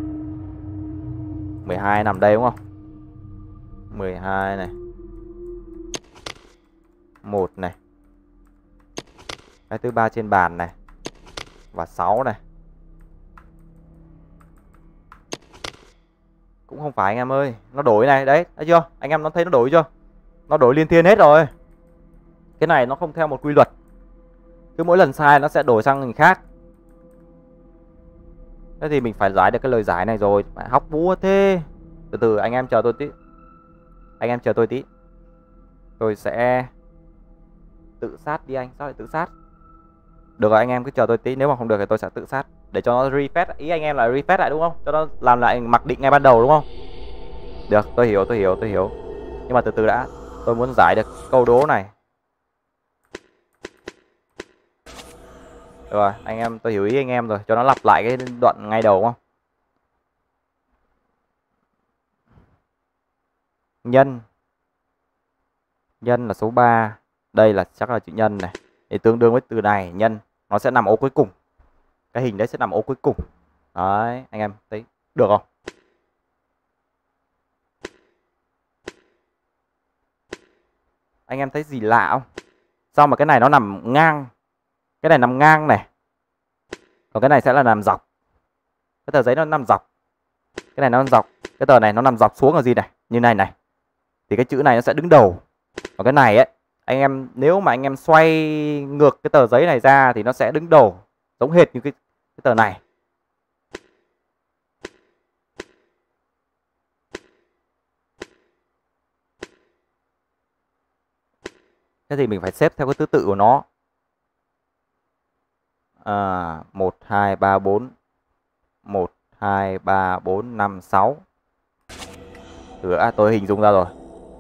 mười hai nằm đây đúng không? mười hai này. một này. Cái thứ ba trên bàn này. Và sáu này. Cũng không phải anh em ơi. Nó đổi này. Đấy. Thấy chưa? Anh em nó thấy nó đổi chưa? Nó đổi liên thiên hết rồi. Cái này nó không theo một quy luật. Cứ mỗi lần sai nó sẽ đổi sang người khác. Thế thì mình phải giải được cái lời giải này rồi. Mẹ học búa thế. Từ từ anh em chờ tôi tí. Anh em chờ tôi tí. Tôi sẽ tự sát đi anh. Sao lại tự sát? Được rồi anh em cứ chờ tôi tí. Nếu mà không được thì tôi sẽ tự sát. Để cho nó reset. Ý anh em là reset lại đúng không? Cho nó làm lại mặc định ngay ban đầu đúng không? Được tôi hiểu tôi hiểu tôi hiểu. Nhưng mà từ từ đã. Tôi muốn giải được câu đố này. Được rồi anh em tôi hiểu ý anh em rồi. Cho nó lặp lại cái đoạn ngay đầu đúng không? Nhân. Nhân là số ba. Đây là chắc là chữ nhân này. Thì tương đương với từ này nhân. Nó sẽ nằm ô cuối cùng. Cái hình đấy sẽ nằm ô cuối cùng. Đấy anh em thấy được không? Anh em thấy gì lạ không? Sao mà cái này nó nằm ngang? Cái này nằm ngang này. Còn cái này sẽ là nằm dọc. Cái tờ giấy nó nằm dọc. Cái này nó nằm dọc. Cái tờ này nó nằm dọc xuống là gì này? Như này này. Thì cái chữ này nó sẽ đứng đầu. Còn cái này ấy, anh em nếu mà anh em xoay ngược cái tờ giấy này ra thì nó sẽ đứng đầu. Giống hệt như cái, cái tờ này. Thế thì mình phải xếp theo cái thứ tự của nó. À, một, hai, ba, bốn. một, hai, ba, bốn, năm, sáu. Ừ, à, tôi hình dung ra rồi.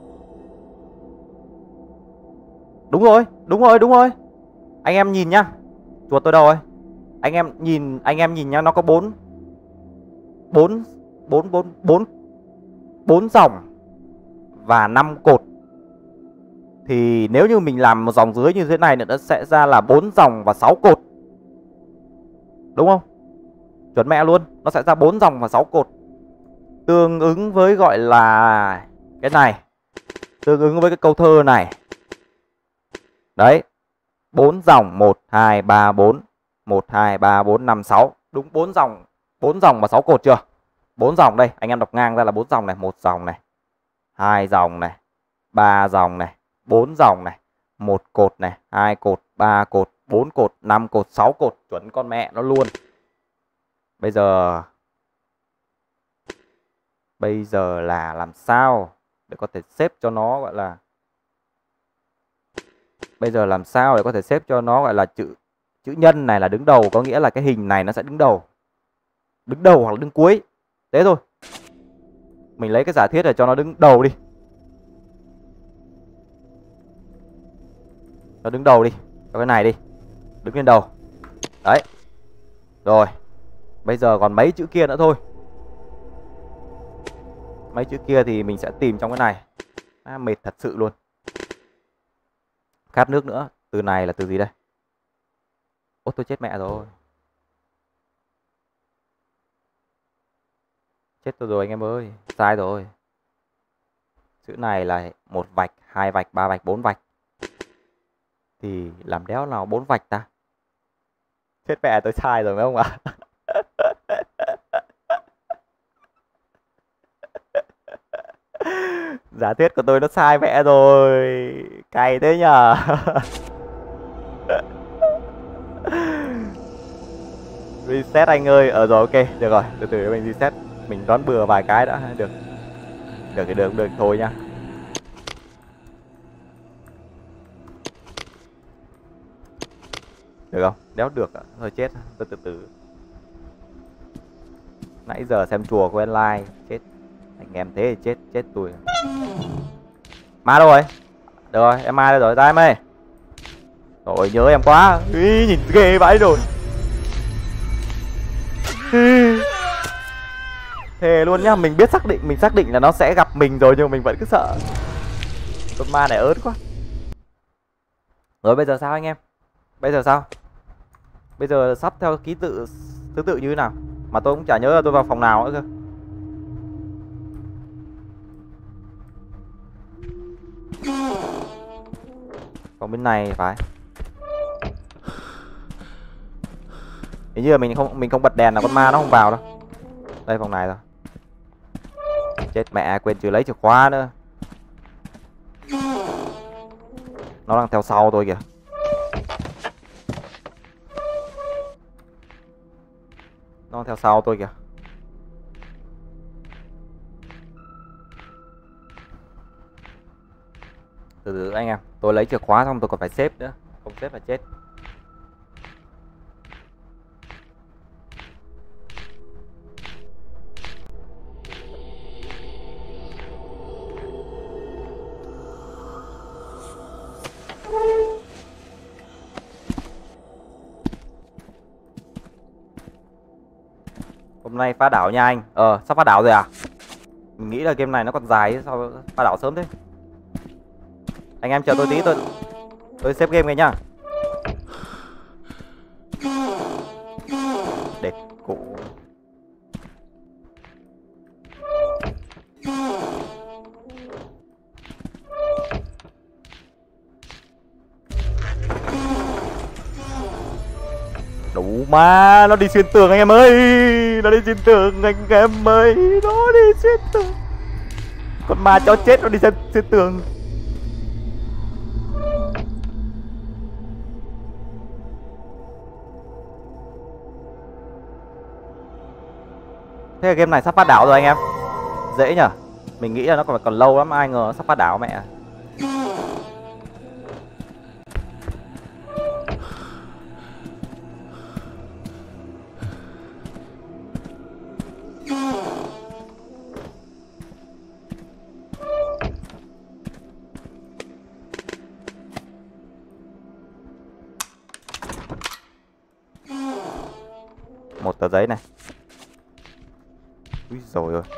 Đúng rồi, đúng rồi, đúng rồi. Anh em nhìn nhá. Chuột tôi đâu rồi? Anh em nhìn, anh em nhìn nhá, nó có bốn bốn bốn bốn bốn bốn dòng và năm cột. Thì nếu như mình làm một dòng dưới như thế này nữa nó sẽ ra là bốn dòng và sáu cột. Đúng không? Chuẩn mẹ luôn, nó sẽ ra bốn dòng và sáu cột. Tương ứng với gọi là cái này. Tương ứng với cái câu thơ này. Đấy. bốn dòng một hai ba bốn. một hai ba bốn năm sáu. Đúng bốn dòng, bốn dòng và sáu cột chưa? bốn dòng đây, anh em đọc ngang ra là bốn dòng này, một dòng này, hai dòng này, ba dòng này, bốn dòng này, một cột này, hai cột, ba cột, bốn cột, năm cột, sáu cột, chuẩn con mẹ nó luôn. Bây giờ Bây giờ là làm sao để có thể xếp cho nó gọi là Bây giờ làm sao để có thể xếp cho nó gọi là chữ chữ nhân này là đứng đầu, có nghĩa là cái hình này nó sẽ đứng đầu. Đứng đầu hoặc là đứng cuối. Thế thôi. Mình lấy cái giả thiết để cho nó đứng đầu đi. Nó đứng đầu đi. Cho cái này đi. Đứng lên đầu. Đấy. Rồi. Bây giờ còn mấy chữ kia nữa thôi. Mấy chữ kia thì mình sẽ tìm trong cái này. À, mệt thật sự luôn. Khát nước nữa. Từ này là từ gì đây? Ôi tôi chết mẹ rồi. Chết tôi rồi anh em ơi. Sai rồi. Chữ này là một vạch, hai vạch, ba vạch, bốn vạch. Thì làm đéo nào bốn vạch ta? Chết mẹ tôi sai rồi phải không ạ? Giả thuyết của tôi nó sai mẹ rồi. Cày thế nhờ. Reset anh ơi. Ờ rồi ok. Được rồi. Từ từ mình reset. Mình đoán bừa vài cái đã. Được. Được thì được. Được thôi nha. Được không? Đéo được ạ. Thôi chết. Tôi từ từ. Nãy giờ xem chùa của online. Chết. Anh em thế thì chết. Chết tôi. Ma đâu rồi? Được rồi. Em ma đây rồi. Ra em ơi. Rồi nhớ em quá. Ý, nhìn ghê vãi rồi. Thề luôn nhá. Mình biết xác định. Mình xác định là nó sẽ gặp mình rồi. Nhưng mà mình vẫn cứ sợ. Con ma này ớt quá. Rồi bây giờ sao anh em? Bây giờ sao? Bây giờ sắp theo ký tự thứ tự như thế nào mà tôi cũng chả nhớ là tôi vào phòng nào nữa cơ. Phòng bên này phải. Hình như là mình không mình không bật đèn là con ma nó không vào đâu. Đây phòng này rồi. Chết mẹ, quên chưa lấy chìa khóa nữa. Nó đang theo sau tôi kìa. Nó đang theo sau tôi kìa. Từ từ anh em, tôi lấy chìa khóa xong tôi còn phải xếp nữa. Không xếp là chết. Hôm nay phá đảo nha anh. Ờ, sắp phá đảo rồi à? Mình nghĩ là game này nó còn dài, sao phá đảo sớm thế? Anh em chờ tôi tí, tôi tôi xếp game ngay nhá. Để cụ. Đủ mà, nó đi xuyên tường anh em ơi. Nó đi xuyên tường anh em ơi. Nó đi xuyên tường. Con ma chó chết nó đi xuyên, xuyên tường. Thế là game này sắp phát đảo rồi anh em. Dễ nhở. Mình nghĩ là nó còn còn lâu lắm, ai ngờ nó sắp phát đảo mẹ. Một tờ giấy này. Úi dồi ôi.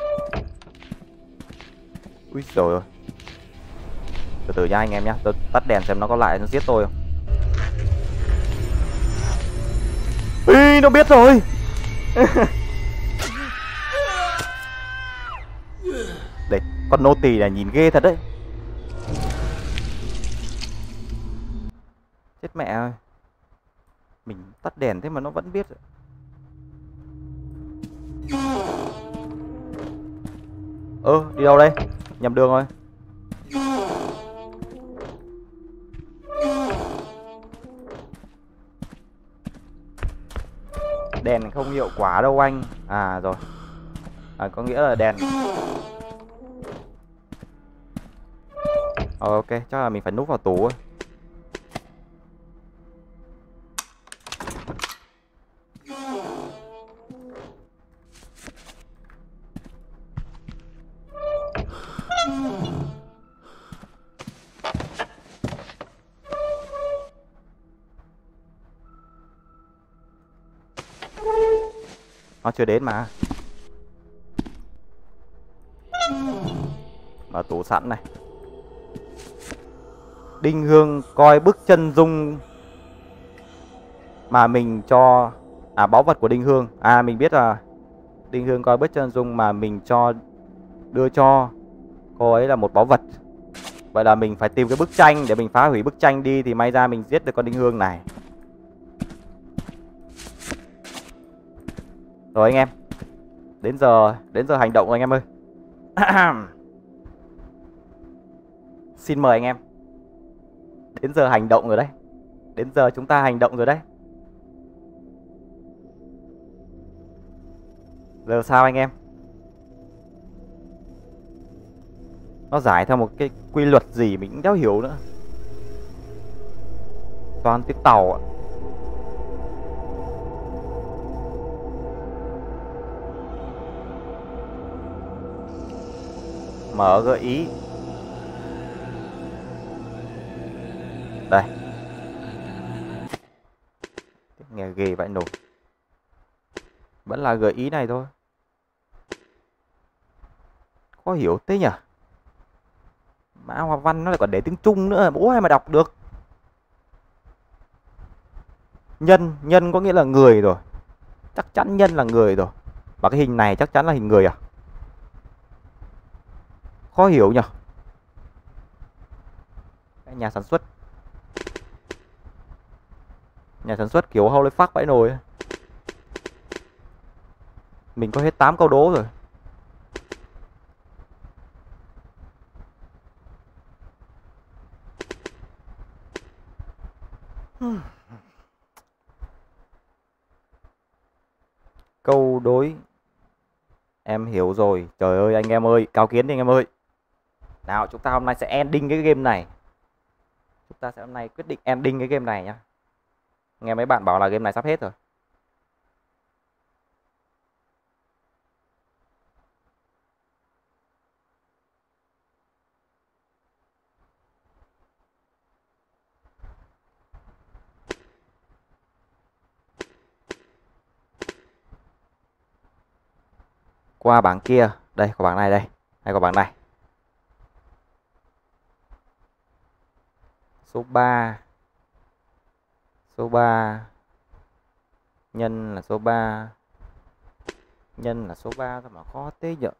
Úi dồi ôi. Từ từ nha anh em nhé. Tôi tắt đèn xem nó có lại nó giết tôi không. Ê, nó biết rồi. Đây, con nô tỳ này nhìn ghê thật đấy. Chết mẹ ơi. Mình tắt đèn thế mà nó vẫn biết. Ơ, ừ, đi đâu đây? Nhầm đường rồi. Đèn không hiệu quả đâu anh. À rồi. À, có nghĩa là đèn. Ờ, ok, chắc là mình phải núp vào tủ. Nó chưa đến mà. Mở tủ sẵn này. Đinh Hương coi bức chân dung mà mình cho. À, báu vật của Đinh Hương. À, mình biết là Đinh Hương coi bức chân dung mà mình cho đưa cho cô ấy là một báu vật. Vậy là mình phải tìm cái bức tranh để mình phá hủy bức tranh đi thì may ra mình giết được con Đinh Hương này. Rồi anh em. Đến giờ đến giờ hành động rồi anh em ơi. Xin mời anh em. Đến giờ hành động rồi đấy. Đến giờ chúng ta hành động rồi đấy. Giờ sao anh em? Nó giải theo một cái quy luật gì mình cũng đéo hiểu nữa. Toàn tiếng tàu ạ. Mở gợi ý. Đây. Nghe ghê vãi nổ. Vẫn là gợi ý này thôi. Khó hiểu thế nhỉ. Mã Hoa Văn nó lại còn để tiếng Trung nữa. Bố ai mà đọc được. Nhân, nhân có nghĩa là người rồi. Chắc chắn nhân là người rồi. Và cái hình này chắc chắn là hình người à? Khó hiểu nhỉ. Cái nhà sản xuất. Nhà sản xuất kiểu Holy fuck vãi nồi. Mình có hết tám câu đố rồi. Câu đối. Em hiểu rồi. Trời ơi anh em ơi, cao kiến đi anh em ơi. Nào chúng ta hôm nay sẽ ending cái game này. Chúng ta sẽ hôm nay quyết định ending cái game này nhá. Nghe mấy bạn bảo là game này sắp hết rồi. Qua bảng kia. Đây có bảng này đây. Hay có bảng này. Số ba. Số ba. Nhân là số ba. Nhân là số ba sao mà khó thế nhở.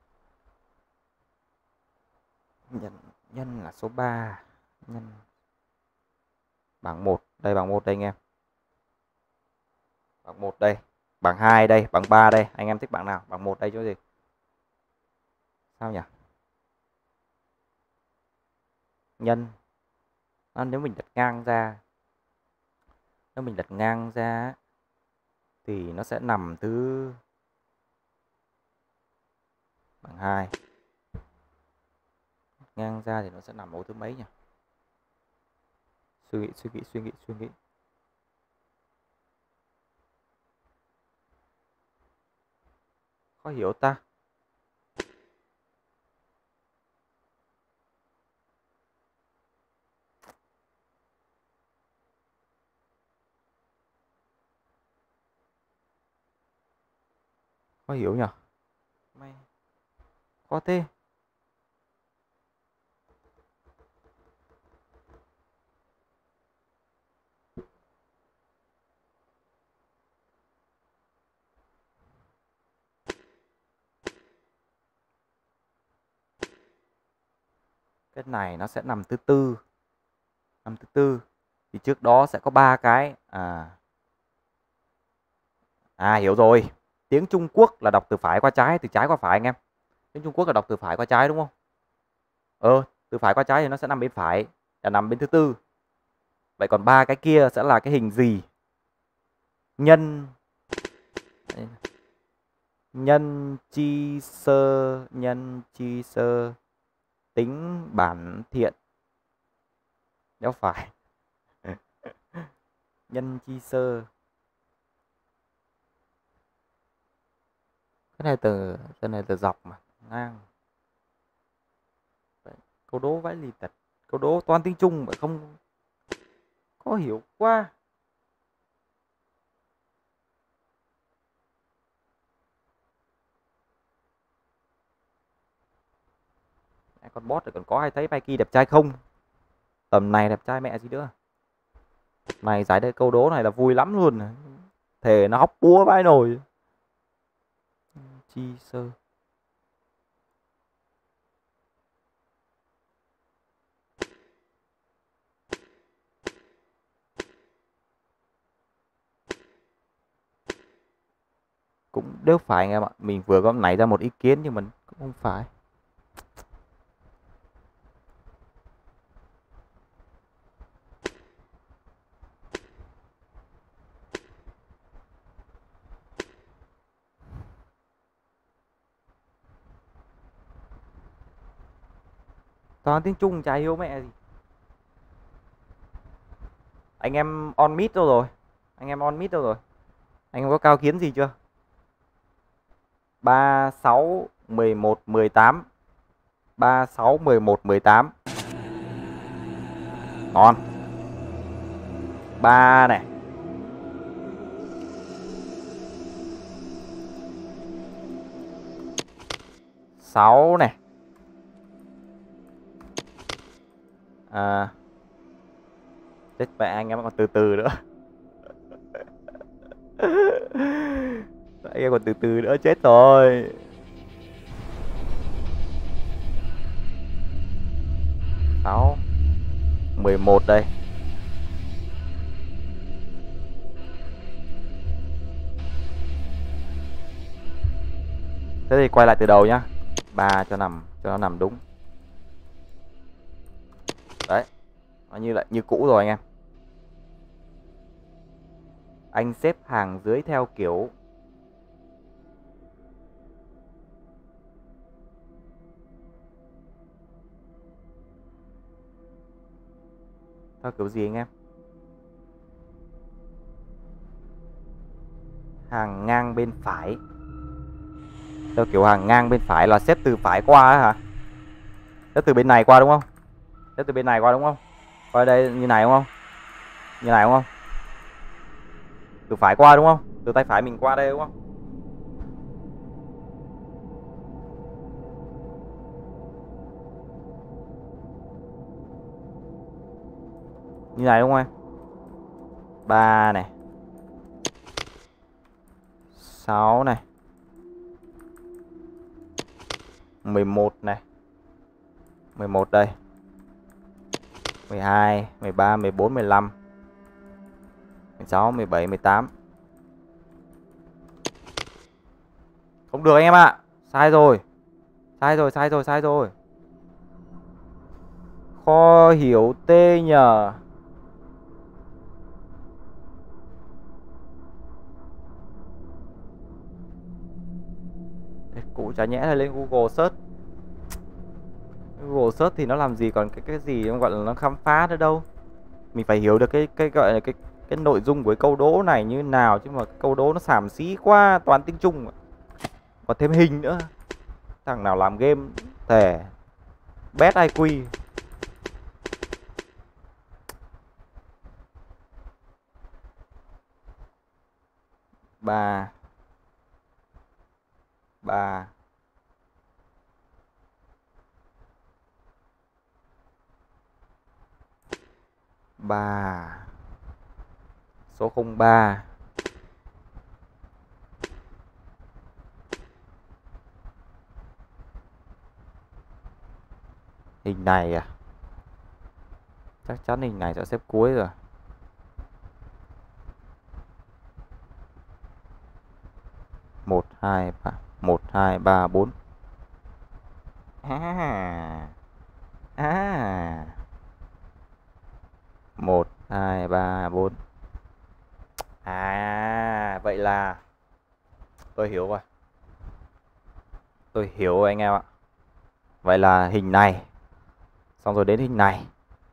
Nhân, nhân là số ba. Nhân. Bảng một. Đây bảng một đây anh em. Bảng một đây. Bảng hai đây. Bảng ba đây. Anh em thích bảng nào? Bảng một đây chỗ gì? Sao nhỉ? Nhân. À, nếu mình đặt ngang ra. Nếu mình đặt ngang ra. Thì nó sẽ nằm thứ. Bảng hai. Ngang ra thì nó sẽ nằm ở thứ mấy nhỉ? Suy nghĩ, suy nghĩ, suy nghĩ, suy nghĩ. Khó hiểu ta. Khó hiểu nhỉ? May. Khó thế. Cái này nó sẽ nằm thứ tư. Nằm thứ tư. Thì trước đó sẽ có ba cái. À. À hiểu rồi. Tiếng Trung Quốc là đọc từ phải qua trái, từ trái qua phải anh em. Tiếng Trung Quốc là đọc từ phải qua trái đúng không? Ờ, từ phải qua trái thì nó sẽ nằm bên phải, là nằm bên thứ tư. Vậy còn ba cái kia sẽ là cái hình gì? Nhân. Nhân chi sơ, nhân chi sơ. Tính bản thiện. Đéo phải. Nhân chi sơ. Cái này từ cái này từ dọc mà, ngang. Câu đố vãi lì tật. Câu đố toàn tiếng Trung mà không khó hiểu quá. À, con boss rồi còn có ai thấy Mikey đẹp trai không? Tầm này đẹp trai mẹ gì nữa. Này giải đây câu đố này là vui lắm luôn. Thề nó hóc búa vãi nồi. Chi sơ. Cũng đều phải anh em ạ. Mình vừa có nảy ra một ý kiến nhưng mình cũng không phải. Toàn tiếng Trung chả hiểu mẹ gì. Anh em on mid đâu rồi? Anh em on mid đâu rồi? Anh em có cao kiến gì chưa? ba, sáu, mười một, mười tám. ba, sáu, mười một, mười tám. Ngon. ba này. sáu này. À. Chết mẹ anh em còn từ từ nữa. Anh em còn từ từ nữa chết rồi. Sáu, mười một đây. Thế thì quay lại từ đầu nhá. Ba cho nằm, cho nó nằm đúng. Đấy, nó như lại như cũ rồi anh em. Anh xếp hàng dưới theo kiểu theo kiểu gì anh em? Hàng ngang bên phải. Theo kiểu hàng ngang bên phải là xếp từ phải qua ấy hả? Xếp từ bên này qua đúng không? Xếp từ bên này qua đúng không? Qua đây như này đúng không? Như này đúng không? Từ phải qua đúng không? Từ tay phải mình qua đây đúng không? Như này đúng không em? Ba này, sáu này, mười một này, mười một đây, mười hai, mười ba, mười bốn, mười lăm, mười sáu, mười bảy, mười tám. Không được anh em ạ. À. Sai rồi. Sai rồi, sai rồi, sai rồi. Khó hiểu tê nhờ. Cụ chả nhẽ là lên Google search. Google search thì nó làm gì còn cái cái gì nó gọi là nó khám phá nữa đâu. Mình phải hiểu được cái cái gọi là cái cái nội dung của cái câu đố này như nào, chứ mà cái câu đố nó xàm xí quá, toàn tiếng Trung. Còn thêm hình nữa. Thằng nào làm game thề bét i kiu. Ba ba ba số không ba. Hình này à? Chắc chắn hình này sẽ xếp cuối rồi. Một hai ba, một hai ba bốn. À à, một hai ba bốn. À vậy là tôi hiểu rồi. Tôi hiểu rồi anh em ạ. Vậy là hình này, xong rồi đến hình này,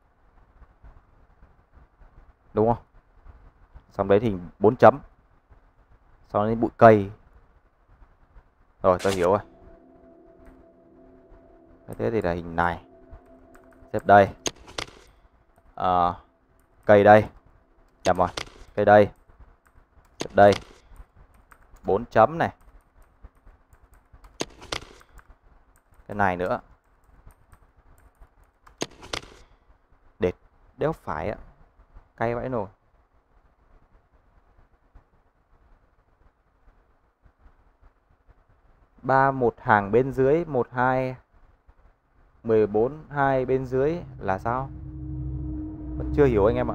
đúng không? Xong đấy hình bốn chấm, xong đến bụi cây. Rồi tôi hiểu rồi. Thế thì là hình này, xếp đây, à, cây đây, nhầm rồi, cây đây, xếp đây, bốn chấm này, cái này nữa, đệt đéo phải ạ, cay vãi nồi. Ba một hàng bên dưới, một hai, mười bốn hai bên dưới là sao? Vẫn chưa hiểu anh em ạ.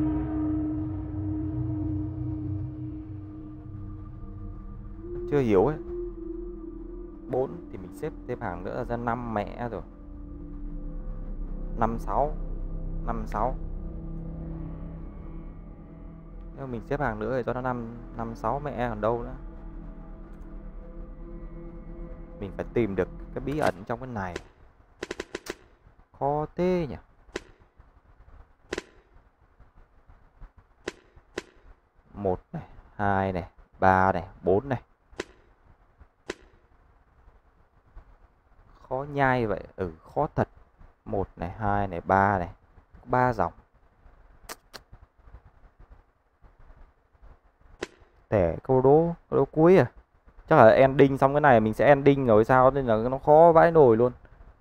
Vẫn chưa hiểu ấy. Bốn thì mình xếp thêm hàng nữa là ra năm mẹ rồi. Năm sáu, năm sáu. Nếu mình xếp hàng nữa thì cho nó năm năm sáu mẹ còn đâu nữa. Mình phải tìm được cái bí ẩn trong cái này. Khó thế nhỉ. Một này, hai này, ba này, bốn này. Khó nhai vậy. Ừ, khó thật. Một này, hai này, ba này. Ba dòng. Để câu đố, câu đố cuối à. Chắc là ending xong cái này mình sẽ ending rồi sao, nên là nó khó vãi nồi luôn.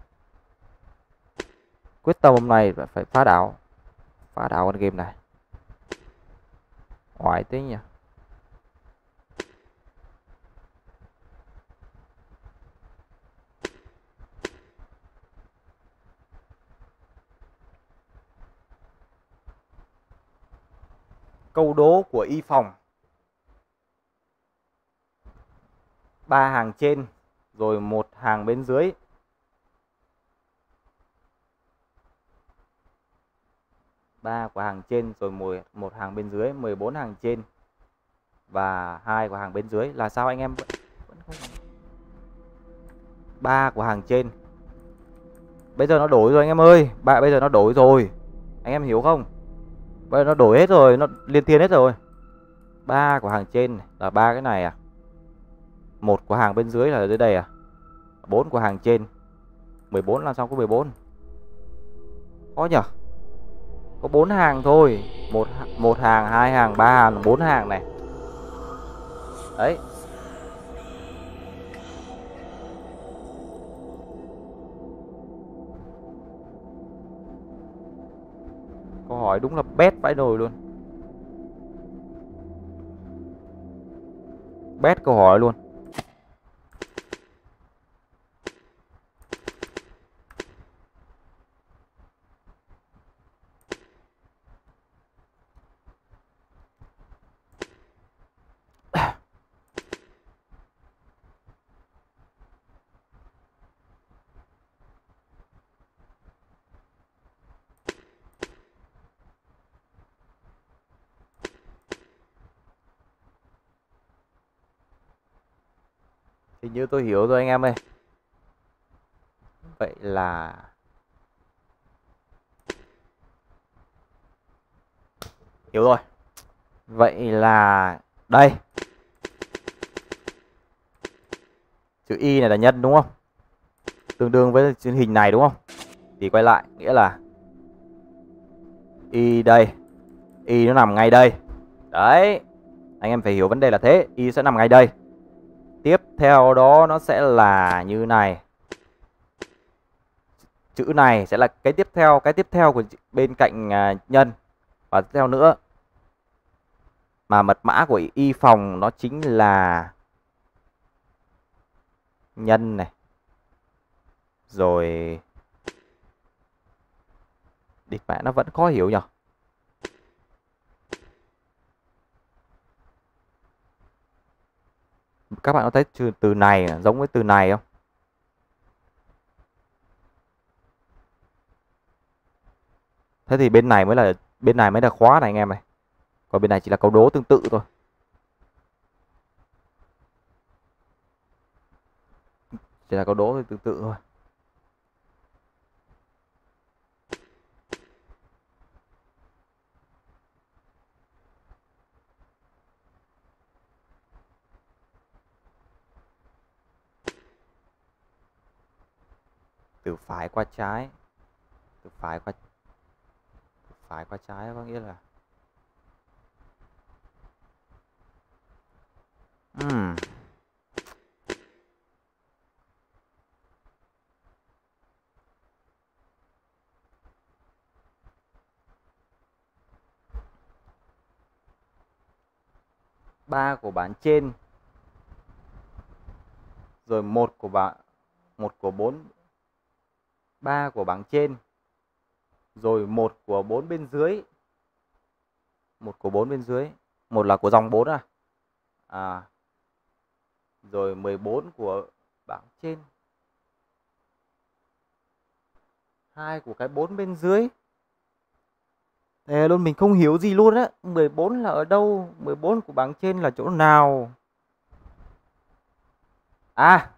Quyết tâm hôm nay phải phá đảo. Phá đảo con game này. Oải thế nhỉ. câu đố của Y Phòng. Ba hàng trên rồi một hàng bên dưới. Ba của hàng trên rồi một, một hàng bên dưới, mười bốn hàng trên và hai của hàng bên dưới là sao anh em? Vẫn, vẫn không. Ba của hàng trên. Bây giờ nó đổi rồi anh em ơi, bạn bây giờ nó đổi rồi. Anh em hiểu không? Bây giờ nó đổi hết rồi, nó liên thiên hết rồi. Ba của hàng trên là ba cái này à? Một của hàng bên dưới là ở dưới đây à? Bốn của hàng trên. mười bốn làm sao có mười bốn? Khó nhỉ? Có bốn hàng thôi. Một một hàng, hai hàng, ba hàng, bốn hàng này. Đấy. Câu hỏi đúng là bét vãi nồi luôn. Bét câu hỏi luôn. Hình như tôi hiểu rồi anh em ơi. Vậy là hiểu rồi. Vậy là đây. Chữ Y này là nhân đúng không? Tương đương với hình này đúng không? Thì quay lại nghĩa là Y đây. Y nó nằm ngay đây. Đấy. Anh em phải hiểu vấn đề là thế. Y sẽ nằm ngay đây. Tiếp theo đó nó sẽ là như này. Chữ này sẽ là cái tiếp theo, cái tiếp theo của bên cạnh nhân. Và tiếp theo nữa. Mà mật mã của Y Phòng nó chính là nhân này. Rồi địch mẹ nó vẫn khó hiểu nhỉ. Các bạn có thấy từ này giống với từ này không? Thế thì bên này mới là bên này mới là khóa này anh em này. Còn bên này chỉ là câu đố tương tự thôi. Chỉ là câu đố tương tự thôi. Từ phải qua trái. Từ phải qua từ phải qua trái có nghĩa là Ừm. Ba của bảng trên rồi một của bảng một của bốn, ba của bảng trên rồi một của bốn bên dưới. Một của bốn bên dưới, một là của dòng bốn à? À. Rồi mười bốn của bảng trên. Hai của cái bốn bên dưới. Thế luôn mình không hiểu gì luôn á. mười bốn là ở đâu? mười bốn của bảng trên là chỗ nào? À.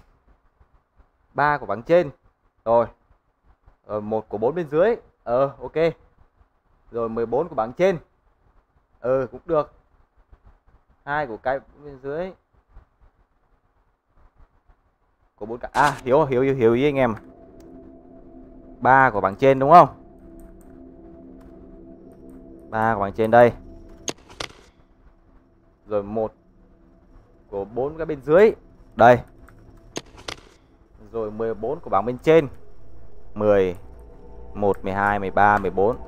ba của bảng trên. Rồi. Rồi một của bốn bên dưới. Ờ ok. Rồi mười bốn của bảng trên. Ừ cũng được. Hai của cái bên dưới. Của bốn cái. À hiểu hiểu hiểu hiểu ý anh em. ba của bảng trên đúng không? ba của bảng trên đây. Rồi một của bốn cái bên dưới. Đây. Rồi mười bốn của bảng bên trên. mười, một, mười hai, mười ba, mười bốn.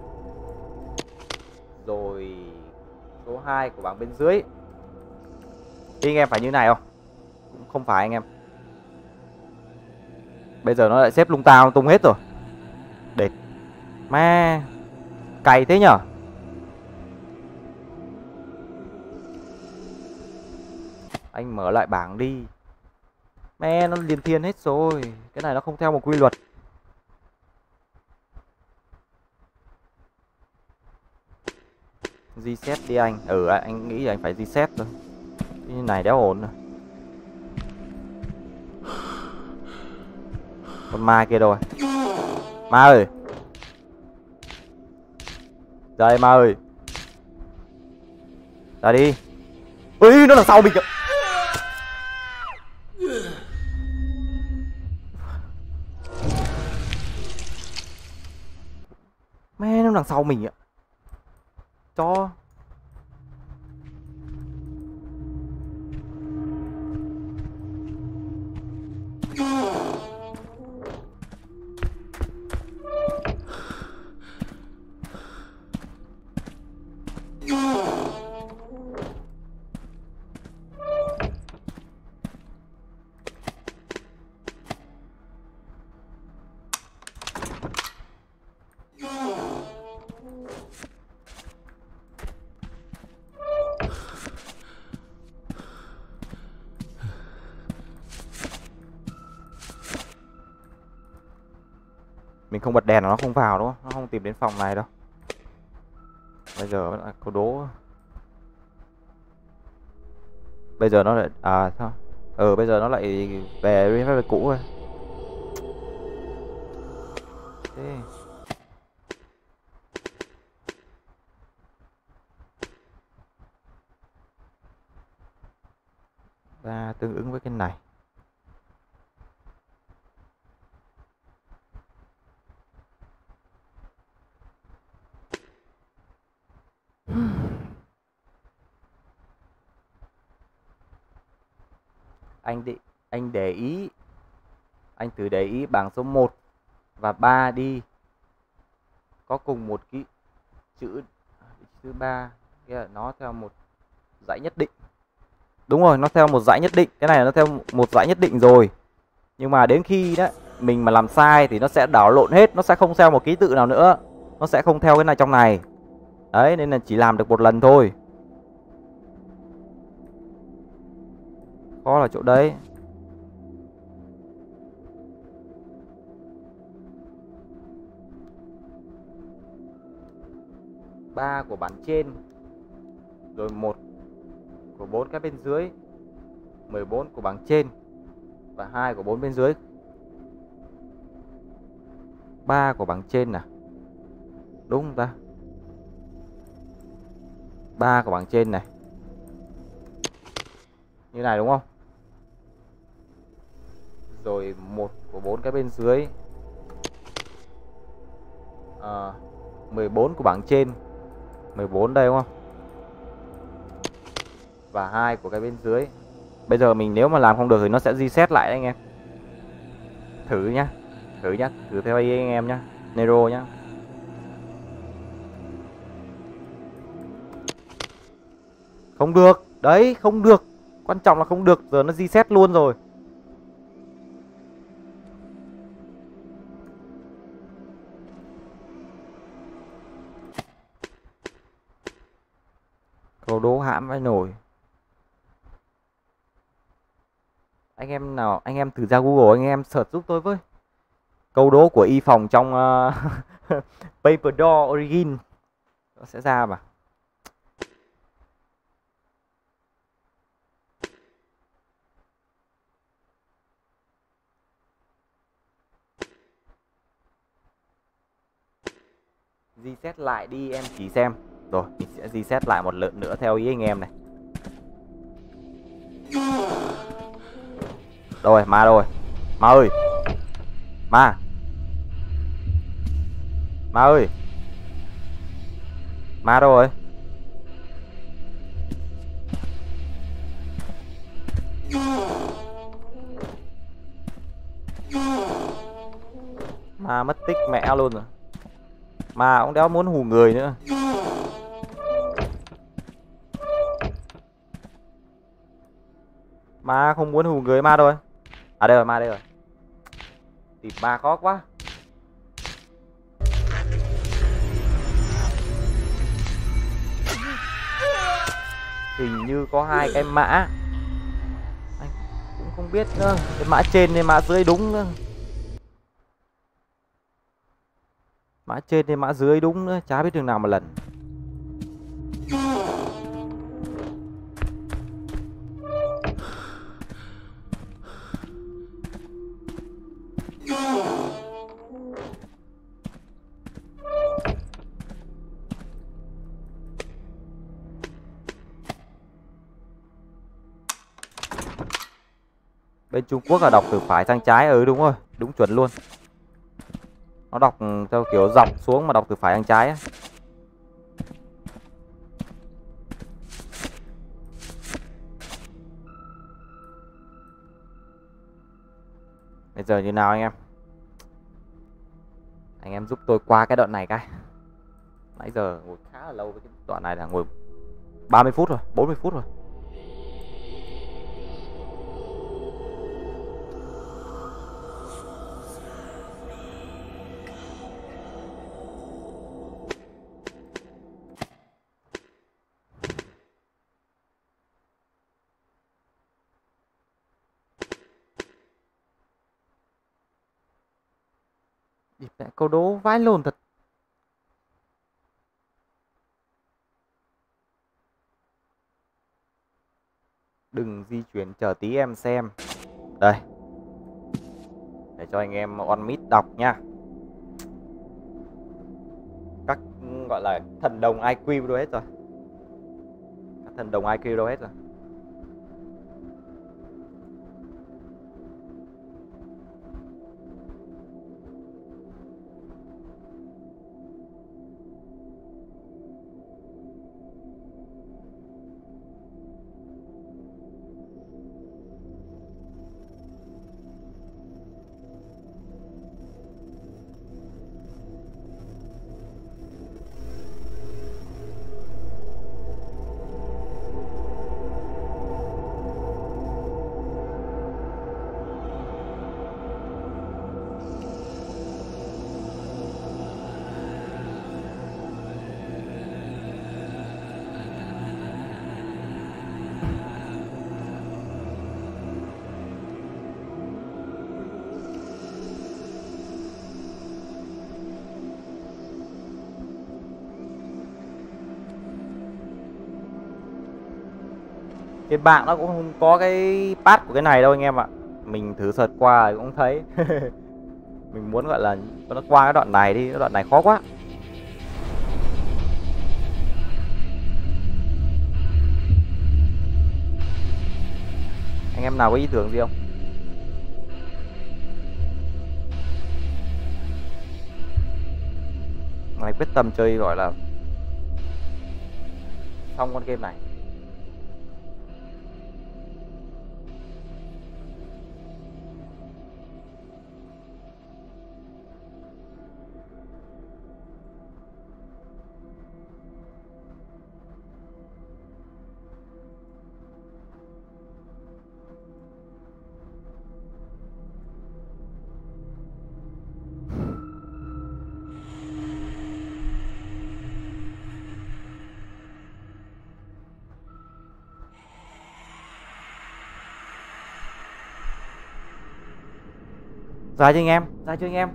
Rồi số hai của bảng bên dưới. Thì anh em phải như này không? Cũng không phải anh em. Bây giờ nó lại xếp lung ta lung tung hết rồi. Để ma cày thế nhở. Anh mở lại bảng đi. Mẹ nó liền thiên hết rồi. Cái này nó không theo một quy luật. Reset đi anh. Ừ anh nghĩ là anh phải reset thôi. Cái này đéo ổn rồi. Con ma kia rồi. Ma ơi. Đây ma ơi. Ra đi. Ui nó đằng sau mình kìa. Mẹ nó đằng sau mình ạ. Cho. Mình không bật đèn nó không vào đúng không? Nó không tìm đến phòng này đâu. Bây giờ vẫn là câu đố. Bây giờ nó lại à thôi. Ừ bây giờ nó lại về với cũ rồi. Thế. Và tương ứng với cái này. Anh để anh để ý. Anh thử để ý bảng số một và ba đi. Có cùng một cái chữ thứ ba, kia nó theo một dãy nhất định. Đúng rồi, nó theo một dãy nhất định. Cái này nó theo một dãy nhất định rồi. Nhưng mà đến khi đó mình mà làm sai thì nó sẽ đảo lộn hết, nó sẽ không theo một ký tự nào nữa. Nó sẽ không theo cái này trong này. Đấy, nên là chỉ làm được một lần thôi. Khó là chỗ đấy. Ba của bản trên. Rồi một của bốn cái bên dưới. mười bốn của bảng trên. Và hai của bốn bên dưới. ba của bảng trên nè. Đúng không ta? ba của bảng trên này. Như này đúng không? Rồi một của bốn cái bên dưới. À, mười bốn của bảng trên. mười bốn đây đúng không? Và hai của cái bên dưới. Bây giờ mình nếu mà làm không được thì nó sẽ reset lại đấy anh em. Thử nhá. Thử nhá, thử theo ý anh em nhá. Nero nhá. Không được. Đấy, không được. Quan trọng là không được. Giờ nó reset luôn rồi. Câu đố hãm vai nổi. Anh em nào, anh em thử ra Google anh em search giúp tôi với. Câu đố của y phòng trong uh, Paper Doll Origin. Nó sẽ ra mà. Reset lại đi em chỉ xem. Rồi, mình sẽ reset lại một lượt nữa theo ý anh em này. Rồi, ma rồi. Ma ơi. Ma. Ma ơi. Ma đâu rồi? Ma mất tích mẹ luôn rồi. Ma cũng đéo muốn hù người nữa. Ma không muốn hù người, ma rồi. À đây rồi, ma đây rồi. Tìm ma khó quá. Hình như có hai cái mã. không biết nữa, cái mã trên hay mã dưới đúng nữa. Mã trên hay mã dưới đúng nữa, chả biết đường nào mà lần. Bên Trung Quốc là đọc từ phải sang trái. Ừ đúng rồi, đúng chuẩn luôn. Nó đọc theo kiểu dọc xuống mà đọc từ phải sang trái á. Bây giờ như nào anh em? Anh em giúp tôi qua cái đoạn này cái. Nãy giờ ngồi khá là lâu với cái đoạn này, là ngồi ba mươi phút rồi, bốn mươi phút rồi. Địt mẹ, câu đố vãi lồn thật. Đừng di chuyển, chờ tí em xem. Đây, để cho anh em on mic đọc nha. Các gọi là thần đồng i kiu đâu hết rồi. Các thần đồng i kiu đâu hết rồi. Trên mạng nó cũng không có cái path của cái này đâu anh em ạ. Mình thử search qua thì cũng thấy. Mình muốn gọi là cho nó qua cái đoạn này đi, cái đoạn này khó quá. Anh em nào có ý tưởng gì không? Mày quyết tâm chơi gọi là xong con game này. Ra cho anh em, ra cho anh em.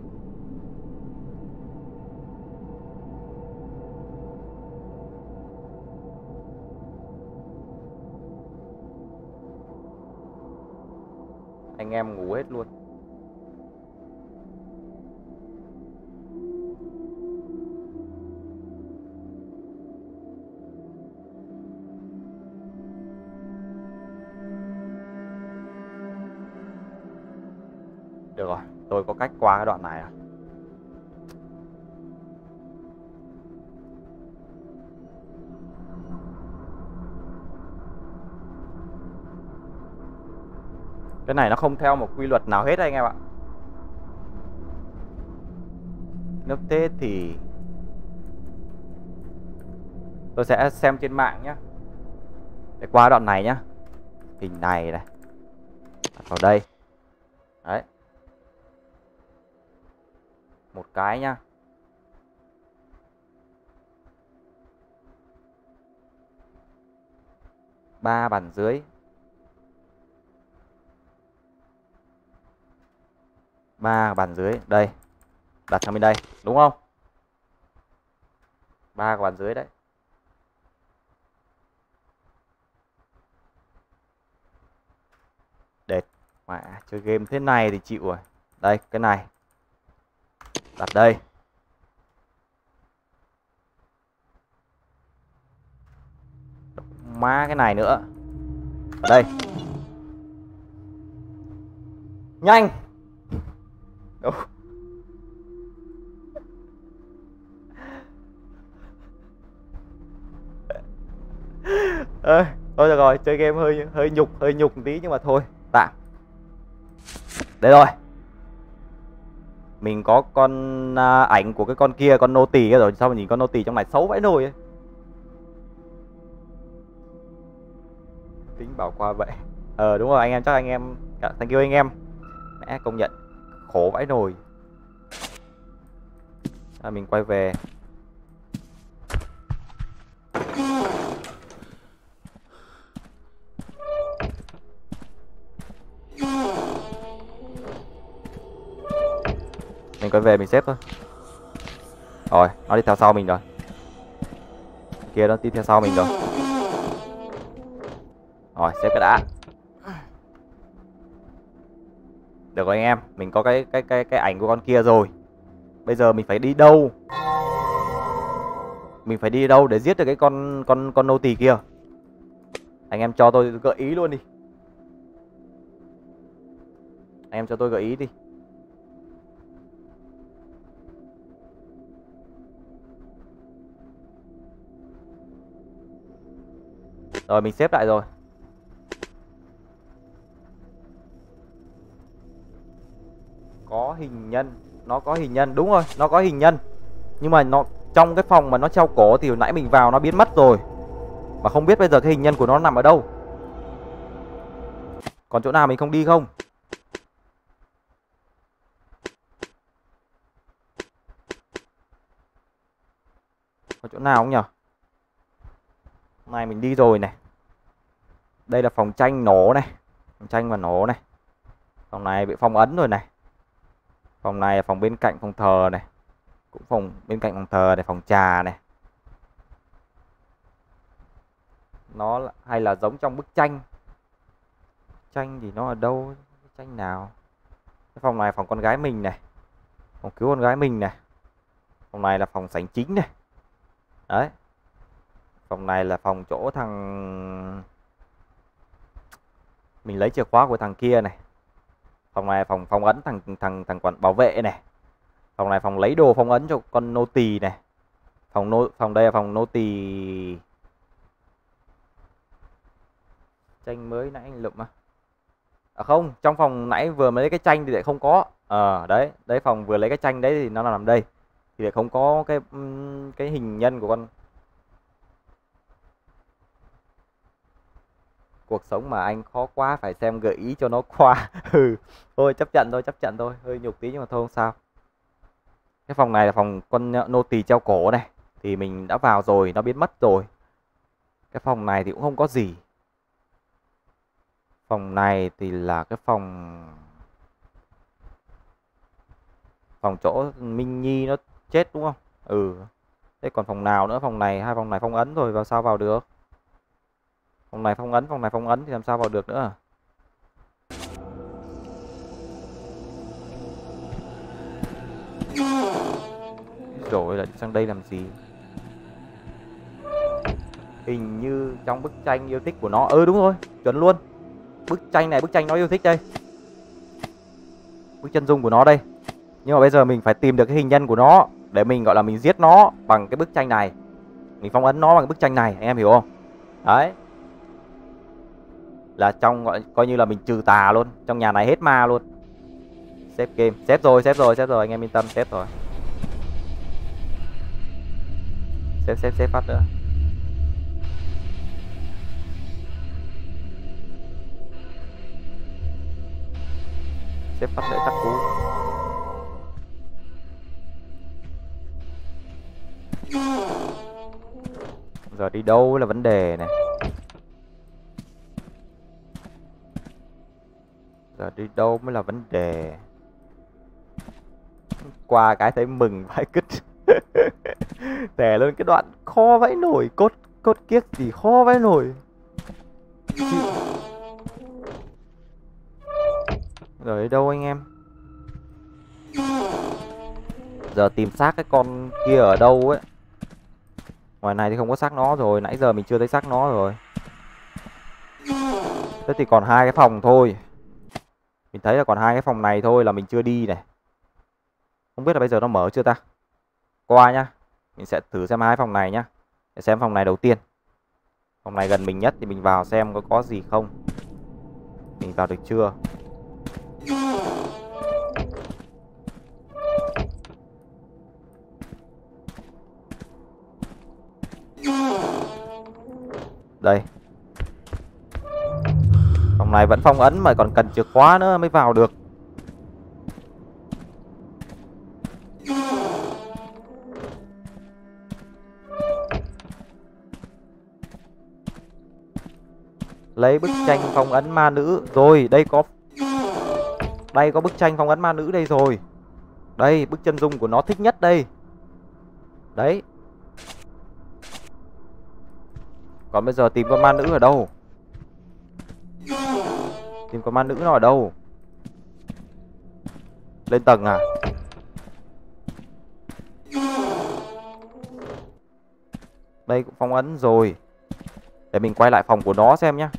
Anh em ngủ hết luôn. Được rồi, tôi có cách qua cái đoạn này à. Cái này nó không theo một quy luật nào hết anh em ạ. Nếu thế thì tôi sẽ xem trên mạng nhé. Để qua đoạn này nhá. Hình này này, đặt vào đây. Đấy. Một cái nhá. Ba bàn dưới. ba bàn dưới đây, đặt sang bên đây đúng không? Ba bàn dưới đấy. Để mà chơi game thế này thì chịu rồi. Đây cái này đặt đây. Má cái này nữa ở đây. Nhanh. Đâu. Ơi, thôi được rồi, chơi game hơi hơi nhục, hơi nhục một tí nhưng mà thôi, tạm. Đây rồi. Mình có con à, ảnh của cái con kia, con nô tỳ rồi, sao mà nhìn con nô tỳ trong này xấu vãi nồi ấy. Tính bảo qua vậy. Ờ đúng rồi anh em, chắc anh em thank you anh em. Mẹ công nhận khổ vãi nồi. À, mình quay về. Mình quay về mình xếp thôi. Rồi, nó đi theo sau mình rồi. Kia nó đi theo sau mình rồi. Rồi, xếp cái đã. Được rồi anh em, mình có cái cái cái cái ảnh của con kia rồi. Bây giờ mình phải đi đâu? Mình phải đi đâu để giết được cái con con con nô tỳ kia? Anh em cho tôi gợi ý luôn đi. Anh em cho tôi gợi ý đi. Rồi mình xếp lại rồi. Có hình nhân, nó có hình nhân, đúng rồi, nó có hình nhân. Nhưng mà nó trong cái phòng mà nó treo cổ thì hồi nãy mình vào nó biến mất rồi. Mà không biết bây giờ cái hình nhân của nó nằm ở đâu. Còn chỗ nào mình không đi không? Có chỗ nào không nhỉ? Hôm nay mình đi rồi này. Đây là phòng tranh nổ này. Phòng tranh và nổ này. Phòng này bị phong ấn rồi này. Phòng này là phòng bên cạnh phòng thờ này. Cũng phòng bên cạnh phòng thờ này, phòng trà này. Nó hay là giống trong bức tranh. Tranh thì nó ở đâu? Tranh nào? Cái phòng này phòng con gái mình này. Phòng cứu con gái mình này. Phòng này là phòng sảnh chính này. Đấy. Phòng này là phòng chỗ thằng mình lấy chìa khóa của thằng kia này. Phòng này phòng phong ấn thằng thằng thằng quản bảo vệ này. Phòng này phòng lấy đồ phong ấn cho con nô tỳ này. Phòng nô phòng đây là phòng nô tỳ. Tranh mới nãy anh lụm à? À không, trong phòng nãy vừa mới lấy cái tranh thì lại không có. Ờ à, đấy, đấy phòng vừa lấy cái tranh đấy thì nó nằm đây. Thì lại không có cái cái hình nhân của con. Cuộc sống mà anh khó quá, phải xem gợi ý cho nó qua. Ừ, thôi chấp nhận thôi, chấp nhận thôi, hơi nhục tí nhưng mà thôi không sao. Cái phòng này là phòng con nô tỳ treo cổ này, thì mình đã vào rồi, nó biến mất rồi. Cái phòng này thì cũng không có gì. Phòng này thì là cái phòng phòng chỗ Minh Nhi nó chết đúng không? Ừ. Thế còn phòng nào nữa? Phòng này, hai phòng này phong ấn rồi, vào sao vào được? Phòng này phong ấn, phòng này phong ấn thì làm sao vào được nữa? Rồi lại sang đây làm gì? Hình như trong bức tranh yêu thích của nó. Ừ đúng rồi, chuẩn luôn. Bức tranh này, bức tranh nó yêu thích đây. Bức chân dung của nó đây. Nhưng mà bây giờ mình phải tìm được cái hình nhân của nó để mình gọi là mình giết nó bằng cái bức tranh này. Mình phong ấn nó bằng cái bức tranh này, anh em hiểu không? Đấy. Là trong gọi coi như là mình trừ tà luôn, trong nhà này hết ma luôn. Xếp game, xếp rồi, xếp rồi, xếp rồi, anh em yên tâm, xếp rồi. Xếp xếp xếp phát nữa. Xếp phát nữa chắc cú. Giờ đi đâu là vấn đề này. Giờ đi đâu mới là vấn đề. Qua cái thấy mừng vãi cứt. Tè luôn cái đoạn kho vãi nổi, cốt cốt kiếc gì kho vãi nổi. Rồi đâu anh em? Giờ tìm xác cái con kia ở đâu ấy. Ngoài này thì không có xác nó rồi, nãy giờ mình chưa thấy xác nó rồi. Thế thì còn hai cái phòng thôi. Mình thấy là còn hai cái phòng này thôi là mình chưa đi này. Không biết là bây giờ nó mở chưa ta. Qua nhá. Mình sẽ thử xem hai phòng này nhá. Để xem phòng này đầu tiên. Phòng này gần mình nhất thì mình vào xem có có gì không. Mình vào được chưa? Đây. Phòng này vẫn phong ấn mà còn cần chìa khóa nữa mới vào được. Lấy bức tranh phong ấn ma nữ. Rồi, đây có Đây có bức tranh phong ấn ma nữ đây rồi. Đây, bức chân dung của nó thích nhất đây. Đấy. Còn bây giờ tìm con ma nữ ở đâu? Tìm con ma nữ nó ở đâu? Lên tầng à? Đây cũng phong ấn rồi. Để mình quay lại phòng của nó xem nhá.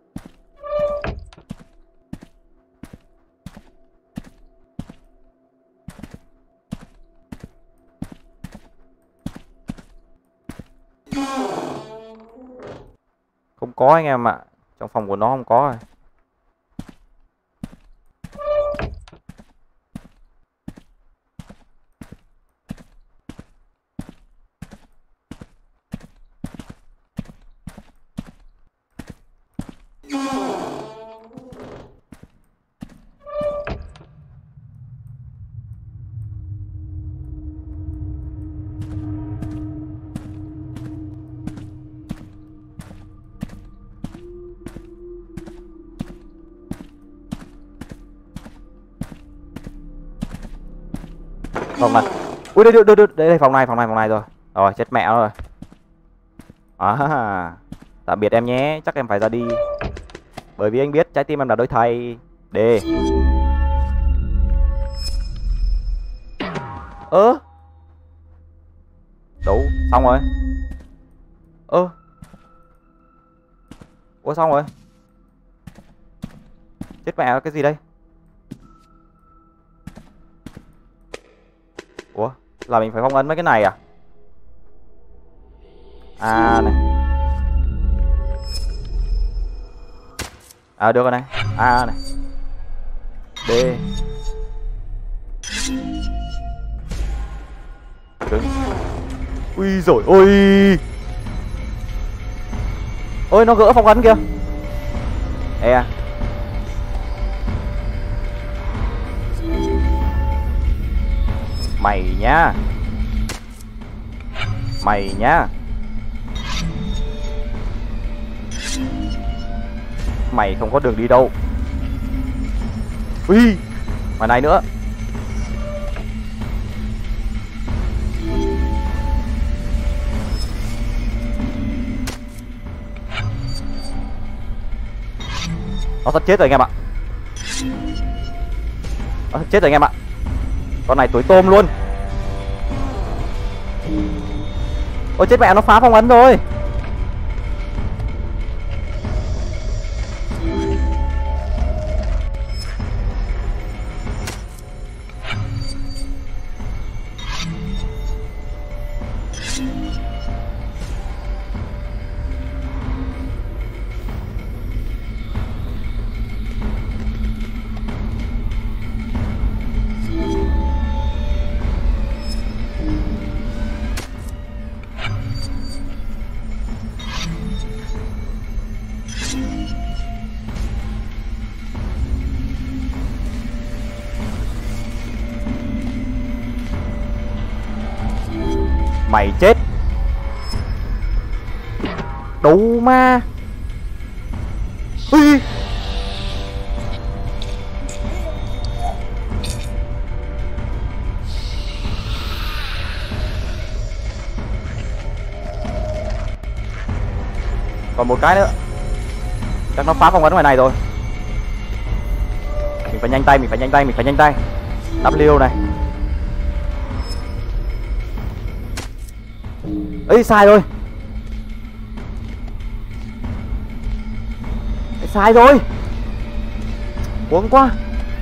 Không có anh em ạ. Trong phòng của nó không có rồi. Phòng này. Ui đây, đây, đây, đây, đây phòng này, phòng này, phòng này rồi. Rồi, chết mẹ nó rồi. À, tạm biệt em nhé, chắc em phải ra đi. Bởi vì anh biết trái tim em là đôi thầy. Đê. Ơ. Đủ, xong rồi. Ơ. Ủa xong rồi. Chết mẹ, cái gì đây? Ủa, là mình phải phong ấn mấy cái này à? À này. À được rồi này. A này. D. Đứng. Ui rồi ôi. Ôi nó gỡ phong ấn kìa. E. Mày nhá. Mày nhá. Mày không có đường đi đâu. Ui. Ngoài này nữa. Nó sắp chết rồi anh em ạ. Nó sắp chết rồi anh em ạ. Con này tối tôm luôn. Ôi chết mẹ, nó phá phong ấn rồi. Mày chết. Đủ ma. Ui. Còn một cái nữa. Chắc nó phá phong ấn ngoài này rồi. Mình phải nhanh tay, mình phải nhanh tay, mình phải nhanh tay. W này. Ấy sai rồi. Ấy, sai rồi. Cuống quá.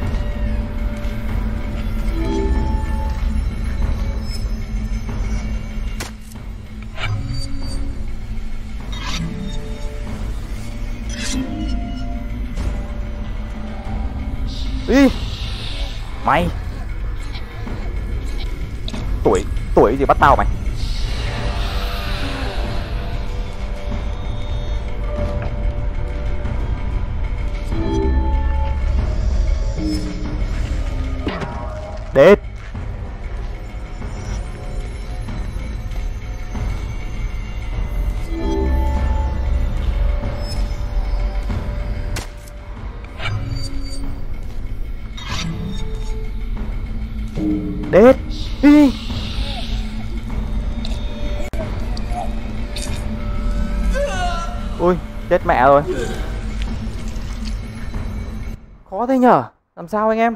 Ý. Mày. Tuổi, tuổi gì bắt tao mày. Đệt. Đệt. Đi. Ui, chết mẹ rồi. Khó thế nhở. Làm sao anh em?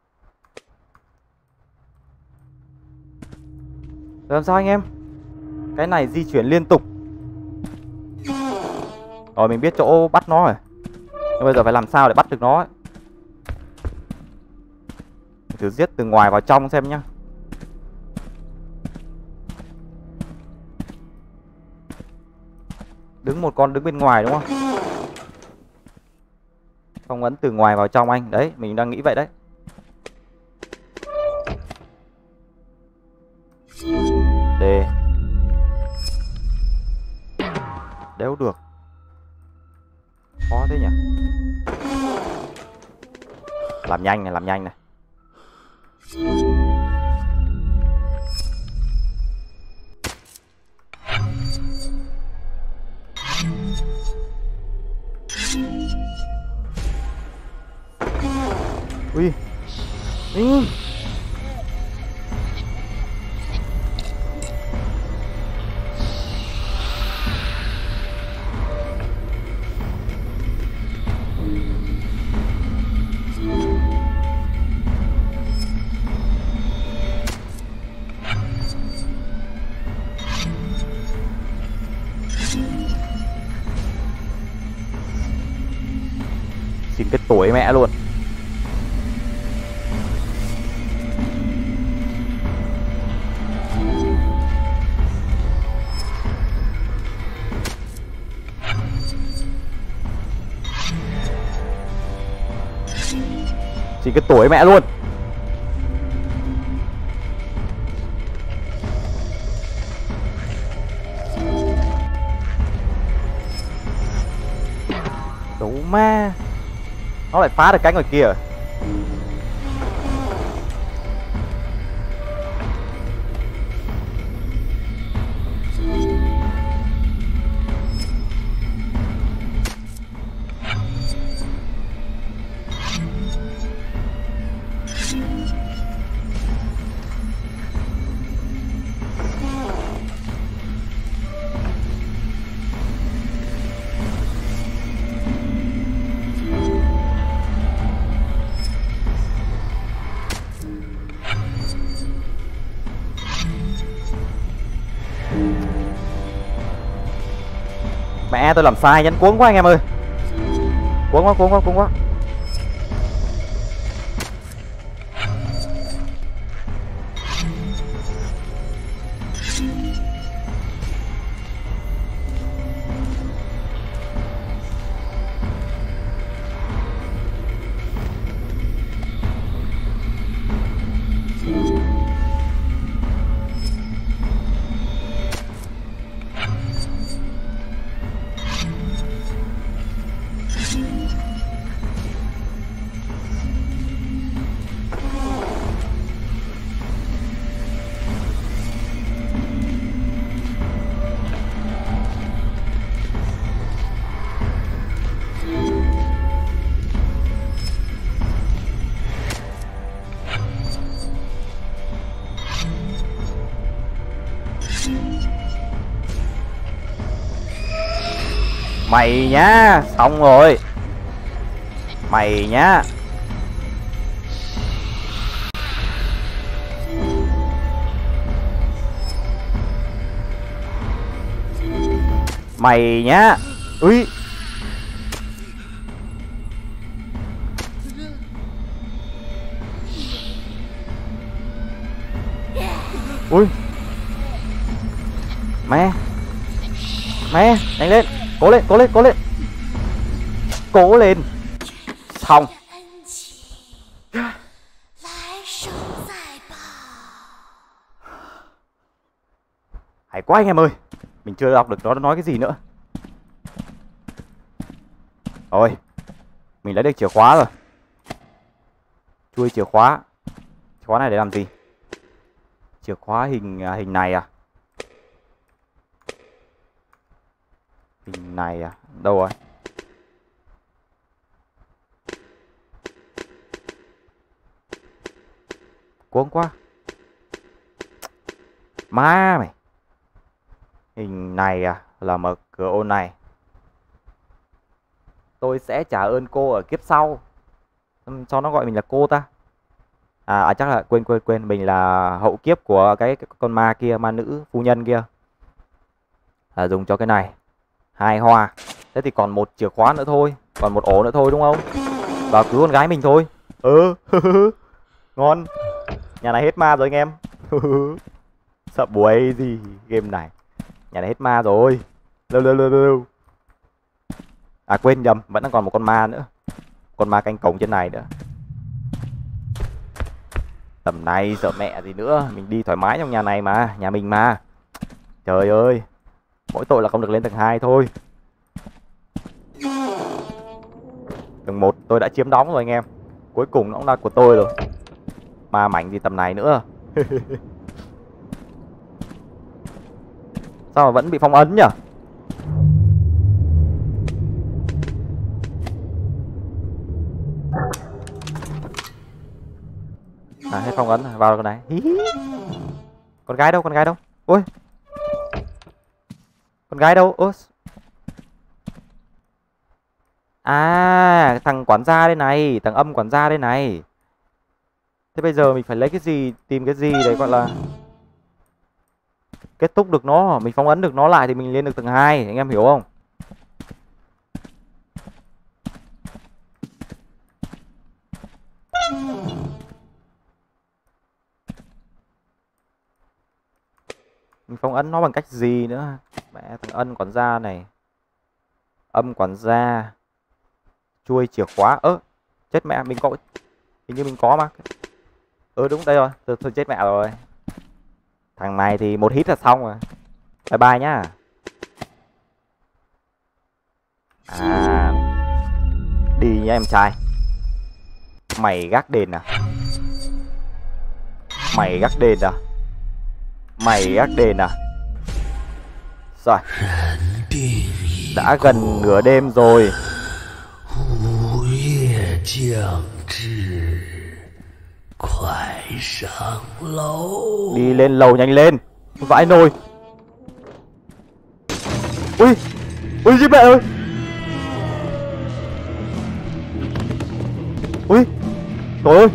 Làm sao anh em? Cái này di chuyển liên tục. Rồi mình biết chỗ bắt nó rồi. Nhưng bây giờ phải làm sao để bắt được nó ấy. Thử giết từ ngoài vào trong xem nhá. Đứng một con đứng bên ngoài đúng không? Phong ấn từ ngoài vào trong anh. Đấy, mình đang nghĩ vậy đấy. Đề. Đéo được. Khó thế nhỉ. Làm nhanh này, làm nhanh này. Ui. Ui. Xin cái tuổi mẹ luôn. Xin cái tuổi mẹ luôn. Đấu ma. Nó lại phá được cánh ngoài kia rồi. Mẹ tôi làm sai nhánh cuốn quá anh em ơi. Cuốn quá, cuốn quá, cuốn quá. Mày nhá, xong rồi. Mày nhá. Mày nhá. Ui. Ui. Mẹ. Mẹ, nhanh lên. Cố lên, cố lên, cố lên. Cố lên. Xong. Hay quá anh em ơi. Mình chưa đọc được nó nói cái gì nữa. Rồi. Mình lấy được chìa khóa rồi. Chui chìa khóa. Chìa khóa này để làm gì? Chìa khóa hình hình này à? Hình này à? Đâu rồi? Cuống quá. Má mày. Hình này à? Là mở cửa ô này. Tôi sẽ trả ơn cô ở kiếp sau. Sao nó gọi mình là cô ta? À, à chắc là quên quên quên. Mình là hậu kiếp của cái, cái con ma kia. Ma nữ phu nhân kia. Là dùng cho cái này. Hai hoa. Thế thì còn một chìa khóa nữa thôi. Còn một ổ nữa thôi đúng không? Và cứu con gái mình thôi. Ừ. Ngon. Nhà này hết ma rồi anh em. Sợ buổi gì game này. Nhà này hết ma rồi. Lưu lưu lưu lưu. À quên nhầm. Vẫn còn một con ma nữa. Con ma canh cổng trên này nữa. Tầm này sợ mẹ gì nữa. Mình đi thoải mái trong nhà này mà. Nhà mình mà. Trời ơi. Mỗi tội là không được lên tầng hai thôi. Tầng một tôi đã chiếm đóng rồi anh em. Cuối cùng nó cũng là của tôi rồi. Ma mảnh gì tầm này nữa. Sao mà vẫn bị phong ấn nhỉ? À hết phong ấn vào con này. Con gái đâu, con gái đâu? Ôi. Con gái đâu? Ôi. À, thằng quản gia đây này, thằng âm quản gia đây này. Thế bây giờ mình phải lấy cái gì, tìm cái gì để gọi là kết thúc được nó, mình phong ấn được nó lại thì mình lên được tầng hai, anh em hiểu không? Mình phong ấn nó bằng cách gì nữa? Mẹ, thằng ân quản gia này. Âm quản gia. Chuôi chìa khóa. Ơ, chết mẹ, mình có hình như mình có mà. Ừ đúng đây rồi, tôi, tôi chết mẹ rồi. Thằng này thì một hit là xong rồi. Bye bye nhá. À, đi nhá em trai. Mày gác đền à? Mày gác đền à? Mày gác đền à? Rồi. Đã gần nửa đêm rồi. Đi lên lầu nhanh lên. Vãi nồi. Ui. Ui giết mẹ ơi. Ui. Trời ơi.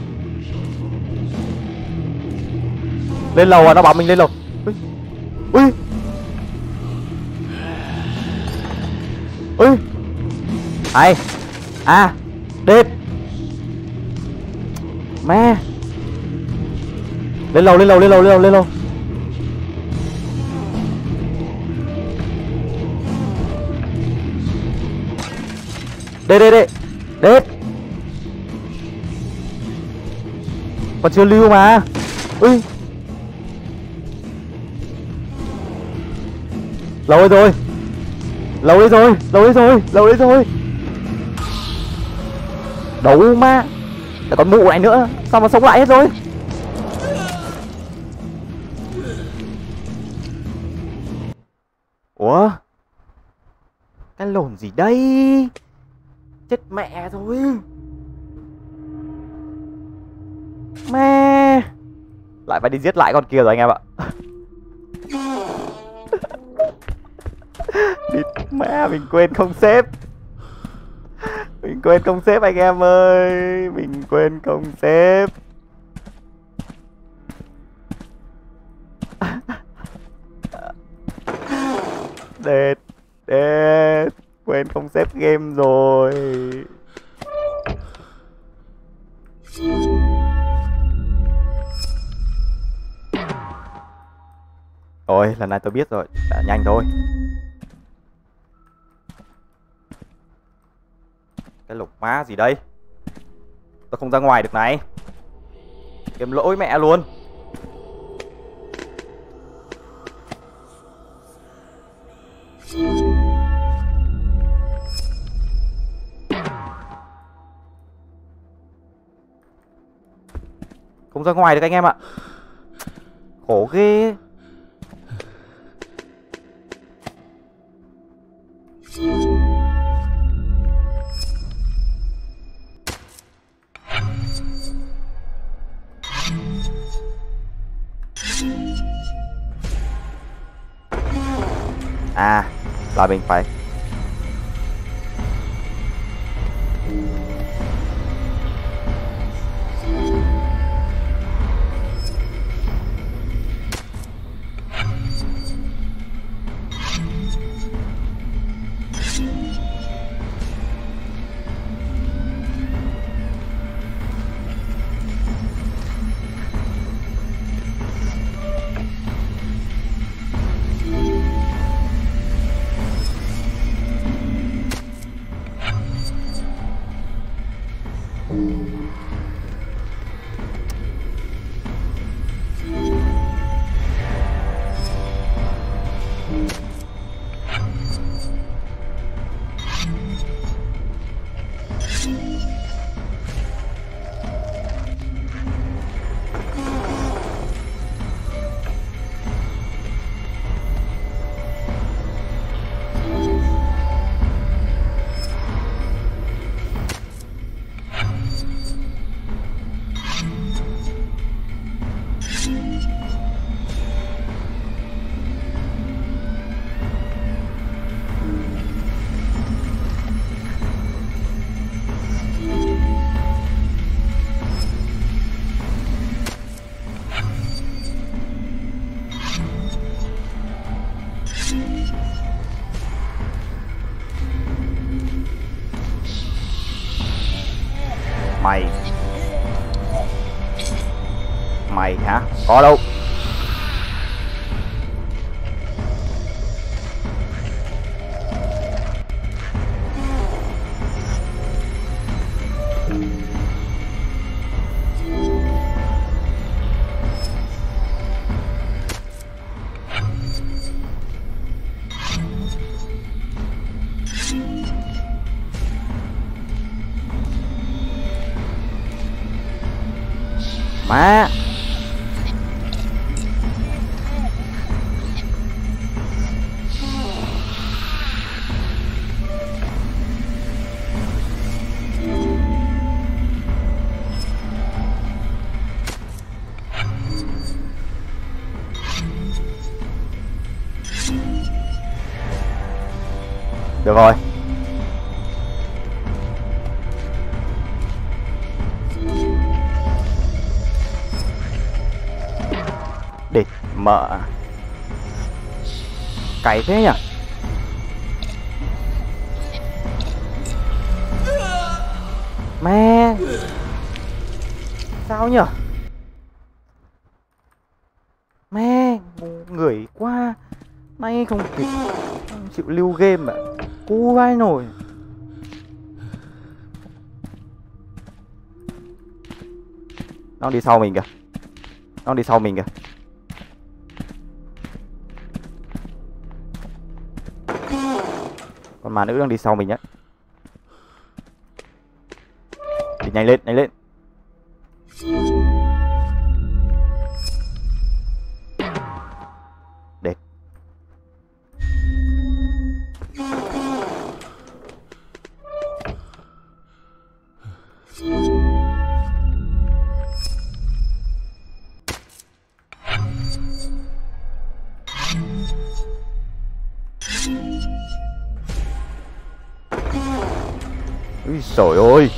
Lên lầu à, nó bảo mình lên lầu. Ui. Ui. Ui. Hay. À. Đệt. Mẹ. Lên lầu, lên lầu, lên lầu, lên lầu, lên lầu. Đây, đây, đây. Đệt. Còn chưa lưu mà. Ui. Lâu ấy rồi. Lâu ấy rồi, lâu ấy rồi, lâu ấy rồi. Đấu ma. Lại còn mụ này nữa. Sao mà sống lại hết rồi? Ủa? Cái lồn gì đây? Chết mẹ rồi. Mẹ. Lại phải đi giết lại con kia rồi anh em ạ. Đi, Mẹ mình quên không xếp. Mình quên không xếp anh em ơi. Mình quên không xếp. Đệt. Đệt. Quên không xếp game rồi. Ôi, lần này tôi biết rồi. Đã nhanh thôi. Cái lục má gì đây? Tôi không ra ngoài được này. Game lỗi mẹ luôn. Không ra ngoài được anh em ạ. Khổ ghê. À, là mình phải mày. Mày hả? Có đâu. Má. Được rồi. Địt mợ. Cày thế nhỉ? Mẹ. Sao nhỉ? Mẹ, người quá. Nay không kịp, không chịu lưu game à. Cú vai nổi. Nó đi sau mình kìa. Nó đi sau mình kìa. Con ma nữ đang đi sau mình á. Đi nhanh lên, nhanh lên. Để. Trời ơi.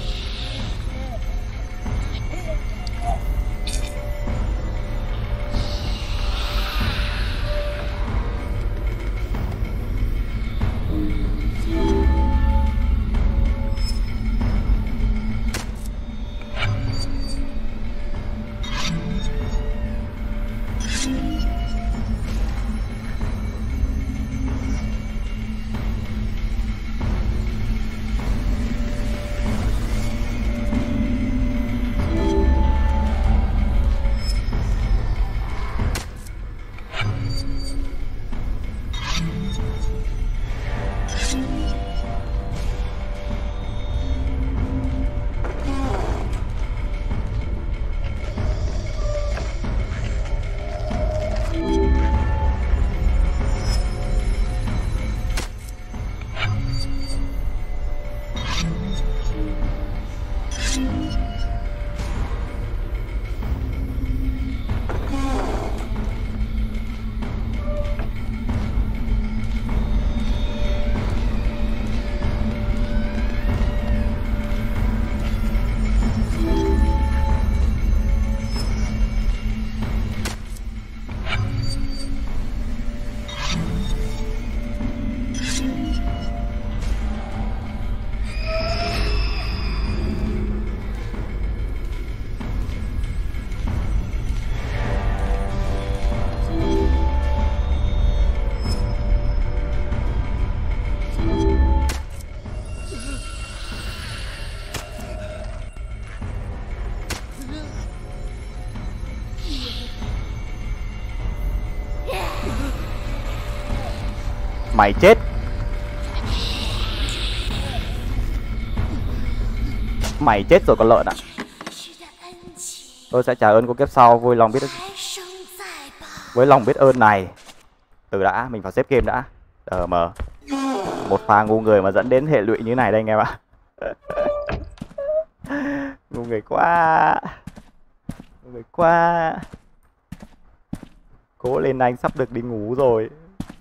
Mày chết. Mày chết rồi con lợn ạ. Tôi sẽ trả ơn của kiếp sau, vui lòng biết với lòng biết ơn này. Từ đã, mình phải xếp game đã. Ờ mờ. Một pha ngu người mà dẫn đến hệ lụy như này đây anh em ạ. Ngu người quá. Ngu người quá. Cố lên anh, sắp được đi ngủ rồi.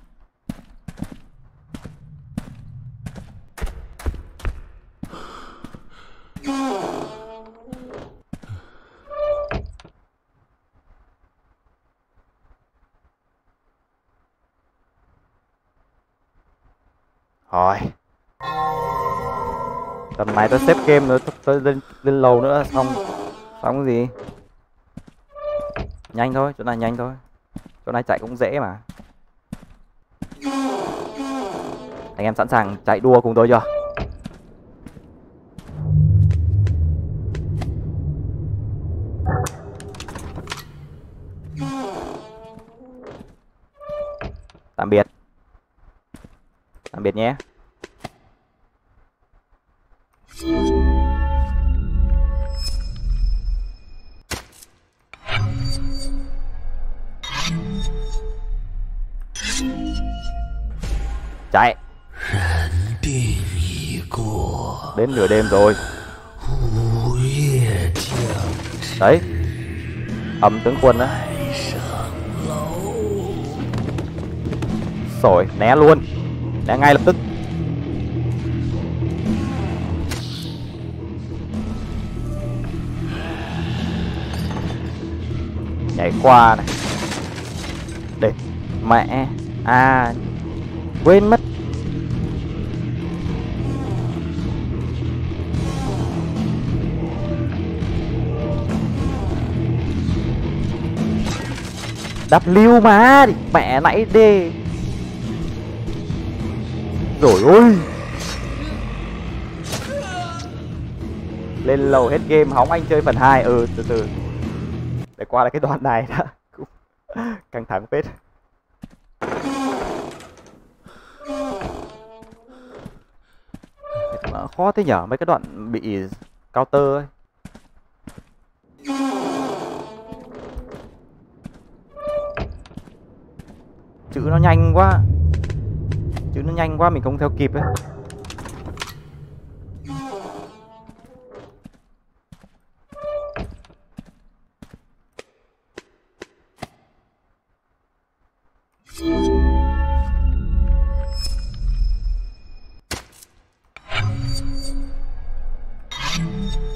Rồi. Tầm này tôi xếp game nữa, tôi lên, lên lầu nữa xong. Xong cái gì? Nhanh thôi, chỗ này nhanh thôi. Chỗ này chạy cũng dễ mà. Anh em sẵn sàng chạy đua cùng tôi chưa? Tạm biệt. Tạm biệt nhé. Chạy. Đến nửa đêm rồi. Đấy. Ấm tướng quân đó. Rồi, né luôn. Né ngay lập tức. Nhảy qua này. Để mẹ. À, quên mất. W mà. Mẹ nãy đi. Rồi ôi. Lên lầu hết game hóng anh chơi phần hai. Ừ từ từ. Để qua lại cái đoạn này đã. Căng thẳng phết. Khó thế nhở, mấy cái đoạn bị counter ấy. Chữ nó nhanh quá. Chữ nó nhanh quá mình không theo kịp ấy.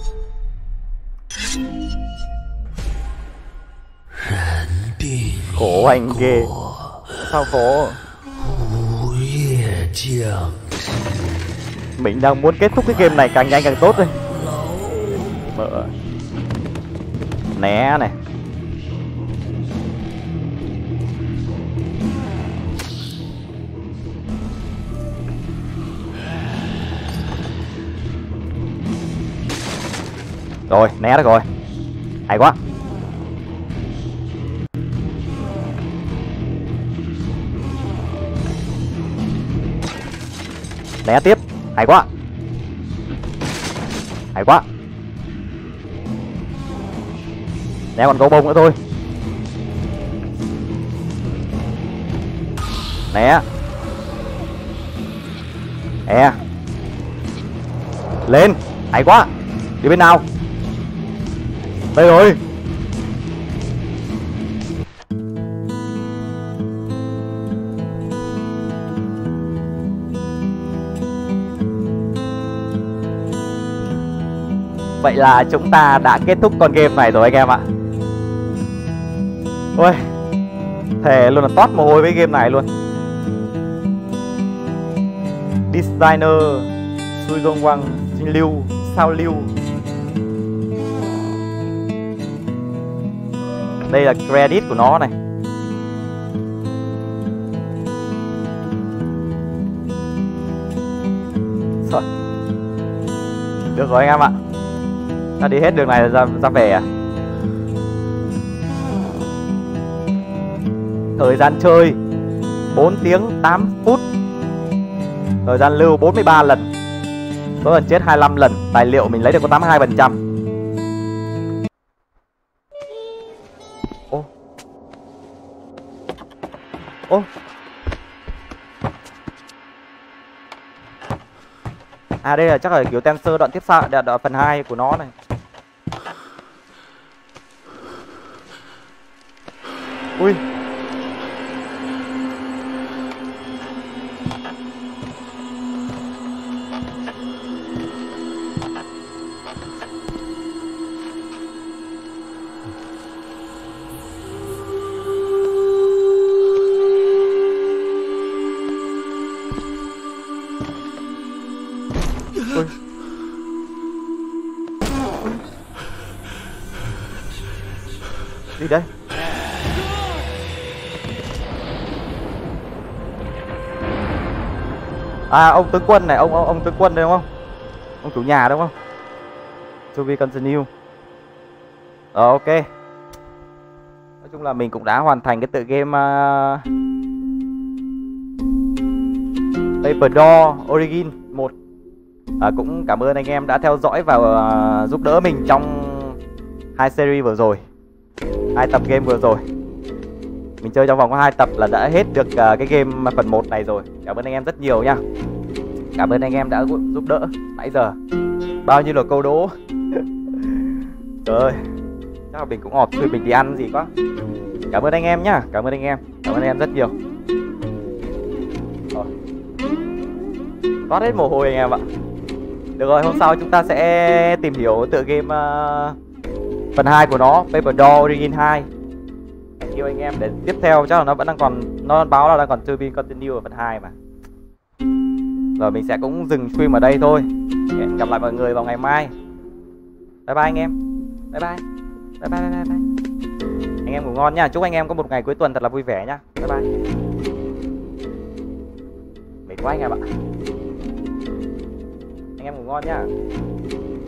Khổ anh ghê. Sao khổ? Mình đang muốn kết thúc cái game này càng nhanh càng tốt đây. Mở. Né này. Rồi, né được rồi. Hay quá. Né tiếp. Hay quá. Hay quá. Né còn gấu bông nữa thôi. Né. Né. Lên. Hay quá. Đi bên nào? Đây rồi. Vậy là chúng ta đã kết thúc con game này rồi anh em ạ. Ôi, thề luôn là toát mồ hôi với game này luôn. Designer Sui Dong Wang, Jin Liu, Sao Liu. Đây là credit của nó này. Rồi. Được rồi anh em ạ. Ta đi hết đường này ra, ra về à? Thời gian chơi bốn tiếng tám phút. Thời gian lưu bốn mươi ba lần. Số lần chết hai mươi lăm lần. Tài liệu mình lấy được có tám mươi hai phần trăm. Ô. Ô. À đây là chắc là kiểu Tensor đoạn tiếp sau, đoạn, đoạn phần hai của nó này. Ui. Ui. Gì đây? À ông tướng quân này, ông ông, ông tướng quân đây đúng không? Ông chủ nhà đúng không? To be continue. Ờ ok. Nói chung là mình cũng đã hoàn thành cái tựa game uh, Paper Doll Origin một. À, cũng cảm ơn anh em đã theo dõi và uh, giúp đỡ mình trong hai series vừa rồi, hai tập game vừa rồi. Mình chơi trong vòng có hai tập là đã hết được uh, cái game phần một này rồi. Cảm ơn anh em rất nhiều nha. Cảm ơn anh em đã giúp đỡ nãy giờ. Bao nhiêu là câu đố. Trời ơi, chắc là mình cũng ọp thôi, mình đi ăn gì quá. Cảm ơn anh em nhá. Cảm ơn anh em. Cảm ơn anh em rất nhiều. Rồi. Toát hết mồ hôi anh em ạ. Được rồi, hôm sau chúng ta sẽ tìm hiểu tựa game uh, phần hai của nó, Paper Doll Origin hai. Yêu anh em để tiếp theo chắc là nó vẫn đang còn, nó báo là đang còn to be continue ở phần hai mà. Rồi mình sẽ cũng dừng stream ở đây thôi. Hẹn gặp lại mọi người vào ngày mai. Bye bye anh em. Bye bye. Bye bye bye bye. bye. Anh em ngủ ngon nha. Chúc anh em có một ngày cuối tuần thật là vui vẻ nhá. Bye bye. Mệt quá anh em ạ. Anh em ngủ ngon nhá.